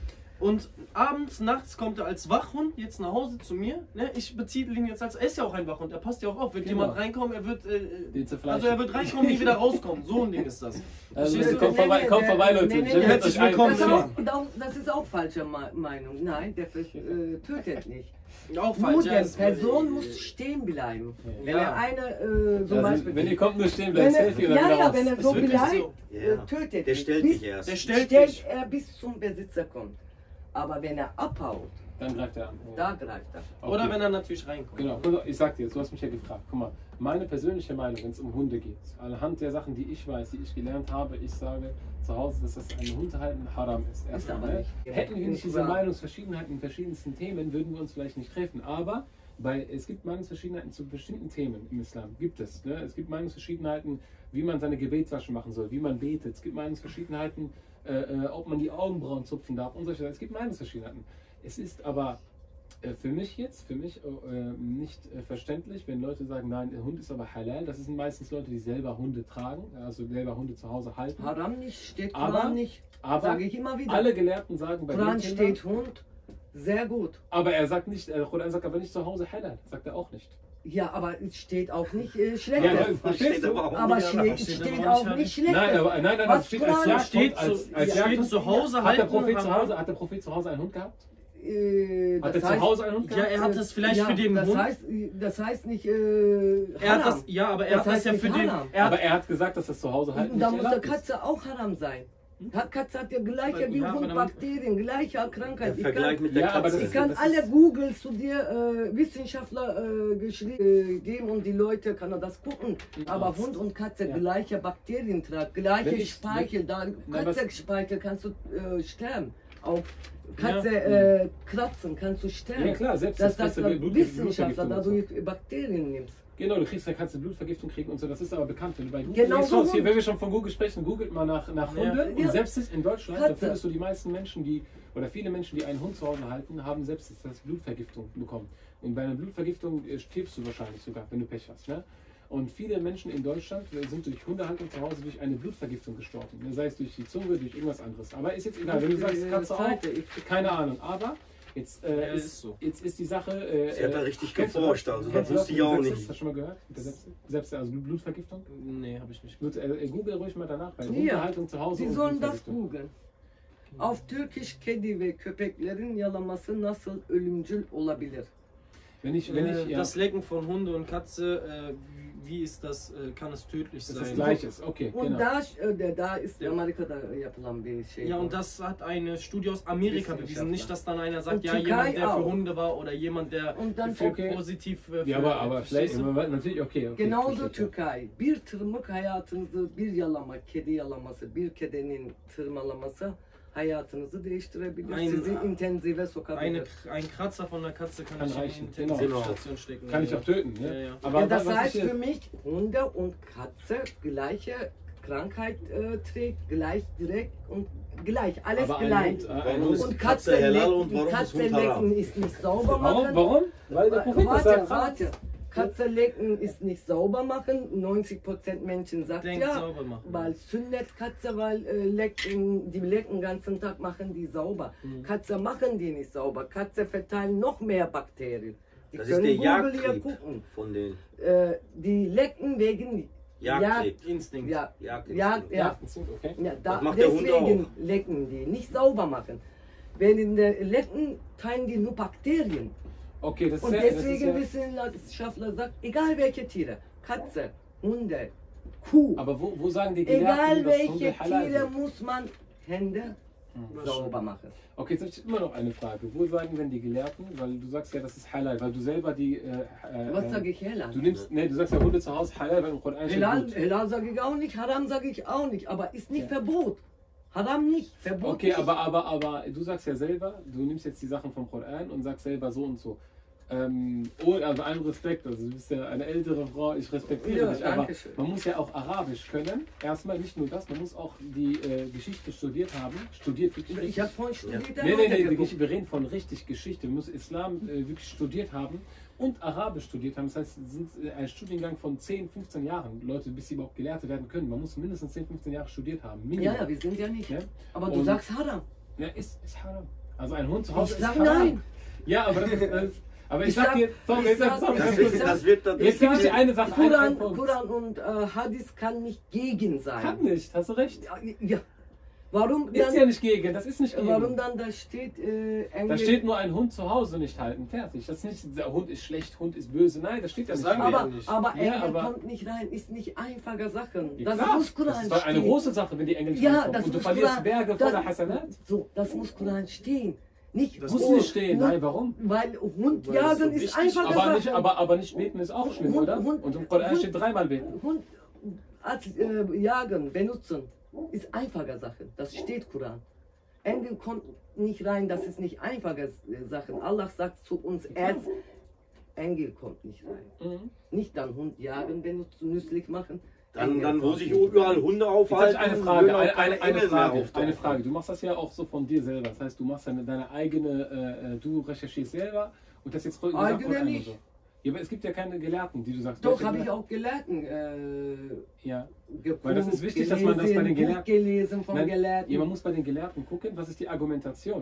Speaker 3: Und abends, nachts kommt er als Wachhund jetzt nach Hause zu mir. Ne? Ich beziehe ihn jetzt als, er ist ja auch ein Wachhund, er passt ja auch auf. Wird
Speaker 1: Genau.
Speaker 3: jemand reinkommen, er wird, äh,
Speaker 1: Den zerfleischen.
Speaker 3: also er wird reinkommen, nie wieder rauskommen. So ein Ding ist das.
Speaker 1: Also,
Speaker 3: Verstehst du?
Speaker 1: komm vorbei, komm
Speaker 2: nee,
Speaker 1: vorbei, Leute.
Speaker 2: nee, nee,
Speaker 1: Jem
Speaker 2: nee.
Speaker 1: hält euch ein.
Speaker 3: Willkommen.
Speaker 2: Das ist,
Speaker 3: Komm,
Speaker 2: auch, das ist auch falsche Me- Meinung. Nein, der äh, tötet nicht.
Speaker 3: Auch
Speaker 2: Nur
Speaker 3: falsch. ja,
Speaker 2: die
Speaker 3: ist-
Speaker 2: Person muss stehen bleiben. Wenn
Speaker 3: Ja.
Speaker 2: er eine äh, zum
Speaker 1: Also,
Speaker 2: Beispiel...
Speaker 1: wenn ihr kommt, nur stehen
Speaker 2: wenn
Speaker 1: bleibt,
Speaker 2: er,
Speaker 1: Selfie und dann
Speaker 2: ja,
Speaker 1: wieder
Speaker 2: ja,
Speaker 1: raus.
Speaker 2: wenn er
Speaker 3: Ist
Speaker 2: so
Speaker 3: wirklich
Speaker 2: bleibt,
Speaker 3: so.
Speaker 2: äh,
Speaker 4: Ja.
Speaker 2: tötet
Speaker 4: Der
Speaker 2: nicht.
Speaker 4: stellt
Speaker 2: bis,
Speaker 4: dich erst.
Speaker 3: Der stellt
Speaker 2: stellt
Speaker 3: dich.
Speaker 2: er bis zum Besitzer kommt. Aber wenn er abhaut,
Speaker 1: Dann greift er an.
Speaker 2: da greift er.
Speaker 1: Okay.
Speaker 3: Oder wenn er natürlich reinkommt.
Speaker 1: Genau, guck mal, ich sag dir jetzt, du hast mich ja gefragt. Guck mal, meine persönliche Meinung, wenn es um Hunde geht, anhand der Sachen, die ich weiß, die ich gelernt habe, ich sage zu Hause, dass das ein Hund halten haram ist. Erstmal,
Speaker 2: aber
Speaker 1: ne?
Speaker 2: nicht.
Speaker 1: Hätten wir nicht diese
Speaker 2: Klar.
Speaker 1: Meinungsverschiedenheiten in verschiedensten Themen, würden wir uns vielleicht nicht treffen. Aber bei, es gibt Meinungsverschiedenheiten zu bestimmten Themen im Islam. Gibt es. Ne? Es gibt Meinungsverschiedenheiten, wie man seine Gebetswasche machen soll, wie man betet. Es gibt Meinungsverschiedenheiten, äh, äh, ob man die Augenbrauen zupfen darf und solche Sachen. Es gibt Meinungsverschiedenheiten. Es ist aber äh, für mich jetzt, für mich äh, nicht äh, verständlich, wenn Leute sagen, nein, der Hund ist aber halal. Das sind meistens Leute, die selber Hunde tragen, also selber Hunde zu Hause halten.
Speaker 2: Haram nicht, steht
Speaker 1: Aber-
Speaker 2: Koran nicht.
Speaker 1: aber
Speaker 2: Sage ich immer wieder.
Speaker 1: Alle Gelehrten sagen bei
Speaker 2: Koran
Speaker 1: dem Thema,
Speaker 2: steht Hund, Sehr gut.
Speaker 1: Aber er sagt nicht, der Koran sagt aber nicht zu Hause halal. Sagt er auch nicht.
Speaker 2: Ja, aber es steht auch nicht äh, schlecht.
Speaker 1: Ja,
Speaker 2: Ja,
Speaker 1: verstehst du?
Speaker 4: aber auch
Speaker 2: aber
Speaker 4: nicht.
Speaker 2: steht,
Speaker 3: steht
Speaker 2: steht
Speaker 3: aber
Speaker 2: auch
Speaker 3: nicht
Speaker 2: nicht schlecht.
Speaker 1: Nein, aber, nein, nein,
Speaker 2: Was
Speaker 1: das steht als
Speaker 2: Koran
Speaker 1: Jagdhund.
Speaker 3: steht
Speaker 1: Als,
Speaker 3: zu-
Speaker 1: als
Speaker 3: ja,
Speaker 1: Jagdhund.
Speaker 3: steht zu Hause
Speaker 1: Hat der
Speaker 3: halten,
Speaker 1: Prophet zu
Speaker 3: haram.
Speaker 1: Hause, hat der Prophet zu Hause einen Hund gehabt?
Speaker 2: Äh,
Speaker 1: Hat
Speaker 2: das
Speaker 1: er
Speaker 2: heißt,
Speaker 1: zu Hause einen Hund
Speaker 3: Ja,
Speaker 1: gehabt?
Speaker 3: er hat das vielleicht
Speaker 2: ja,
Speaker 3: für den
Speaker 2: das
Speaker 3: Hund.
Speaker 2: Heißt, das heißt nicht äh,
Speaker 3: Er hat das,
Speaker 2: Haram.
Speaker 3: ja, aber er
Speaker 2: Das
Speaker 3: hat das
Speaker 2: heißt
Speaker 3: ja
Speaker 2: nicht
Speaker 3: für den.
Speaker 2: Haram.
Speaker 3: Er
Speaker 1: Aber
Speaker 3: hat,
Speaker 1: er hat gesagt, dass das zu Hause halt
Speaker 2: Und
Speaker 1: nicht
Speaker 2: da muss der
Speaker 1: erlaubt ist.
Speaker 2: Katze auch Haram sein. Hat Katze hat ja gleiche wie
Speaker 3: Ja, aber
Speaker 2: Hund,
Speaker 3: dann-
Speaker 2: Bakterien, gleiche Krankheit.
Speaker 4: Der
Speaker 2: Ich
Speaker 4: Vergleich
Speaker 2: kann,
Speaker 4: mit der
Speaker 1: Ja, aber
Speaker 4: Katze.
Speaker 1: das
Speaker 2: ich
Speaker 1: ist-
Speaker 2: kann
Speaker 1: das
Speaker 2: alle
Speaker 1: ist-
Speaker 2: Google zu dir äh, Wissenschaftler äh, geschrieben äh, geben und die Leute kann er das gucken. Aber Hund und Katze
Speaker 1: Ja.
Speaker 2: gleiche Bakterientrag, gleiche
Speaker 1: Wenn ich-
Speaker 2: Speichel. Da
Speaker 1: Na, was-
Speaker 2: Katzenspeichel kannst du äh, sterben. Auch Katze
Speaker 3: Ja.
Speaker 2: äh, kratzen kannst du sterben.
Speaker 1: Ja klar, selbst
Speaker 2: das
Speaker 1: das
Speaker 2: sagt der
Speaker 1: Blut-
Speaker 2: Wissenschaftler,
Speaker 1: Blutvergiftung
Speaker 2: da
Speaker 1: und so.
Speaker 2: du Bakterien nimmst.
Speaker 1: Genau, du kriegst, da kannst du Blutvergiftung kriegen und so. Das ist aber bekannt, wenn du bei Google
Speaker 2: Genau
Speaker 1: gehst,
Speaker 2: so
Speaker 1: raus, hier,
Speaker 2: Hund.
Speaker 1: wenn wir schon von Google sprechen, googelt mal nach, nach
Speaker 3: Ja.
Speaker 1: Hunde und
Speaker 2: Ja.
Speaker 1: Sepsis in Deutschland, da
Speaker 2: Katze.
Speaker 1: findest du die meisten Menschen, die, oder viele Menschen, die einen Hund zu Hause halten, haben Sepsis, das heißt Blutvergiftung bekommen. Und bei einer Blutvergiftung äh, stirbst du wahrscheinlich sogar, wenn du Pech hast. Ne? Und viele Menschen in Deutschland äh, sind durch Hundehaltung zu Hause durch eine Blutvergiftung gestorben. Ne? Sei es durch die Zunge, durch irgendwas anderes. Aber ist jetzt egal, wenn du sagst, Katze auch,
Speaker 2: Seite, ich-
Speaker 1: keine Ahnung. Aber jetzt, äh,
Speaker 3: Ja,
Speaker 1: ist,
Speaker 3: ist so.
Speaker 1: jetzt ist die Sache... Äh,
Speaker 4: Sie hat da
Speaker 1: äh,
Speaker 4: richtig
Speaker 1: kennst du
Speaker 4: geforscht, also
Speaker 1: kennst
Speaker 4: das
Speaker 1: du
Speaker 4: wusste ich auch
Speaker 1: Sepsis?
Speaker 4: nicht.
Speaker 1: Hast du schon mal gehört? Mit der Sepsis? Sepsis, also Blutvergiftung?
Speaker 3: nee, habe ich nicht.
Speaker 1: Gut, äh, Google ruhig mal danach bei
Speaker 2: Ja,
Speaker 1: Hundehaltung zu Hause.
Speaker 2: Sie
Speaker 1: und
Speaker 2: sollen das
Speaker 1: Blutvergiftung.
Speaker 2: googeln. Auf Türkisch kedi ve köpeklerin yalaması nasıl ölümcül olabilir?
Speaker 1: Wenn ich, wenn ich,
Speaker 3: Äh,
Speaker 1: ja,
Speaker 3: Das Lecken von Hunde und Katze, äh, wie ist das, äh, kann es tödlich
Speaker 1: das
Speaker 3: sein?
Speaker 1: ist das Gleiches. Okay,
Speaker 2: Und
Speaker 1: genau.
Speaker 2: da, äh, der, da ist
Speaker 3: Ja.
Speaker 2: Amerika'da yapılan bir şey.
Speaker 3: Ja, und das hat eine Studie aus Amerika bewiesen. Nicht, dass dann einer sagt,
Speaker 2: Und
Speaker 3: ja,
Speaker 2: Türkei
Speaker 3: jemand, der für
Speaker 2: auch.
Speaker 3: Hunde war oder jemand, der
Speaker 2: Und dann
Speaker 3: für
Speaker 1: okay.
Speaker 3: positiv äh, für,
Speaker 1: Ja, aber, aber vielleicht,
Speaker 3: verstehst du?
Speaker 1: aber natürlich, okay. okay
Speaker 2: Genauso
Speaker 1: verstehe ich, ja.
Speaker 2: Türkei. Bir tırmık hayatınızı, bir yalama, kedi yalaması, bir kedinin tırmalaması hayatınızı değiştirebilir.
Speaker 3: Ein-
Speaker 2: Sizi intensive
Speaker 3: Eine,
Speaker 2: sokabilir.
Speaker 3: ein Kratzer von der Katze kann,
Speaker 1: Kann
Speaker 3: ich
Speaker 1: reichen,
Speaker 3: in
Speaker 1: genau.
Speaker 3: Intensivstation stecken.
Speaker 1: Kann ich
Speaker 3: ja.
Speaker 1: auch töten. Ne?
Speaker 3: Ja, ja.
Speaker 1: Aber
Speaker 2: Ja, das
Speaker 1: was
Speaker 2: heißt
Speaker 1: ich
Speaker 2: für
Speaker 1: jetzt,
Speaker 2: mich, Hunde und Katze gleiche Krankheit äh, trägt, gleich direkt und gleich, alles
Speaker 1: aber ein
Speaker 2: gleich.
Speaker 1: Hund, äh, ein
Speaker 4: Warum
Speaker 1: Hund,
Speaker 4: ist
Speaker 2: Und
Speaker 4: Katze
Speaker 2: Katze,
Speaker 4: halal
Speaker 2: lecken,
Speaker 4: und warum ist
Speaker 2: Katze
Speaker 4: Hund haram?
Speaker 2: lecken ist nicht sauber
Speaker 1: warum?
Speaker 2: machen.
Speaker 1: Warum? Weil der Prophet das
Speaker 2: Warte,
Speaker 1: sagt.
Speaker 2: warte. Katze lecken ist nicht sauber machen. neunzig Prozent Menschen sagt
Speaker 3: Denkt
Speaker 2: ja.
Speaker 3: sauber machen.
Speaker 2: Weil Sünnet Katze, weil äh, lecken, die lecken den ganzen Tag, machen die sauber.
Speaker 3: Mhm.
Speaker 2: Katze machen die nicht sauber. Katze verteilen noch mehr Bakterien. Die
Speaker 4: Das ist der
Speaker 2: Google hier
Speaker 4: Jagdtrieb
Speaker 2: gucken.
Speaker 4: von den
Speaker 2: Äh, die lecken wegen
Speaker 4: Jagdtrieb.
Speaker 3: Instinkt.
Speaker 2: Ja,
Speaker 4: Jagdinstinkt.
Speaker 2: Jagd, ja.
Speaker 1: Okay.
Speaker 2: Ja, da,
Speaker 4: Das macht der Hund
Speaker 2: deswegen lecken die, nicht sauber machen. Wenn in der Lecken teilen die nur Bakterien.
Speaker 1: Okay, das ist
Speaker 2: Und
Speaker 1: ja, das ist
Speaker 2: deswegen
Speaker 1: ja,
Speaker 2: Wissenschaftler sagt, egal welche Tiere, Katze, Hunde, Kuh,
Speaker 1: aber wo, wo sagen die
Speaker 2: egal
Speaker 1: Gelehrten, dass
Speaker 2: welche
Speaker 1: Hunde halal
Speaker 2: Tiere
Speaker 1: sind?
Speaker 2: muss man Hände sauber machen.
Speaker 1: Okay, jetzt habe ich immer noch eine Frage. Wo sagen denn die Gelehrten, weil du sagst ja, das ist halal, weil du selber die... Äh, äh,
Speaker 2: Was sage ich
Speaker 1: Du
Speaker 2: Halal?
Speaker 1: nimmst, ne, du sagst ja Hunde zu Hause halal, weil im Koran steht
Speaker 2: Halal,
Speaker 1: gut.
Speaker 2: Halal sage ich auch nicht, Haram sage ich auch nicht, aber ist nicht
Speaker 1: Ja.
Speaker 2: Verbot. Haram nicht, Verbot
Speaker 1: Okay,
Speaker 2: nicht.
Speaker 1: aber, aber, aber du sagst ja selber, du nimmst jetzt die Sachen vom Koran und sagst selber so und so. Ähm, oh, also allen Respekt, also du bist ja eine ältere Frau, ich respektiere
Speaker 2: Ja,
Speaker 1: dich, aber
Speaker 2: danke schön.
Speaker 1: man muss ja auch Arabisch können. Erstmal nicht nur das, man muss auch die äh, Geschichte studiert haben. Studiert wirklich
Speaker 2: Ich
Speaker 1: richtig.
Speaker 2: habe vorhin studiert,
Speaker 1: Nee, nee, nee, die
Speaker 2: geguckt.
Speaker 1: Geschichte, wir reden von richtig Geschichte. Man muss Islam äh, wirklich studiert haben und Arabisch studiert haben. Das heißt, es sind äh, ein Studiengang von zehn, fünfzehn Jahren. Leute, bis sie überhaupt Gelehrte werden können. Man muss mindestens zehn, fünfzehn Jahre studiert haben.
Speaker 2: Ja,
Speaker 1: Minimum.
Speaker 2: ja, wir sind ja nicht.
Speaker 1: Ja?
Speaker 2: Aber du
Speaker 1: Und-
Speaker 2: sagst Haram.
Speaker 1: Ja, ist, ist haram. Also ein Hund zu Hause
Speaker 2: Ich
Speaker 1: ist
Speaker 2: sag
Speaker 1: haram.
Speaker 2: nein.
Speaker 1: Ja, aber das ist. Das, aber ich,
Speaker 2: Ich
Speaker 1: sag
Speaker 2: sag-
Speaker 1: dir, sorry,
Speaker 2: ich
Speaker 1: jetzt,
Speaker 2: sag-
Speaker 1: sorry,
Speaker 2: ich
Speaker 1: ganz
Speaker 2: sag-
Speaker 1: kurz.
Speaker 4: Das wird das
Speaker 1: Jetzt gebe ich dir eine Sache, einen,
Speaker 2: Koran,
Speaker 1: einen Punkt.
Speaker 2: Koran und äh, Hadith kann nicht gegen sein.
Speaker 1: Kann nicht, hast du recht.
Speaker 2: Ja, ja. Warum
Speaker 1: Ist
Speaker 2: dann,
Speaker 1: ja nicht gegen, das ist nicht gegen.
Speaker 2: warum dann da steht äh,
Speaker 1: Da
Speaker 2: Engel-
Speaker 1: steht nur ein Hund zu Hause nicht halten, fertig. Das ist nicht, der Hund ist schlecht, Hund ist böse. Nein, das steht ja
Speaker 3: Das
Speaker 1: nicht.
Speaker 3: sagen wir
Speaker 2: aber,
Speaker 3: ja nicht.
Speaker 2: aber
Speaker 1: Ja,
Speaker 2: Engel
Speaker 1: aber-
Speaker 2: kommt nicht rein, ist nicht einfache Sache.
Speaker 1: Ja,
Speaker 2: Das
Speaker 1: klar,
Speaker 2: muss Koran
Speaker 1: das ist doch eine
Speaker 2: stehen.
Speaker 1: große Sache, wenn die Engel nicht
Speaker 2: Ja,
Speaker 1: reinkommen.
Speaker 2: das
Speaker 1: Und du
Speaker 2: muss
Speaker 1: verlierst
Speaker 2: Koran,
Speaker 1: Berge
Speaker 2: das,
Speaker 1: voller Hasanat.
Speaker 2: so, das muss Koran stehen. Nicht
Speaker 3: Das
Speaker 1: Muss
Speaker 2: oh,
Speaker 1: nicht stehen,
Speaker 2: nur-
Speaker 1: nein, warum?
Speaker 2: Weil Hund
Speaker 3: Weil es so
Speaker 2: jagen ist
Speaker 3: wichtig
Speaker 2: einfache
Speaker 1: Aber
Speaker 2: Sache.
Speaker 1: nicht, aber, aber nicht beten ist auch schlimm,
Speaker 2: Hund-
Speaker 1: oder?
Speaker 2: Hund-
Speaker 1: Und im Koran
Speaker 2: Hund-
Speaker 1: steht dreimal beten.
Speaker 2: Hund als äh, jagen, benutzen, ist einfache Sache. Das steht Koran. Engel kommt nicht rein, das ist nicht einfache äh, Sachen. Allah sagt zu uns erst, Engel kommt nicht rein.
Speaker 1: Mhm.
Speaker 2: Nicht dann Hund jagen, benutzen, nützlich machen.
Speaker 4: Dann,
Speaker 2: Engel
Speaker 4: dann wo
Speaker 2: kommt
Speaker 4: sich
Speaker 2: nicht
Speaker 4: überall
Speaker 2: rein.
Speaker 4: Hunde
Speaker 1: Jetzt habe
Speaker 4: aufhalten,
Speaker 1: ich eine
Speaker 4: würden
Speaker 1: Frage,
Speaker 4: auch
Speaker 1: eine,
Speaker 4: keine
Speaker 1: eine, eine
Speaker 4: Engel mehr
Speaker 1: Frage,
Speaker 4: auftauchen.
Speaker 1: eine Frage. Du machst das ja auch so von dir selber. Das heißt, du machst deine, deine eigene, äh, du recherchierst selber und das jetzt gesagt,
Speaker 2: Eigene
Speaker 1: Koran und
Speaker 2: nicht.
Speaker 1: so. Ja, aber es gibt ja keine Gelehrten, die du sagst.
Speaker 2: Doch,
Speaker 1: welche
Speaker 2: habe ich
Speaker 1: Gelehrten?
Speaker 2: auch Gelehrten äh,
Speaker 1: Ja.
Speaker 2: geguckt,
Speaker 1: Weil das ist wichtig, dass man das bei den
Speaker 2: gelesen, Buch
Speaker 1: Gelehrten-
Speaker 2: gelesen vom
Speaker 1: Nein,
Speaker 2: Gelehrten.
Speaker 1: ja, man muss bei den Gelehrten gucken, was ist die Argumentation.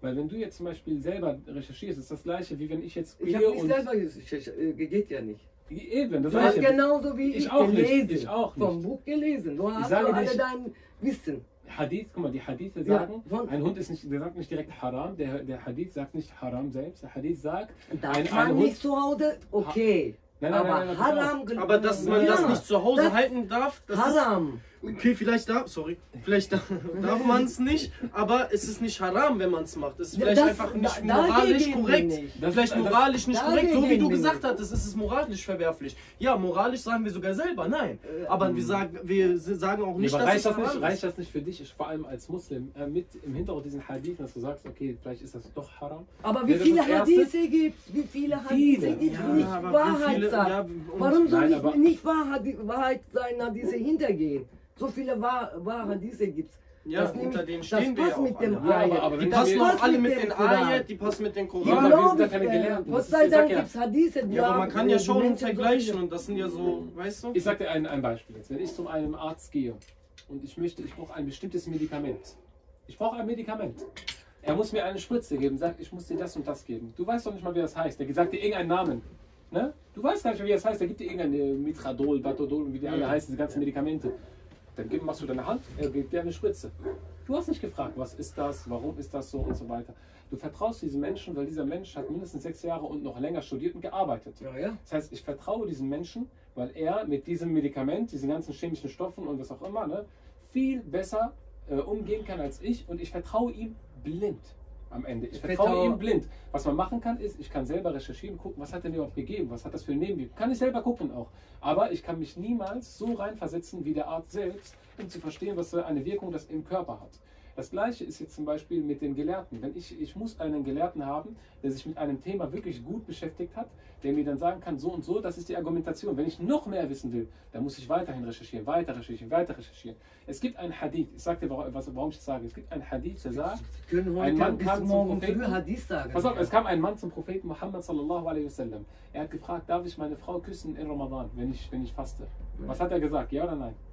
Speaker 1: Weil wenn du jetzt zum Beispiel selber recherchierst, ist das gleiche, wie wenn ich jetzt
Speaker 2: Ich habe nicht selber recherchiert, geht ja nicht.
Speaker 1: Eben, das
Speaker 2: Du hast
Speaker 1: gleiche.
Speaker 2: genauso wie ich,
Speaker 1: Ich auch nicht,
Speaker 2: gelesen.
Speaker 1: ich auch nicht.
Speaker 2: Vom Buch gelesen. Du hast
Speaker 1: sage
Speaker 2: alle
Speaker 1: nicht-
Speaker 2: dein Wissen.
Speaker 1: Hadith, guck mal, die Hadithe
Speaker 2: Ja,
Speaker 1: sagen,
Speaker 2: von-
Speaker 1: ein Hund ist nicht, der sagt nicht direkt Haram, der, der Hadith sagt nicht Haram selbst, der Hadith sagt,
Speaker 2: Darf
Speaker 1: ein,
Speaker 2: man
Speaker 1: ein
Speaker 2: nicht
Speaker 1: Hund,
Speaker 2: zu Hause? Okay.
Speaker 1: Nein, nein,
Speaker 2: aber
Speaker 1: nein, nein, pass auf.
Speaker 2: Haram.
Speaker 3: Aber dass man
Speaker 2: ja,
Speaker 3: das nicht zu Hause
Speaker 2: das-
Speaker 3: halten darf, das
Speaker 2: Haram.
Speaker 3: ist. Okay, vielleicht darf, sorry, vielleicht darf, darf man es nicht, aber es ist nicht haram, wenn man es macht. Es ist
Speaker 2: Ja,
Speaker 3: vielleicht
Speaker 2: das-
Speaker 3: einfach nicht
Speaker 2: da-
Speaker 3: moralisch
Speaker 2: dagegen bin
Speaker 3: korrekt.
Speaker 2: ich.
Speaker 1: Das-
Speaker 3: Vielleicht
Speaker 1: das-
Speaker 3: moralisch nicht korrekt, so wie
Speaker 2: dagegen
Speaker 3: du
Speaker 2: bin
Speaker 3: gesagt
Speaker 2: ich.
Speaker 3: hattest, ist es moralisch verwerflich. Ja, moralisch sagen wir sogar selber, nein.
Speaker 2: Äh,
Speaker 3: Aber wir sagen, wir sagen auch
Speaker 1: Nee,
Speaker 3: nicht,
Speaker 1: aber
Speaker 3: dass
Speaker 1: reicht
Speaker 3: es
Speaker 1: das,
Speaker 3: haram
Speaker 1: nicht,
Speaker 3: ist.
Speaker 1: reicht das nicht für dich, ich, vor allem als Muslim, äh, mit im Hintergrund diesen Hadith, dass du sagst, okay, vielleicht ist das doch Haram?
Speaker 2: Aber wie
Speaker 1: Wäre das
Speaker 2: viele
Speaker 1: das Erste?
Speaker 2: Hadithe gibt es? Wie viele Hadithe
Speaker 1: Viele.
Speaker 2: gibt es?
Speaker 3: Ja,
Speaker 2: Nicht
Speaker 3: aber wie
Speaker 2: Wahrheit
Speaker 3: viele-
Speaker 2: sagen.
Speaker 3: ja, und-
Speaker 2: Warum soll
Speaker 1: Nein,
Speaker 2: ich
Speaker 1: aber-
Speaker 2: nicht Wahrheit, Wahrheit sein, Hadithe hintergehen? So viele Wahr, Wahrhadithe gibt es.
Speaker 3: Ja,
Speaker 2: Das
Speaker 3: unter
Speaker 2: nämlich-
Speaker 3: denen
Speaker 2: das
Speaker 3: stehen wir
Speaker 2: passt
Speaker 3: ja
Speaker 2: mit
Speaker 3: auch
Speaker 2: dem
Speaker 3: alle.
Speaker 1: Ja,
Speaker 2: Ayat.
Speaker 1: aber- aber
Speaker 3: Die
Speaker 1: wenn
Speaker 3: passen
Speaker 1: wir-
Speaker 3: auch alle mit
Speaker 2: dem
Speaker 3: den
Speaker 2: Koran.
Speaker 3: Ayat, die passen mit den
Speaker 2: Ich
Speaker 1: Ja, aber
Speaker 3: Koran.
Speaker 1: wir sind
Speaker 2: glaube,
Speaker 1: ja keine
Speaker 2: äh,
Speaker 1: Gelehrten.
Speaker 2: Gott
Speaker 1: Das
Speaker 2: sei
Speaker 1: ist- ich sag
Speaker 2: Dank
Speaker 1: ja-
Speaker 2: gibt es Hadithe, die
Speaker 3: Ja, aber man
Speaker 2: haben,
Speaker 3: kann
Speaker 2: wo
Speaker 3: ja
Speaker 2: die
Speaker 3: schon
Speaker 2: Menschen so
Speaker 3: vergleichen
Speaker 2: viele-
Speaker 3: und das sind ja so, weißt du?
Speaker 1: Ich sag dir ein, ein Beispiel jetzt. Wenn ich zu einem Arzt gehe und ich möchte, ich brauche ein bestimmtes Medikament. Ich brauche ein Medikament. Er muss mir eine Spritze geben, sagt, ich muss dir das und das geben. Du weißt doch nicht mal, wie das heißt. Der sagt dir irgendeinen Namen. Ne? Du weißt gar nicht mehr, wie das heißt. Der gibt dir irgendein Mitradol, Batodol und wie die alle heißen, diese ganzen Medikamente. Dann gib- machst du deine Hand, er gibt dir eine Spritze. Du hast nicht gefragt, was ist das, warum ist das so und so weiter. Du vertraust diesem Menschen, weil dieser Mensch hat mindestens sechs Jahre und noch länger studiert und gearbeitet.
Speaker 2: Ja, ja.
Speaker 1: Das heißt, ich vertraue diesem Menschen, weil er mit diesem Medikament, diesen ganzen chemischen Stoffen und was auch immer, ne, viel besser äh, umgehen kann als ich, und ich vertraue ihm blind am Ende. Ich
Speaker 2: Ich
Speaker 1: vertraue
Speaker 2: vertraue-
Speaker 1: ihm blind. Was man machen kann, ist, ich kann selber recherchieren, gucken, was hat er mir überhaupt gegeben, was hat das für ein Nebenwirkung. Kann ich selber gucken auch. Aber ich kann mich niemals so reinversetzen wie der Arzt selbst, um zu verstehen, was für eine Wirkung das im Körper hat. Das gleiche ist jetzt zum Beispiel mit den Gelehrten. Wenn ich, ich muss einen Gelehrten haben, der sich mit einem Thema wirklich gut beschäftigt hat, der mir dann sagen kann, so und so, das ist die Argumentation. Wenn ich noch mehr wissen will, dann muss ich weiterhin recherchieren, weiter recherchieren, weiter recherchieren. Es gibt ein Hadith, ich sage dir, warum, was, warum ich das sage. Es gibt ein Hadith, der sagt,
Speaker 2: Wir können
Speaker 1: Ein
Speaker 2: heute
Speaker 1: Mann
Speaker 2: bis
Speaker 1: kam zum
Speaker 2: morgen
Speaker 1: Propheten.
Speaker 2: früh Hadith sagen.
Speaker 1: pass auf, es kam ein Mann zum Propheten Muhammad sallallahu alaihi wasallam. Er hat gefragt, darf ich meine Frau küssen in Ramadan, wenn ich, wenn ich faste? Was hat er gesagt, ja oder nein?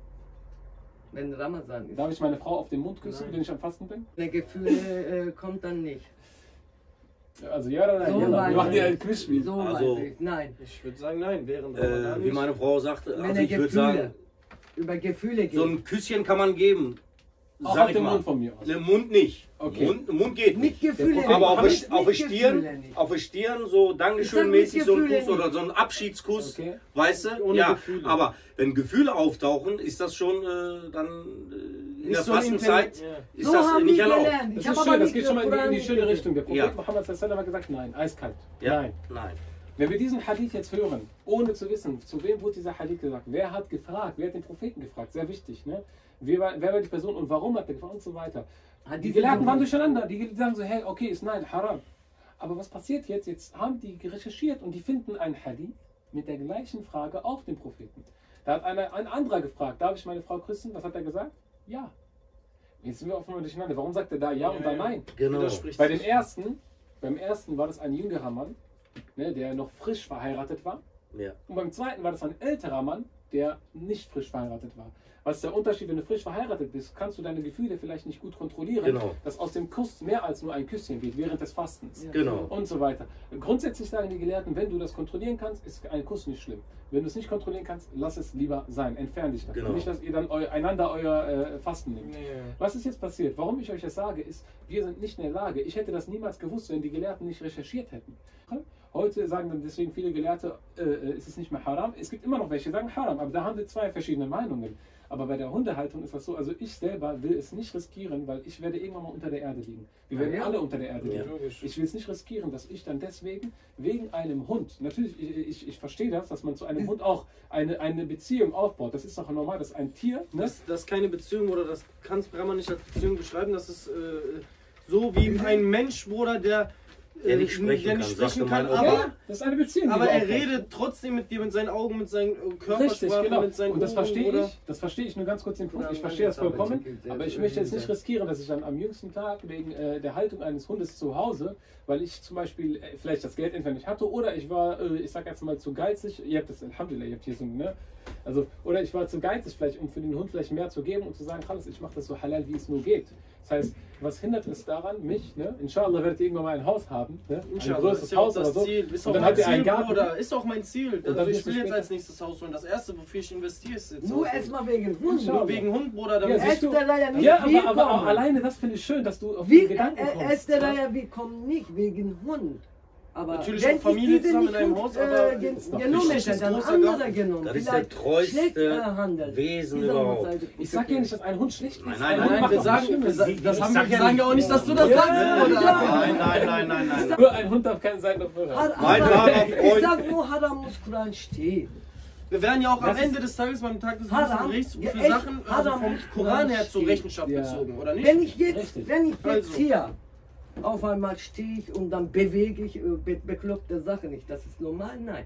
Speaker 2: Wenn Ramazan ist.
Speaker 1: Darf ich meine Frau auf den Mund küssen,
Speaker 2: Nein.
Speaker 1: wenn ich am Fasten bin?
Speaker 2: Die Gefühle äh, kommt dann nicht.
Speaker 1: Also ja oder nein?
Speaker 2: So
Speaker 1: Ja, wir
Speaker 2: weit
Speaker 1: machen hier ein
Speaker 2: nicht.
Speaker 1: Quizspiel.
Speaker 2: So
Speaker 4: Also-
Speaker 2: weiß ich. Nein.
Speaker 3: Ich würde sagen, nein, während
Speaker 4: Äh,
Speaker 3: Ramadan
Speaker 4: wie
Speaker 3: nicht.
Speaker 4: meine Frau sagte,
Speaker 2: Wenn
Speaker 4: also
Speaker 2: er
Speaker 4: ich würde
Speaker 2: Gefühle,
Speaker 4: sagen,
Speaker 2: über Gefühle geht.
Speaker 4: so ein Küsschen kann man geben.
Speaker 1: Auch
Speaker 4: Sag
Speaker 1: auf
Speaker 4: ich
Speaker 1: den
Speaker 4: mal.
Speaker 1: Mund von mir aus.
Speaker 4: Ne, Mund nicht.
Speaker 1: Okay.
Speaker 4: Mund, Mund geht
Speaker 2: mit
Speaker 4: nicht.
Speaker 2: Gefühle.
Speaker 4: Aber auf,
Speaker 1: Mit
Speaker 4: der- auf der
Speaker 2: Gefühle
Speaker 4: Stirn,
Speaker 2: nicht.
Speaker 4: auf der Stirn so
Speaker 2: Ich
Speaker 4: Dankeschön-mäßig
Speaker 2: sag
Speaker 4: so
Speaker 2: mit
Speaker 4: ein Kuss
Speaker 2: Gefühle
Speaker 4: oder so ein Abschiedskuss,
Speaker 1: Okay.
Speaker 4: weißt du?
Speaker 3: Ohne
Speaker 4: Ja,
Speaker 3: Gefühle.
Speaker 4: aber wenn Gefühle auftauchen, ist das schon äh, dann äh, in
Speaker 3: Nicht
Speaker 4: der
Speaker 3: so ein
Speaker 4: Fastenzeit
Speaker 3: Inten- ja.
Speaker 4: ist
Speaker 2: So
Speaker 4: das
Speaker 2: haben
Speaker 4: nicht
Speaker 2: wir
Speaker 4: erlaubt.
Speaker 2: gelernt.
Speaker 1: Das
Speaker 2: Ich
Speaker 1: ist
Speaker 2: hab
Speaker 1: schön,
Speaker 2: aber
Speaker 1: das
Speaker 2: nicht
Speaker 1: geht schon mal in die, in die
Speaker 2: Koran
Speaker 1: schöne
Speaker 2: gelesen.
Speaker 1: Richtung. Der Prophet
Speaker 4: Ja.
Speaker 1: Muhammad sallallahu alaihi wasallam hat gesagt, nein, eiskalt.
Speaker 4: Ja,
Speaker 1: Nein.
Speaker 4: nein.
Speaker 1: Wenn wir diesen Hadith jetzt hören, ohne zu wissen, zu wem wurde dieser Hadith gesagt, wer hat gefragt, wer hat den Propheten gefragt, sehr wichtig, ne? Wer war, wer war die Person und warum hat er gefragt und so weiter.
Speaker 2: Hadith
Speaker 1: Die Gelehrten
Speaker 2: sind-
Speaker 1: waren durcheinander, die sagen so, hey, okay, ist nein, haram. Aber was passiert jetzt? Jetzt haben die recherchiert und die finden einen Hadith mit der gleichen Frage auf den Propheten. Da hat einer, ein anderer gefragt, darf ich meine Frau küssen? Was hat er gesagt? Ja. Jetzt sind wir auf einmal durcheinander. Warum sagt er da ja und da nein?
Speaker 4: Genau.
Speaker 3: Widerspricht
Speaker 1: Bei dem
Speaker 3: sich.
Speaker 1: ersten, beim ersten war das ein jüngerer Mann, ne, der noch frisch verheiratet war.
Speaker 4: Ja.
Speaker 1: Und beim zweiten war das ein älterer Mann, der nicht frisch verheiratet war. Was ist der Unterschied, wenn du frisch verheiratet bist, kannst du deine Gefühle vielleicht nicht gut kontrollieren,
Speaker 4: Genau.
Speaker 1: dass aus dem Kuss mehr als nur ein Küsschen geht während des Fastens.
Speaker 2: Ja.
Speaker 4: Genau.
Speaker 1: Und so weiter. Grundsätzlich sagen die Gelehrten, wenn du das kontrollieren kannst, ist ein Kuss nicht schlimm. Wenn du es nicht kontrollieren kannst, lass es lieber sein. Entfern dich davon.
Speaker 4: Genau.
Speaker 1: Nicht, dass ihr dann eu einander euer äh, Fasten nehmt.
Speaker 3: Nee.
Speaker 1: Was ist jetzt passiert? Warum ich euch das sage, ist, wir sind nicht in der Lage. Ich hätte das niemals gewusst, wenn die Gelehrten nicht recherchiert hätten. Heute sagen dann deswegen viele Gelehrte, äh, es ist nicht mehr haram. Es gibt immer noch welche, die sagen haram, aber da haben wir zwei verschiedene Meinungen. Aber bei der Hundehaltung ist das so, also ich selber will es nicht riskieren, weil ich werde irgendwann mal unter der Erde liegen. Wir
Speaker 2: Ja,
Speaker 1: werden
Speaker 2: ja.
Speaker 1: alle unter der Erde
Speaker 4: Ja.
Speaker 1: liegen.
Speaker 3: Logisch.
Speaker 1: Ich will es nicht riskieren, dass ich dann deswegen, wegen einem Hund, natürlich, ich, ich, ich verstehe das, dass man zu einem Hund auch eine, eine Beziehung aufbaut. Das ist doch normal, dass ein Tier, ne?
Speaker 3: Das, das ist keine Beziehung, oder das kann man nicht als Beziehung beschreiben. Das ist äh, so wie ein Mensch, Bruder, der, äh,
Speaker 4: Der nicht sprechen
Speaker 3: der
Speaker 4: kann,
Speaker 3: nicht sprechen
Speaker 4: sagte
Speaker 3: kann,
Speaker 4: mein Opa.
Speaker 3: aber,
Speaker 1: Ja, das ist eine Beziehung. die
Speaker 3: aber
Speaker 1: du
Speaker 3: er
Speaker 1: aufbaust.
Speaker 3: redet trotzdem mit dir, mit seinen Augen, mit seinen äh,
Speaker 1: Richtig,
Speaker 3: Körpersprache,
Speaker 1: genau.
Speaker 3: mit seinen
Speaker 1: Und das
Speaker 3: Ohren,
Speaker 1: verstehe
Speaker 3: oder?
Speaker 1: ich, das verstehe ich nur ganz kurz den Punkt.
Speaker 2: Ja,
Speaker 1: Ich verstehe das
Speaker 2: aber
Speaker 1: vollkommen,
Speaker 2: das
Speaker 1: aber ich
Speaker 2: ist
Speaker 1: möchte jetzt
Speaker 2: ja-
Speaker 1: nicht riskieren, dass ich dann am jüngsten Tag wegen äh, der Haltung eines Hundes zu Hause, weil ich zum Beispiel äh, vielleicht das Geld entweder nicht hatte oder ich war, äh, ich sag jetzt mal, zu geizig. Ihr habt das, Alhamdulillah, ihr habt hier so, ne? Also, oder ich war zu geizig vielleicht, um für den Hund vielleicht mehr zu geben und zu sagen, alles, ich mache das so halal, wie es nur geht. Das heißt, was hindert es daran, mich, ne? Inshallah werdet ihr irgendwann mal ein Haus haben, ne? Ein
Speaker 3: Inshallah,
Speaker 1: größeres
Speaker 3: ist ja auch
Speaker 1: Haus oder
Speaker 3: das
Speaker 1: so.
Speaker 3: Ziel. Ist
Speaker 1: Und
Speaker 3: auch
Speaker 1: dann
Speaker 3: mein
Speaker 1: habt ihr einen
Speaker 3: Ziel,
Speaker 1: Garten.
Speaker 3: Bruder. Ist auch mein Ziel.
Speaker 1: Und dann
Speaker 3: Also ich
Speaker 1: wirst du
Speaker 3: will jetzt
Speaker 1: später-
Speaker 3: als nächstes Haus holen. Das erste, wofür ich investiere, ist jetzt
Speaker 2: Nur
Speaker 3: Haus holen.
Speaker 2: erstmal wegen Hund.
Speaker 3: Nur wegen Hund, Bruder. Damit
Speaker 1: Ja,
Speaker 3: ich
Speaker 1: siehst du?
Speaker 2: Erster Reihe nicht
Speaker 1: Ja, aber, aber, aber
Speaker 2: willkommen.
Speaker 1: alleine das finde ich schön, dass du auf
Speaker 2: Wie,
Speaker 1: den Gedanken
Speaker 2: äh,
Speaker 1: kommst.
Speaker 2: erste Reihe, wir kommen nicht wegen Hund. Aber
Speaker 3: Natürlich
Speaker 2: wenn
Speaker 3: auch Familie
Speaker 2: ich diese
Speaker 3: zusammen
Speaker 2: nicht
Speaker 3: in einem
Speaker 2: Hund,
Speaker 3: Haus, aber
Speaker 2: äh, gen-
Speaker 1: ist doch
Speaker 2: genommen
Speaker 3: wichtig,
Speaker 2: hätte,
Speaker 3: ist
Speaker 2: dann
Speaker 3: großer
Speaker 2: andere
Speaker 3: Garten.
Speaker 2: genommen.
Speaker 4: Das ist der
Speaker 2: Vielleicht
Speaker 4: treueste
Speaker 2: schlecht behandelt.
Speaker 4: Wesen
Speaker 2: Dieser
Speaker 4: überhaupt.
Speaker 2: Seite-
Speaker 1: Ich sag ja nicht, dass ein Hund schlecht ist.
Speaker 4: Nein,
Speaker 1: Ein
Speaker 4: nein,
Speaker 1: Hund
Speaker 3: Nein,
Speaker 1: macht
Speaker 3: wir
Speaker 1: auch
Speaker 3: sagen,
Speaker 1: nichts
Speaker 3: wir,
Speaker 1: Schlimmes.
Speaker 3: sagen- das
Speaker 4: Ich
Speaker 3: haben
Speaker 4: sag
Speaker 3: wir
Speaker 4: ja
Speaker 3: sagen
Speaker 4: nicht-
Speaker 3: ja auch nicht, dass du das
Speaker 2: Ja,
Speaker 3: sagst,
Speaker 2: ja,
Speaker 3: Bruder.
Speaker 2: ja.
Speaker 4: Nein, nein, nein, nein, nein, nein.
Speaker 1: Nur ein Hund darf kein sein Führer.
Speaker 2: Har-
Speaker 4: Mein
Speaker 2: Haram-
Speaker 4: wahrer
Speaker 2: Ich
Speaker 4: Freund-
Speaker 2: sag nur, Haram muss Koran stehen.
Speaker 3: Wir werden ja auch am
Speaker 1: Das ist-
Speaker 3: Ende des Tages beim Tag des
Speaker 2: Haram,
Speaker 3: Berichts
Speaker 2: ja,
Speaker 3: für
Speaker 2: echt,
Speaker 3: Sachen also
Speaker 2: Haram
Speaker 3: vom
Speaker 2: muss
Speaker 3: Koran her
Speaker 2: Koran
Speaker 3: zur
Speaker 2: stehen.
Speaker 3: Rechenschaft
Speaker 1: Ja.
Speaker 3: gezogen, oder nicht?
Speaker 2: Wenn ich jetzt,
Speaker 1: Richtig.
Speaker 2: wenn ich jetzt
Speaker 3: Also.
Speaker 2: hier auf einmal stehe ich und dann bewege ich äh, be bekloppte Sachen nicht, das ist normal? Nein.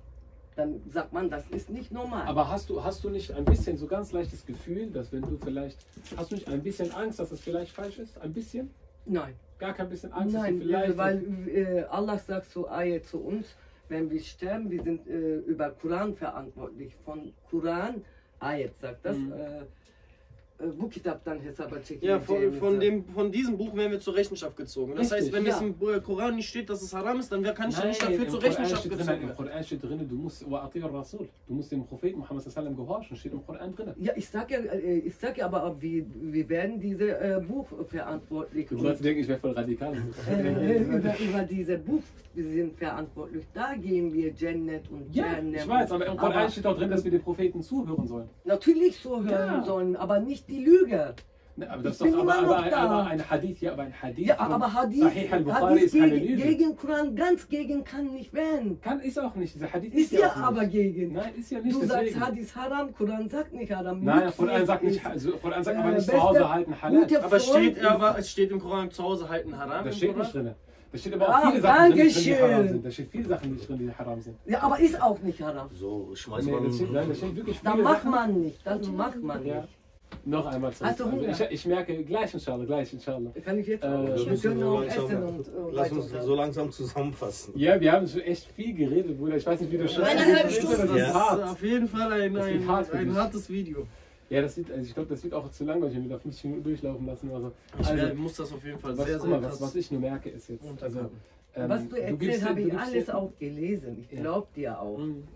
Speaker 2: Dann sagt man, das ist nicht normal.
Speaker 1: Aber hast du, hast du nicht ein bisschen so ganz leichtes Gefühl, dass wenn du vielleicht, hast du nicht ein bisschen Angst, dass es vielleicht falsch ist? Ein bisschen?
Speaker 2: Nein.
Speaker 1: Gar kein bisschen Angst,
Speaker 2: Nein,
Speaker 1: dass du vielleicht...
Speaker 2: äh, weil äh, Allah sagt so Ayat zu uns, wenn wir sterben, wir sind äh, über Koran verantwortlich. Von Koran, Ayat sagt das,
Speaker 1: Mhm.
Speaker 2: äh, äh, wo Kitab dann Hesaba çekilecek.
Speaker 3: Ja, von, von, dem, von diesem Buch werden wir zur Rechenschaft gezogen. Das
Speaker 1: Richtig,
Speaker 3: heißt, wenn
Speaker 2: ja.
Speaker 3: es im Koran nicht steht, dass es haram ist, dann kann ich ja nicht
Speaker 1: Nein,
Speaker 3: dafür
Speaker 1: im
Speaker 3: zur
Speaker 1: Koran
Speaker 3: Rechenschaft
Speaker 1: steht drin,
Speaker 3: gezogen
Speaker 1: Im
Speaker 3: werden.
Speaker 1: Koran steht drin, du musst Wa'atir Rasul, du musst dem Propheten Muhammad sallallahu alaihi wasallam gehorchen, steht im Koran drin.
Speaker 2: Ja, ich sag ja, äh, ich sag ja aber, wir, wir werden diese äh, Buch verantwortlich.
Speaker 1: Du
Speaker 2: und,
Speaker 1: sollst denken, ich wäre voll radikal.
Speaker 2: äh, über, über diese Buch wir sind verantwortlich. Da gehen wir Jannat und
Speaker 1: Ja,
Speaker 2: Jahannam.
Speaker 1: ich weiß, aber im Koran
Speaker 2: Aber
Speaker 1: steht auch drin, dass wir den Propheten zuhören sollen.
Speaker 2: natürlich so hören
Speaker 1: Ja.
Speaker 2: sollen, aber nicht die Lüge.
Speaker 1: Ne, aber das ist
Speaker 2: Ich
Speaker 1: doch
Speaker 2: bin
Speaker 1: aber,
Speaker 2: immer
Speaker 1: aber,
Speaker 2: noch
Speaker 1: ein,
Speaker 2: da.
Speaker 1: aber ein Hadith, ja, aber ein Hadith.
Speaker 2: Ja,
Speaker 1: von
Speaker 2: aber Hadith,
Speaker 1: Sahih al-Bukhari
Speaker 2: Hadith
Speaker 1: ist keine
Speaker 2: gegen,
Speaker 1: Lüge.
Speaker 2: gegen Koran, ganz gegen kann nicht werden.
Speaker 1: Kann, ist auch nicht. Dieser Hadith
Speaker 2: Ist
Speaker 1: ja
Speaker 2: ja
Speaker 1: auch nicht.
Speaker 2: aber gegen.
Speaker 1: Nein, ist ja nicht.
Speaker 2: Du
Speaker 1: deswegen.
Speaker 2: sagst Hadith haram, Koran sagt nicht haram.
Speaker 1: Nein,
Speaker 2: Nützlich
Speaker 1: Koran sagt nicht,
Speaker 2: ist,
Speaker 1: also, Koran sagt
Speaker 2: äh,
Speaker 1: aber nicht zu
Speaker 2: beste-
Speaker 1: Hause halten halal.
Speaker 2: gute
Speaker 3: Aber
Speaker 2: Freund
Speaker 3: steht,
Speaker 2: ist-
Speaker 3: aber es steht im Koran, zu Hause halten haram.
Speaker 1: Das
Speaker 3: im
Speaker 1: steht
Speaker 3: Koran?
Speaker 1: nicht drin. Da steht aber auch
Speaker 2: Ah,
Speaker 1: viele Sachen drin, die
Speaker 2: Dankeschön.
Speaker 1: haram sind. Da steht viele Sachen nicht drin, die haram sind.
Speaker 2: Ja, aber ist auch nicht haram.
Speaker 4: So, schmeiß
Speaker 1: Nee,
Speaker 4: mal.
Speaker 1: das steht, nein, da steht wirklich
Speaker 2: Das
Speaker 1: viele
Speaker 2: macht
Speaker 1: Sachen.
Speaker 2: man nicht. Das macht man
Speaker 1: Ja.
Speaker 2: nicht.
Speaker 1: Noch einmal zurück.
Speaker 2: Hast du Hunger?
Speaker 1: Also ich, ich merke gleich inshallah, gleich inshallah.
Speaker 2: Kann ich jetzt
Speaker 1: Äh,
Speaker 2: auch?
Speaker 1: wir
Speaker 2: Ich
Speaker 4: müssen
Speaker 2: kann
Speaker 4: so
Speaker 2: auch
Speaker 4: langsam-
Speaker 2: essen und äh,
Speaker 4: Lass uns
Speaker 2: weiter.
Speaker 4: so langsam zusammenfassen.
Speaker 1: Ja, wir haben schon echt viel geredet, Bruder. Ich weiß nicht, wie du schon.
Speaker 5: Eineinhalb
Speaker 1: Das ist-
Speaker 5: Stunden.
Speaker 1: Das ist
Speaker 4: Ja.
Speaker 3: Das
Speaker 1: hart.
Speaker 3: ist auf jeden Fall ein,
Speaker 1: Das wird
Speaker 3: ein,
Speaker 1: hart für
Speaker 3: ein
Speaker 1: dich.
Speaker 3: hartes Video.
Speaker 1: Ja, das sieht, also ich glaube, das wird auch zu lang, wenn wir da fünfzig Minuten durchlaufen lassen. Also,
Speaker 3: Ich
Speaker 1: also
Speaker 3: werde- muss das auf jeden Fall
Speaker 1: was,
Speaker 3: sehr,
Speaker 1: guck
Speaker 3: sehr
Speaker 1: mal, was,
Speaker 3: krass
Speaker 1: was ich nur merke, ist jetzt. Also,
Speaker 3: untergraben.
Speaker 1: ähm,
Speaker 2: Was du
Speaker 1: gibst
Speaker 2: erzählt,
Speaker 1: dir-
Speaker 2: habe
Speaker 1: du
Speaker 2: ich
Speaker 1: gibst
Speaker 2: alles
Speaker 1: dir-
Speaker 2: auch gelesen. Ich
Speaker 1: Ja.
Speaker 2: glaub dir auch.
Speaker 1: Mhm.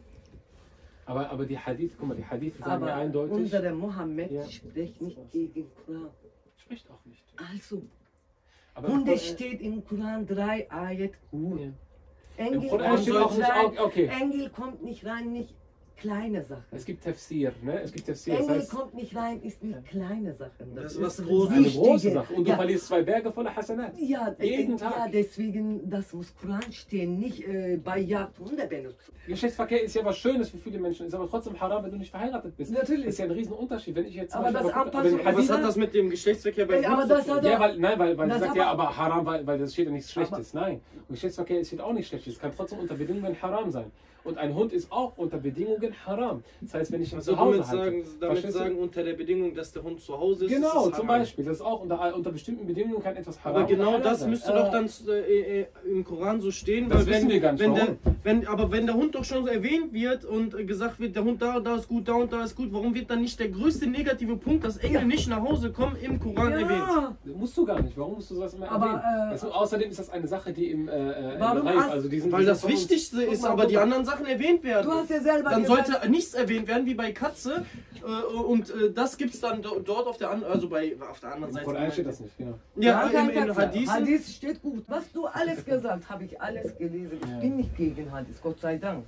Speaker 1: Aber, aber die Hadith, guck mal, die Hadith sagen
Speaker 2: Aber
Speaker 1: ja eindeutig.
Speaker 2: unser Mohammed
Speaker 1: Ja.
Speaker 2: spricht nicht gegen Koran.
Speaker 1: Spricht auch nicht.
Speaker 2: Also,
Speaker 1: Aber
Speaker 2: und
Speaker 1: im
Speaker 2: es
Speaker 1: Koran-
Speaker 2: steht im Koran drei Ayat gut.
Speaker 1: Ja.
Speaker 2: Engel,
Speaker 1: Im Koran
Speaker 2: kommt
Speaker 1: steht auch
Speaker 2: nicht
Speaker 1: nicht,
Speaker 2: rein,
Speaker 1: okay, okay.
Speaker 2: Engel kommt nicht rein, nicht kleine Sachen.
Speaker 1: Es gibt Tafsir, ne? Es gibt Tafsir. Das
Speaker 2: Engel
Speaker 1: heißt,
Speaker 2: kommt nicht rein, ist nicht kleine Sachen.
Speaker 3: Das ist was Großes.
Speaker 1: eine
Speaker 2: wichtige.
Speaker 1: große Sache. Und du
Speaker 2: Ja.
Speaker 1: verlierst zwei Berge voller Hasanat.
Speaker 2: Ja,
Speaker 1: Jeden
Speaker 2: äh,
Speaker 1: Tag.
Speaker 2: ja, deswegen, das muss Koran stehen, nicht äh, bei Jagd Hunde benutzen.
Speaker 1: Geschlechtsverkehr ist ja was Schönes für viele Menschen, ist aber trotzdem haram, wenn du nicht verheiratet bist.
Speaker 2: Natürlich.
Speaker 1: Das ist ja ein Riesenunterschied. Wenn ich jetzt zum
Speaker 2: Aber
Speaker 1: Beispiel
Speaker 2: das
Speaker 1: gucke,
Speaker 2: Anpassung-
Speaker 1: wenn
Speaker 3: Aber was
Speaker 1: Hadith-
Speaker 3: hat das mit dem Geschlechtsverkehr bei
Speaker 2: Ey, aber
Speaker 3: uns
Speaker 2: das
Speaker 3: zu tun?
Speaker 2: hat
Speaker 1: Ja, weil, nein, weil, weil
Speaker 2: Das
Speaker 1: sie sagt
Speaker 2: aber-
Speaker 1: ja, aber haram, weil, weil das steht ja nichts Schlechtes. Nein. Und Geschlechtsverkehr steht auch nichts Schlechtes. Es kann trotzdem unter Bedingungen haram sein. Und ein Hund ist auch unter Bedingungen haram. Das heißt, wenn ich ihn
Speaker 3: Also
Speaker 1: zu Hause
Speaker 3: damit
Speaker 1: halte.
Speaker 3: sagen, damit
Speaker 1: Verstehst du?
Speaker 3: sagen unter der Bedingung, dass der Hund zu Hause ist.
Speaker 1: Genau,
Speaker 3: ist es
Speaker 1: zum
Speaker 3: haram.
Speaker 1: Beispiel. Das ist auch unter, unter bestimmten Bedingungen kann etwas haram
Speaker 3: Aber genau
Speaker 1: oder halal
Speaker 3: das
Speaker 1: sein.
Speaker 3: müsste
Speaker 2: Äh,
Speaker 3: doch dann äh, äh, im Koran so stehen,
Speaker 1: Das
Speaker 3: weil
Speaker 1: wissen
Speaker 3: wenn,
Speaker 1: wir gar nicht,
Speaker 3: wenn, der,
Speaker 1: warum?
Speaker 3: wenn aber wenn der Hund doch schon so erwähnt wird und äh, gesagt wird, der Hund da und da ist gut, da und da ist gut, warum wird dann nicht der größte negative Punkt, dass Engel
Speaker 2: Ja.
Speaker 3: nicht nach Hause kommen, im Koran erwähnt?
Speaker 2: Ja,
Speaker 1: Musst du gar nicht. Warum musst du das immer
Speaker 2: Aber,
Speaker 1: erwähnen?
Speaker 2: äh,
Speaker 1: das, außerdem ist das eine Sache, die im, äh, äh, im
Speaker 2: Warum
Speaker 1: Reif,
Speaker 2: hast-
Speaker 1: also diesen,
Speaker 3: Weil
Speaker 1: diesen
Speaker 3: das
Speaker 1: von uns-
Speaker 3: Wichtigste ist,
Speaker 2: mal,
Speaker 3: aber
Speaker 2: guck
Speaker 3: die
Speaker 2: mal.
Speaker 3: anderen Sachen erwähnt werden.
Speaker 2: du hast ja selber
Speaker 3: Dann
Speaker 2: gesagt,
Speaker 3: sollte nichts erwähnt werden wie bei Katze äh, und äh, das gibt es dann do- dort auf der anderen, also bei auf der anderen
Speaker 1: Im
Speaker 3: Seite.
Speaker 1: Koran steht das nicht, genau.
Speaker 3: Ja,
Speaker 2: kein
Speaker 3: im, in
Speaker 2: Katze.
Speaker 3: Hadithen.
Speaker 2: Hadith steht gut. Was du alles gesagt, habe ich alles gelesen. Ich
Speaker 1: Ja.
Speaker 2: bin nicht gegen Hadith, Gott sei Dank.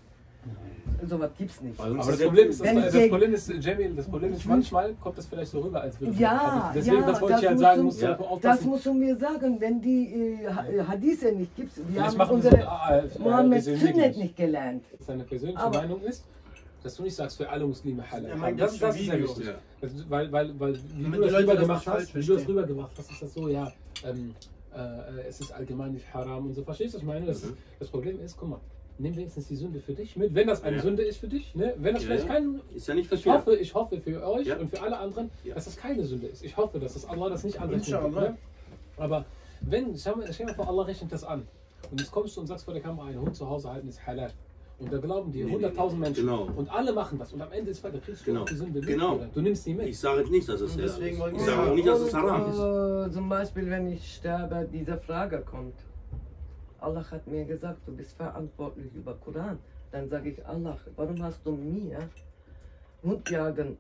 Speaker 2: So was gibt's nicht.
Speaker 4: Bei uns
Speaker 1: Aber
Speaker 4: ist
Speaker 1: das
Speaker 4: ja-
Speaker 1: Problem ist, das,
Speaker 2: Wenn ich
Speaker 1: das
Speaker 2: gegen-
Speaker 1: Problem ist, Jamil, das Problem ist, manchmal kommt das vielleicht so rüber, als würde
Speaker 2: Ja,
Speaker 1: Deswegen,
Speaker 2: ja,
Speaker 1: das wollte ich
Speaker 2: das
Speaker 1: halt
Speaker 2: musst
Speaker 1: sagen,
Speaker 2: du-
Speaker 1: musst du
Speaker 4: ja.
Speaker 1: einfach
Speaker 2: Das
Speaker 1: aufpassen.
Speaker 2: musst du mir sagen, wenn die äh, Ha- äh, Hadithe nicht gibt. Wir
Speaker 1: Vielleicht
Speaker 2: haben
Speaker 1: machen wir
Speaker 2: unsere
Speaker 1: so, äh, äh,
Speaker 2: Mohammed
Speaker 1: wir sehen
Speaker 2: Sünnet
Speaker 1: nicht.
Speaker 2: nicht gelernt.
Speaker 1: Seine persönliche
Speaker 2: Aber-
Speaker 1: Meinung ist, dass du nicht sagst, für alle Muslime halal.
Speaker 3: Er meint
Speaker 1: das,
Speaker 3: jetzt
Speaker 1: das
Speaker 3: für
Speaker 1: ist sehr
Speaker 3: Video.
Speaker 1: wichtig.
Speaker 4: Ja.
Speaker 1: Das, weil, weil, weil, wie
Speaker 3: Damit
Speaker 1: du
Speaker 3: die
Speaker 1: das
Speaker 3: Leute das
Speaker 1: rübergemacht
Speaker 3: nicht falsch
Speaker 1: hast, wie du das
Speaker 3: verstehen.
Speaker 1: rübergemacht hast, ist das so, ja, ähm, äh, es ist allgemein nicht haram und so. Verstehst du, was ich meine? Das,
Speaker 4: Mhm.
Speaker 1: das Problem ist, guck mal, nimm wenigstens die Sünde für dich mit, wenn das eine
Speaker 4: Ja.
Speaker 1: Sünde ist für dich, ne? Wenn das
Speaker 4: Ja,
Speaker 1: vielleicht
Speaker 4: ja.
Speaker 1: kein
Speaker 4: Ist ja nicht
Speaker 1: Ich
Speaker 4: verkehrt.
Speaker 1: hoffe, ich hoffe für euch
Speaker 4: Ja.
Speaker 1: und für alle anderen,
Speaker 4: Ja.
Speaker 1: dass das keine Sünde ist. Ich hoffe, dass das Allah das nicht anrechnet.
Speaker 3: Inshallah.
Speaker 1: Ne? Aber wenn, stell dir stell dir mal vor, Allah rechnet das an. Und jetzt kommst du und sagst vor der Kamera, einen Hund zu Hause halten ist halal. Und da glauben die hunderttausend Menschen.
Speaker 4: Genau.
Speaker 1: Und alle machen das. Und am Ende ist, da kriegst du
Speaker 4: Genau.
Speaker 1: auch die Sünde mit.
Speaker 4: Genau.
Speaker 1: Oder? Du nimmst die mit.
Speaker 4: Ich sage nicht, dass es
Speaker 3: Und
Speaker 4: halal
Speaker 3: deswegen
Speaker 4: ist.
Speaker 3: wollen
Speaker 4: Ich
Speaker 3: wir-
Speaker 4: sage auch nicht, dass es
Speaker 2: Und,
Speaker 4: haram ist.
Speaker 2: äh, zum Beispiel, wenn ich sterbe, diese Frage kommt. Allah hat mir gesagt, du bist verantwortlich über Koran. Dann sage ich, Allah, warum hast du mir Hundjagen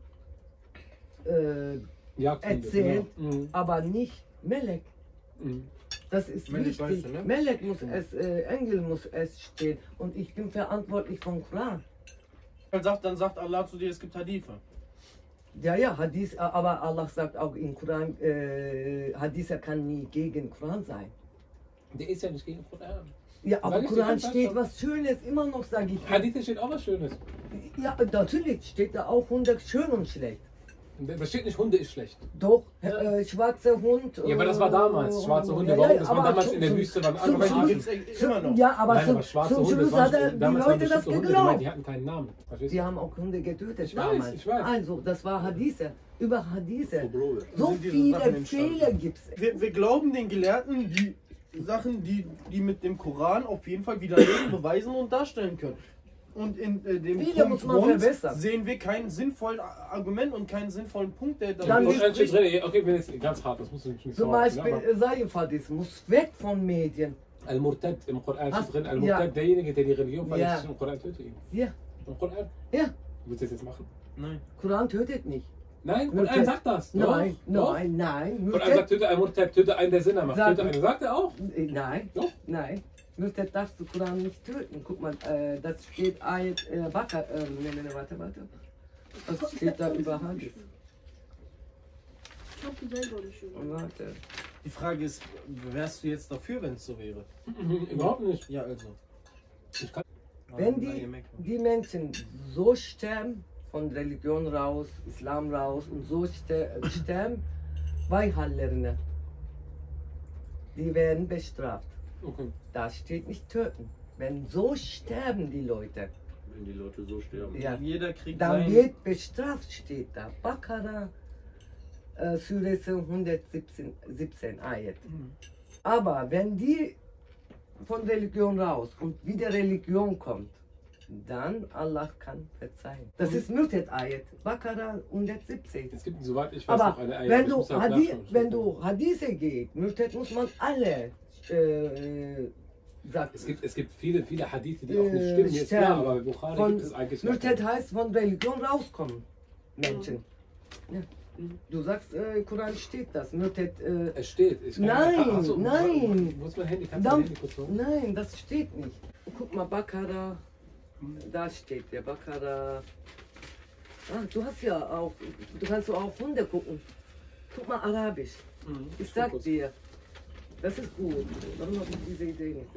Speaker 2: äh,
Speaker 1: Jagdhunde,
Speaker 2: erzählt,
Speaker 1: genau. Mhm.
Speaker 2: aber nicht Melek?
Speaker 1: Mhm.
Speaker 2: Das ist
Speaker 3: Melek
Speaker 2: wichtig.
Speaker 3: weißt du, ne?
Speaker 2: Melek muss es, äh, Engel muss es stehen. Und ich bin verantwortlich vom Koran.
Speaker 3: Dann sagt, dann sagt Allah zu dir, es gibt Hadithe.
Speaker 2: Ja, ja, Hadith, aber Allah sagt auch im Koran, äh, Hadith kann nie gegen Koran sein.
Speaker 1: Der ist ja nicht gegen Koran.
Speaker 2: Ja, aber
Speaker 1: Sag ich dir
Speaker 2: Koran
Speaker 1: ganz
Speaker 2: steht
Speaker 1: einfach.
Speaker 2: was Schönes, immer noch, sage ich.
Speaker 1: Hadith steht auch was Schönes.
Speaker 2: Ja, natürlich steht da auch Hunde schön und schlecht.
Speaker 1: Da steht nicht, Hunde ist schlecht.
Speaker 2: Doch, äh, schwarzer Hund.
Speaker 1: Ja, aber das war damals. Schwarze Hunde,
Speaker 2: ja,
Speaker 1: warum?
Speaker 2: ja,
Speaker 1: Das war
Speaker 2: aber
Speaker 1: damals
Speaker 2: zum-
Speaker 1: in der
Speaker 2: zum-
Speaker 1: Wüste, waren
Speaker 2: zum
Speaker 1: andere
Speaker 2: Schluss-
Speaker 3: Gibt's echt immer noch.
Speaker 2: Ja, aber
Speaker 1: Nein,
Speaker 2: zum,
Speaker 1: aber schwarze
Speaker 2: zum
Speaker 1: Hunde,
Speaker 2: Schluss
Speaker 1: das waren,
Speaker 2: hat er die
Speaker 1: damals waren
Speaker 2: Leute das
Speaker 1: bestimmte Hunde, die, meinten,
Speaker 2: geglaubt.
Speaker 1: die hatten keinen Namen. Verstehst
Speaker 2: Die
Speaker 1: du?
Speaker 2: haben auch Hunde getötet
Speaker 1: Ich weiß,
Speaker 2: damals.
Speaker 1: ich weiß.
Speaker 2: Also, das war Hadithe. Über Hadithe.
Speaker 4: So, Bruder.
Speaker 2: So
Speaker 3: sind diese
Speaker 2: viele
Speaker 3: Sachen entstanden.
Speaker 2: Fehler gibt es.
Speaker 3: Wir, wir glauben den Gelehrten, die Sachen, die, die mit dem Koran auf jeden Fall widerlegen, beweisen und darstellen können. Und in äh, dem
Speaker 2: Viele muss man
Speaker 3: Grund
Speaker 2: verbessern.
Speaker 3: sehen wir kein sinnvolles Argument und keinen sinnvollen Punkt, der
Speaker 2: Dann
Speaker 3: dafür
Speaker 2: nicht-
Speaker 1: Und steht
Speaker 3: spricht.
Speaker 1: drin, okay, wenn jetzt ganz hart, das muss nicht nicht
Speaker 2: Zum
Speaker 1: so hart,
Speaker 2: Beispiel
Speaker 1: ne,
Speaker 2: äh, Saif-Hadith muss weg von Medien.
Speaker 1: aber Al-Murtad im Koran
Speaker 2: Hast-
Speaker 1: steht drin,
Speaker 2: ja.
Speaker 1: Al-Murtad, derjenige, der die Religion
Speaker 2: Ja.
Speaker 1: verletzt, im Koran tötet ihn.
Speaker 2: Ja,
Speaker 1: Im Koran?
Speaker 2: ja.
Speaker 1: Willst du das jetzt machen?
Speaker 3: Nein.
Speaker 2: Koran tötet nicht.
Speaker 1: Nein,
Speaker 2: Murtad.
Speaker 1: Koran sagt das.
Speaker 2: Nein,
Speaker 1: Doch,
Speaker 2: nein, nein.
Speaker 1: doch. Koran sagt, töte Al-Murtad, töte einen, der Sinner macht.
Speaker 2: Sag-
Speaker 1: Töte einen. Sagt er auch.
Speaker 2: Äh, Nein,
Speaker 1: Doch.
Speaker 2: nein. Murtad darfst du Koran nicht töten. Guck mal, äh, das steht Ayat äh, Bakar. Äh, ne, ne, ne, warte, warte. Was steht da über Hadith?
Speaker 5: Ich hab die selber nicht schon.
Speaker 2: Warte.
Speaker 3: Die Frage ist, wärst du jetzt dafür, wenn es so wäre?
Speaker 1: Mhm, Überhaupt nicht.
Speaker 3: Ja, also.
Speaker 1: Ich kann,
Speaker 2: Wenn
Speaker 3: Ah,
Speaker 2: die,
Speaker 3: gemerkt.
Speaker 2: die Menschen so sterben, von Religion raus, Islam raus und so ster sterben, Weihallerner, die werden bestraft.
Speaker 1: okay.
Speaker 2: Da steht nicht töten. Wenn so sterben die Leute,
Speaker 4: Wenn die Leute so sterben.
Speaker 2: ja,
Speaker 3: Jeder kriegt
Speaker 2: dann
Speaker 3: sein...
Speaker 2: wird bestraft, steht da. Bakara, äh, Surese hundertsiebzehn siebzehn Ayat.
Speaker 3: Mhm.
Speaker 2: Aber wenn die von Religion raus und wieder Religion kommt, dann Allah kann verzeihen. Das ist Murtad-Ayat, Bakara hundertsiebzehn.
Speaker 1: Es gibt, soweit ich weiß,
Speaker 2: Aber
Speaker 1: noch eine Eier.
Speaker 2: wenn
Speaker 1: Ich
Speaker 2: du,
Speaker 1: muss halt
Speaker 2: Hadi
Speaker 1: nachschauen.
Speaker 2: wenn du Hadithe geht, Murtad muss man alle äh, sagen.
Speaker 1: Es gibt, es gibt viele, viele Hadithe, die auch nicht
Speaker 2: Äh,
Speaker 1: stimmen. Jetzt
Speaker 2: sterben.
Speaker 1: klar, aber bei Bukhari
Speaker 2: Von
Speaker 1: gibt es eigentlich
Speaker 2: Murtad heißt von Religion rauskommen, Menschen. Ja.
Speaker 1: Mhm.
Speaker 2: Du sagst, äh, Koran steht das. Murtad, äh,
Speaker 1: Es steht. Ich kann-
Speaker 2: Nein,
Speaker 1: Ach so,
Speaker 2: nein.
Speaker 1: Wo ist mein Handy? Kannst du
Speaker 2: Dann-
Speaker 1: mein Handy kurz holen?
Speaker 2: nein, das steht nicht. Guck mal, Bakara, da steht der Bakara. Ah, du hast ja auch, du kannst so auch Hunde gucken. Guck mal Arabisch.
Speaker 1: Mhm.
Speaker 2: Ich sag
Speaker 1: Fokus.
Speaker 2: dir, das ist gut. Warum habe ich diese Idee nicht?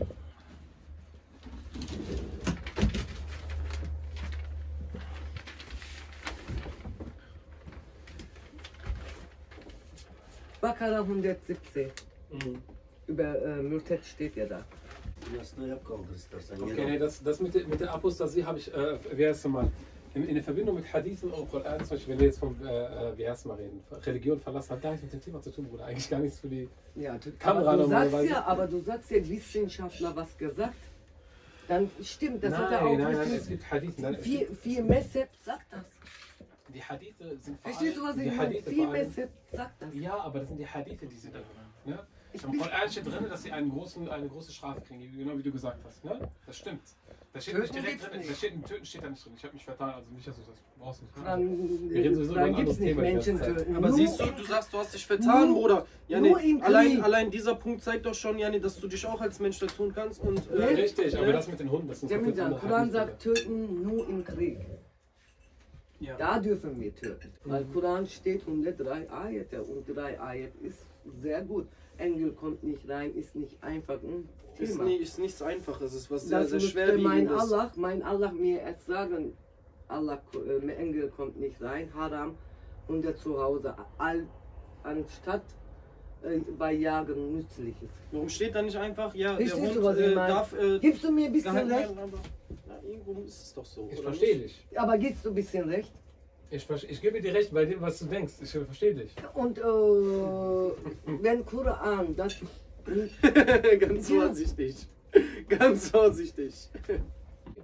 Speaker 2: Bakara hundertsiebzehn.
Speaker 1: Mhm.
Speaker 2: Über äh, Murtad steht ja da.
Speaker 4: Jasne yapkaldırsın.
Speaker 1: Okay, nee, das, das mit, der- mit der Apostasie habe ich, äh, wie heißt es mal, in, in der Verbindung mit Hadithen und Koran, zum Beispiel, wenn wir jetzt von, äh, äh, wie heißt es mal reden, Religion verlassen, hat gar nichts mit dem Thema zu tun, Bruder. Eigentlich gar nichts für die.
Speaker 2: Ja, du,
Speaker 1: Kamera
Speaker 2: aber du sagst
Speaker 1: normalerweise.
Speaker 2: ja, aber du sagst ja, Wissenschaftler was gesagt. Dann stimmt, das hat er auch
Speaker 1: nein, nein, nein,
Speaker 2: Wissen-
Speaker 1: es gibt Hadithen. Nein, es
Speaker 2: Vier,
Speaker 1: gibt,
Speaker 2: vier Messeb sagt das.
Speaker 1: die Hadithe sind vor
Speaker 2: Verstehst du, was
Speaker 1: allem-
Speaker 2: ich
Speaker 1: die
Speaker 2: meine?
Speaker 1: Hadithe
Speaker 2: Vier
Speaker 1: vor allem-
Speaker 2: Messeb sagt das.
Speaker 1: Ja, aber das sind die Hadithe, die sind da drin. Ne?
Speaker 2: Ich
Speaker 1: Im
Speaker 2: bin-
Speaker 1: Koran steht drin, dass sie einen großen, eine große Strafe kriegen, genau wie du gesagt hast. Ne? Das stimmt. Da steht nicht
Speaker 2: Töten
Speaker 1: direkt
Speaker 2: gibt's
Speaker 1: drin, da
Speaker 2: nicht.
Speaker 1: steht, Töten steht da nicht drin. Ich habe mich vertan, also nicht, dass du das brauchst nicht. Ne?
Speaker 2: Dann,
Speaker 1: Wir reden sowieso über ein
Speaker 2: dann gibt es
Speaker 1: anderes
Speaker 2: nicht
Speaker 1: Thema die
Speaker 2: Menschen
Speaker 1: ganze Zeit.
Speaker 2: töten.
Speaker 3: Aber
Speaker 2: Nur-
Speaker 3: siehst du, du sagst, du hast dich vertan,
Speaker 2: Nur-
Speaker 3: Bruder. Jani,
Speaker 2: nur im
Speaker 3: allein,
Speaker 2: Krieg.
Speaker 3: allein dieser Punkt zeigt doch schon, Jani, dass du dich auch als Mensch da tun kannst. Und,
Speaker 1: Ja,
Speaker 3: äh,
Speaker 1: richtig, aber
Speaker 3: ne?
Speaker 1: das mit den Hunden, das sind
Speaker 2: Der
Speaker 1: komplett
Speaker 2: der
Speaker 1: andere
Speaker 2: Koran
Speaker 1: Hadithe.
Speaker 2: sagt, töten nur im Krieg.
Speaker 3: Ja.
Speaker 2: Da dürfen wir töten. Weil Koran steht hundertdrei Ayate und drei Ayat ist sehr gut. Engel kommt nicht rein, ist nicht einfach ein
Speaker 3: Ist,
Speaker 2: Thema.
Speaker 3: nie, ist nichts Einfaches, ist was sehr,
Speaker 2: Das
Speaker 3: sehr
Speaker 2: müsste mein
Speaker 3: schwerwiegendes.
Speaker 2: Allah, mein Allah mir erst sagen, Allah, äh, Engel kommt nicht rein, Haram, und der zu Hause, all, anstatt äh, bei Jagen Nützliches.
Speaker 3: Warum steht da nicht einfach, ja, der
Speaker 2: Verstehst
Speaker 3: Hund
Speaker 2: du, was ich
Speaker 3: äh,
Speaker 2: meine?
Speaker 3: darf äh,
Speaker 2: Gibst du mir ein bisschen
Speaker 3: gehalten
Speaker 2: recht?
Speaker 3: werden, aber ja, irgendwo ist es doch so.
Speaker 1: Ich
Speaker 3: oder
Speaker 1: verstehe
Speaker 3: nicht?
Speaker 1: dich.
Speaker 2: Aber gibst du ein bisschen recht?
Speaker 1: Ich, verste- ich gebe dir recht bei dem, was du denkst. Ich verstehe dich.
Speaker 2: Und äh, wenn Koran das nicht,
Speaker 3: Ganz
Speaker 2: Ja.
Speaker 3: vorsichtig. Ganz vorsichtig.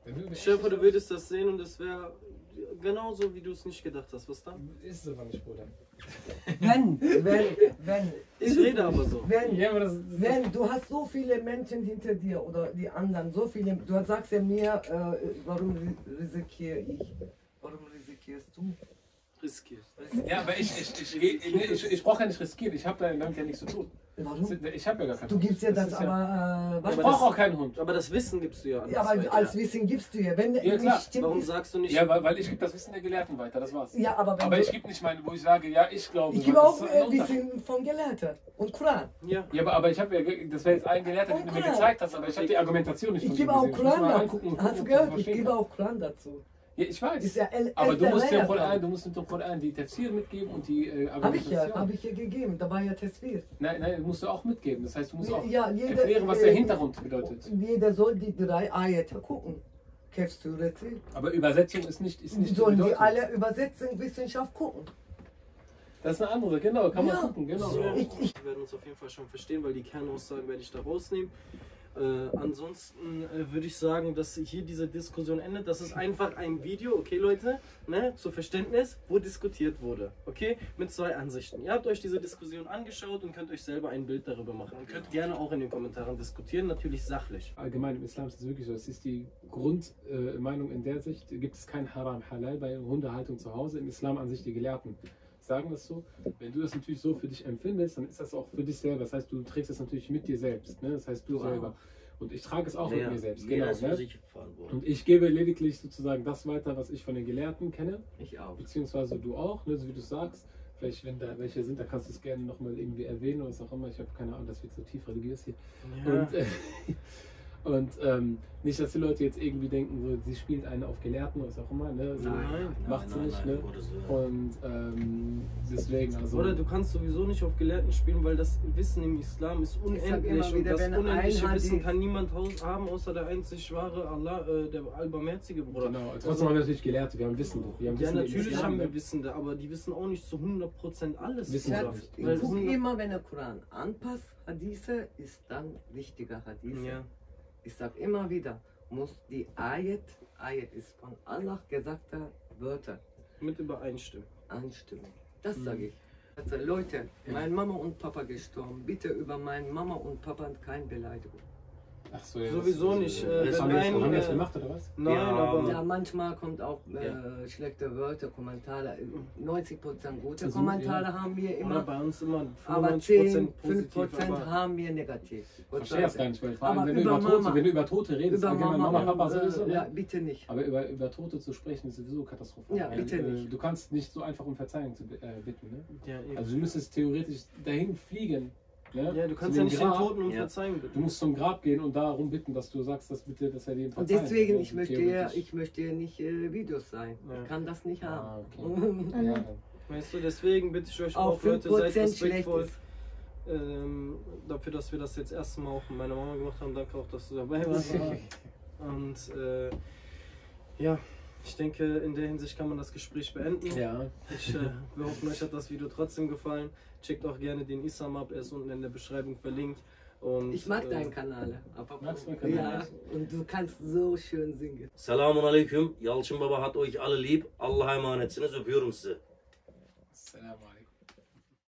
Speaker 3: Schäfer, du würdest das sehen und es wäre genauso, wie du es nicht gedacht hast. Was dann?
Speaker 1: Ist es aber nicht, Bruder.
Speaker 2: Wenn, wenn, wenn.
Speaker 3: Ich rede aber so.
Speaker 2: Wenn,
Speaker 1: Ja, aber das,
Speaker 2: wenn, du hast so viele Menschen hinter dir oder die anderen, so viele, du sagst ja mir, äh, warum riskiere ich? Warum riskierst du?
Speaker 3: Riskiert.
Speaker 1: ja, aber ich, ich, ich, ich, ich, ich, ich brauche ja nicht riskieren, ich habe da damit ja nichts zu tun.
Speaker 2: Warum?
Speaker 1: Ich habe ja gar keinen
Speaker 2: Du
Speaker 1: Hund.
Speaker 2: gibst ja das,
Speaker 1: ist
Speaker 2: aber, äh, was?
Speaker 1: Ich brauche auch keinen Hund.
Speaker 3: Aber das Wissen gibst du ja.
Speaker 2: Ja, aber als Wissen gibst du ja, wenn
Speaker 1: Ja,
Speaker 2: nicht
Speaker 1: klar.
Speaker 2: stimmt.
Speaker 3: Warum
Speaker 2: ist-
Speaker 3: sagst du nicht?
Speaker 1: Ja, weil, weil ich gebe das Wissen der Gelehrten weiter, das war's.
Speaker 2: Ja, aber wenn
Speaker 1: Aber
Speaker 2: du,
Speaker 1: ich gebe nicht meine, wo ich sage, ja, ich glaube.
Speaker 2: ich gebe
Speaker 1: weil
Speaker 2: auch
Speaker 1: das ist
Speaker 2: äh,
Speaker 1: ein Unterschied.
Speaker 2: Wissen von Gelehrten und Koran.
Speaker 3: Ja.
Speaker 1: Ja, aber, aber ich habe ja, ge- das wäre jetzt ein Gelehrter, den du mir
Speaker 2: Koran.
Speaker 1: gezeigt hast, aber ich habe die Argumentation nicht
Speaker 2: Ich
Speaker 1: von
Speaker 2: gebe
Speaker 1: ihm
Speaker 2: auch
Speaker 1: gesehen. Ich muss
Speaker 2: Koran
Speaker 1: mal
Speaker 2: dazu.
Speaker 1: angucken und
Speaker 2: Hast
Speaker 1: gucken,
Speaker 2: du
Speaker 1: ob
Speaker 2: gehört?
Speaker 1: ich
Speaker 2: Ich
Speaker 1: verstehen
Speaker 2: gebe
Speaker 1: kann.
Speaker 2: auch Koran dazu.
Speaker 1: Ja, ich weiß.
Speaker 2: Ist ja El-
Speaker 1: aber
Speaker 2: ist
Speaker 1: du
Speaker 2: der
Speaker 1: musst, dem
Speaker 2: Reihe
Speaker 1: Koran,
Speaker 2: dran.
Speaker 1: du musst dem Koran die Tafsir mitgeben und die äh,
Speaker 2: Hab ich ja,
Speaker 1: Argumentation.
Speaker 2: habe ich ja gegeben. Da war ja Tesfir.
Speaker 1: Nein, nein, musst du auch mitgeben. Das heißt, du musst auch
Speaker 2: Ja, jeder-
Speaker 1: erklären, was der
Speaker 2: äh,
Speaker 1: Hintergrund bedeutet.
Speaker 2: Jeder soll die drei Ayate gucken. Kef Sureti.
Speaker 1: Aber Übersetzung ist nicht, ist nicht
Speaker 2: Sollen die
Speaker 1: Bedeutung.
Speaker 2: alle Übersetzung Wissenschaft gucken?
Speaker 1: Das ist eine andere, genau, kann man
Speaker 2: Ja.
Speaker 1: gucken, genau.
Speaker 3: So,
Speaker 2: Ich- ich-
Speaker 3: wir werden uns auf jeden Fall schon verstehen, weil die Kernaussagen werde ich da rausnehmen. Äh, ansonsten äh, würde ich sagen, dass hier diese Diskussion endet. Das ist einfach ein Video, okay Leute, ne, zu Verständnis, wo diskutiert wurde, okay, mit zwei Ansichten. Ihr habt euch diese Diskussion angeschaut und könnt euch selber ein Bild darüber machen. Und könnt gerne auch in den Kommentaren diskutieren, natürlich sachlich.
Speaker 1: Allgemein im Islam ist es wirklich so, es ist die Grundmeinung äh, in der Sicht, gibt es kein Haram Halal bei Hundehaltung zu Hause. Im Islam an sich die Gelehrten sagen das so. Wenn du das natürlich so für dich empfindest, dann ist das auch für dich selber. Das heißt, du trägst es natürlich mit dir selbst. Ne? Das heißt, du
Speaker 2: Wow.
Speaker 1: selber. Und ich trage es auch
Speaker 4: Ja,
Speaker 1: mit mir selbst.
Speaker 4: jeder
Speaker 1: Genau.
Speaker 4: ist für
Speaker 1: Ne?
Speaker 4: sich verantwortlich.
Speaker 1: Und ich gebe lediglich sozusagen das weiter, was ich von den Gelehrten kenne.
Speaker 2: Ich auch.
Speaker 1: Beziehungsweise du auch, ne? So wie du sagst. Vielleicht, wenn da welche sind, da kannst du es gerne nochmal irgendwie erwähnen oder was auch immer. Ich habe keine Ahnung, das wird so tief religiös hier.
Speaker 3: Ja.
Speaker 1: Und, äh, und ähm, nicht, dass die Leute jetzt irgendwie denken, so, sie spielt eine auf Gelehrten oder was auch immer. Ne? So
Speaker 3: Nein,
Speaker 1: macht sie
Speaker 4: nein,
Speaker 1: nicht.
Speaker 4: nein,
Speaker 1: Ne?
Speaker 4: um Gottes Willen.
Speaker 1: Und ähm, deswegen, also.
Speaker 3: Oder du kannst sowieso nicht auf Gelehrten spielen, weil das Wissen im Islam ist
Speaker 2: sag
Speaker 3: unendlich
Speaker 2: immer
Speaker 3: und
Speaker 2: wieder,
Speaker 3: das
Speaker 2: wenn
Speaker 3: unendliche
Speaker 2: ein
Speaker 3: Wissen
Speaker 2: Hadith-
Speaker 3: kann niemand haus- haben, außer der einzig wahre Allah, äh, der allbarmherzige Bruder.
Speaker 1: Genau, trotzdem haben wir natürlich Gelehrte, wir haben Wissen. Wir haben
Speaker 3: Ja,
Speaker 1: Wissen im
Speaker 3: natürlich
Speaker 1: Islam,
Speaker 3: haben
Speaker 1: ne?
Speaker 3: wir Wissende, aber die wissen auch nicht zu hundert Prozent alles.
Speaker 1: Wissen
Speaker 3: Bruder.
Speaker 1: sie
Speaker 2: Ich
Speaker 3: Weil
Speaker 2: gucke
Speaker 3: hundert-
Speaker 2: immer, wenn der Koran anpasst, Hadithe ist dann wichtiger Hadithe.
Speaker 3: Ja.
Speaker 2: Ich sag immer wieder, muss die Ayat, Ayat ist von Allah gesagte Wörter
Speaker 3: Mit übereinstimmen.
Speaker 2: anstimmen. Das sage ich. Also Leute, meine Mama und Papa gestorben. Bitte über meine Mama und Papa keine Beleidigung.
Speaker 1: Ach so, ja,
Speaker 3: Sowieso
Speaker 1: das,
Speaker 3: nicht,
Speaker 1: Äh,
Speaker 3: äh,
Speaker 1: das
Speaker 3: wenn
Speaker 1: haben wir jetzt,
Speaker 3: ein,
Speaker 1: haben wir
Speaker 3: äh,
Speaker 1: jetzt gemacht, oder was?
Speaker 3: Nein,
Speaker 4: Ja,
Speaker 3: aber
Speaker 2: Ja, manchmal kommt auch äh, schlechte Wörter, Kommentare. neunzig Prozent gute
Speaker 1: Also,
Speaker 2: Kommentare
Speaker 1: ja.
Speaker 2: haben wir
Speaker 3: oder
Speaker 2: immer,
Speaker 3: bei uns immer
Speaker 2: aber
Speaker 3: fünfundneunzig
Speaker 2: zehn,
Speaker 3: Prozent
Speaker 2: fünf
Speaker 3: positiv.
Speaker 2: Prozent
Speaker 3: Aber
Speaker 2: haben wir negativ.
Speaker 1: Ich
Speaker 2: Gott
Speaker 1: verstehe
Speaker 2: sei
Speaker 1: das gar
Speaker 2: Dank.
Speaker 1: nicht, weil vor allem,
Speaker 2: Aber
Speaker 1: wenn du,
Speaker 2: über
Speaker 1: über Tote,
Speaker 2: Mama-
Speaker 1: wenn du über Tote redest,
Speaker 2: Über
Speaker 1: allgemein
Speaker 2: Mama,
Speaker 1: Mama, Papa
Speaker 2: und,
Speaker 1: sowieso,
Speaker 2: äh,
Speaker 1: ne?
Speaker 2: ja, bitte nicht.
Speaker 1: Aber über, über Tote zu sprechen ist sowieso katastrophal.
Speaker 2: Ja,
Speaker 1: weil,
Speaker 2: bitte
Speaker 1: äh,
Speaker 2: nicht.
Speaker 1: Du kannst nicht so einfach um Verzeihung zu, äh, bitten. Ne?
Speaker 3: ja, eben.
Speaker 1: Also du müsstest theoretisch dahin fliegen. Ne?
Speaker 3: ja, du
Speaker 1: Zu
Speaker 3: kannst
Speaker 1: dem
Speaker 3: ja nicht den
Speaker 1: Grab.
Speaker 3: Toten um
Speaker 4: Ja.
Speaker 3: Verzeihung
Speaker 1: Du
Speaker 3: bitten.
Speaker 1: musst zum Grab gehen und darum bitten, dass du sagst, dass bitte, dass er dir
Speaker 2: Und
Speaker 1: verzeiht.
Speaker 2: deswegen,
Speaker 1: Ne?
Speaker 2: ich möchte ja,
Speaker 1: Theoretisch.
Speaker 2: ich möchte ja nicht äh, Videos sein.
Speaker 3: Ja.
Speaker 2: Ich kann das nicht
Speaker 1: Ah,
Speaker 2: haben.
Speaker 1: okay. Ja, dann.
Speaker 3: Weißt du, deswegen bitte ich euch
Speaker 2: Auch
Speaker 3: auch, Leute, seid
Speaker 2: fünf Prozent schlecht
Speaker 3: respektvoll.
Speaker 2: ist.
Speaker 3: Ähm, dafür, dass wir das jetzt erste Mal auch mit meiner Mama gemacht haben. Danke auch, dass du dabei warst. Und äh, ja, ich denke, in der Hinsicht kann man das Gespräch beenden.
Speaker 1: Ja.
Speaker 3: Ich, äh, wir hoffen, euch hat das Video trotzdem gefallen. Checkt auch gerne den Isam ab, er ist unten in der Beschreibung verlinkt. Und,
Speaker 2: Ich mag
Speaker 3: äh,
Speaker 2: deinen Kanal. Aber,
Speaker 1: Magst du meinen Kanal?
Speaker 2: Ja, und du kannst so schön singen.
Speaker 4: Selamun Aleyküm. Yalçın Baba hat euch alle lieb. Allah'a emanetsiniz. Öpüyorum sizi.
Speaker 1: Assalamu alaikum.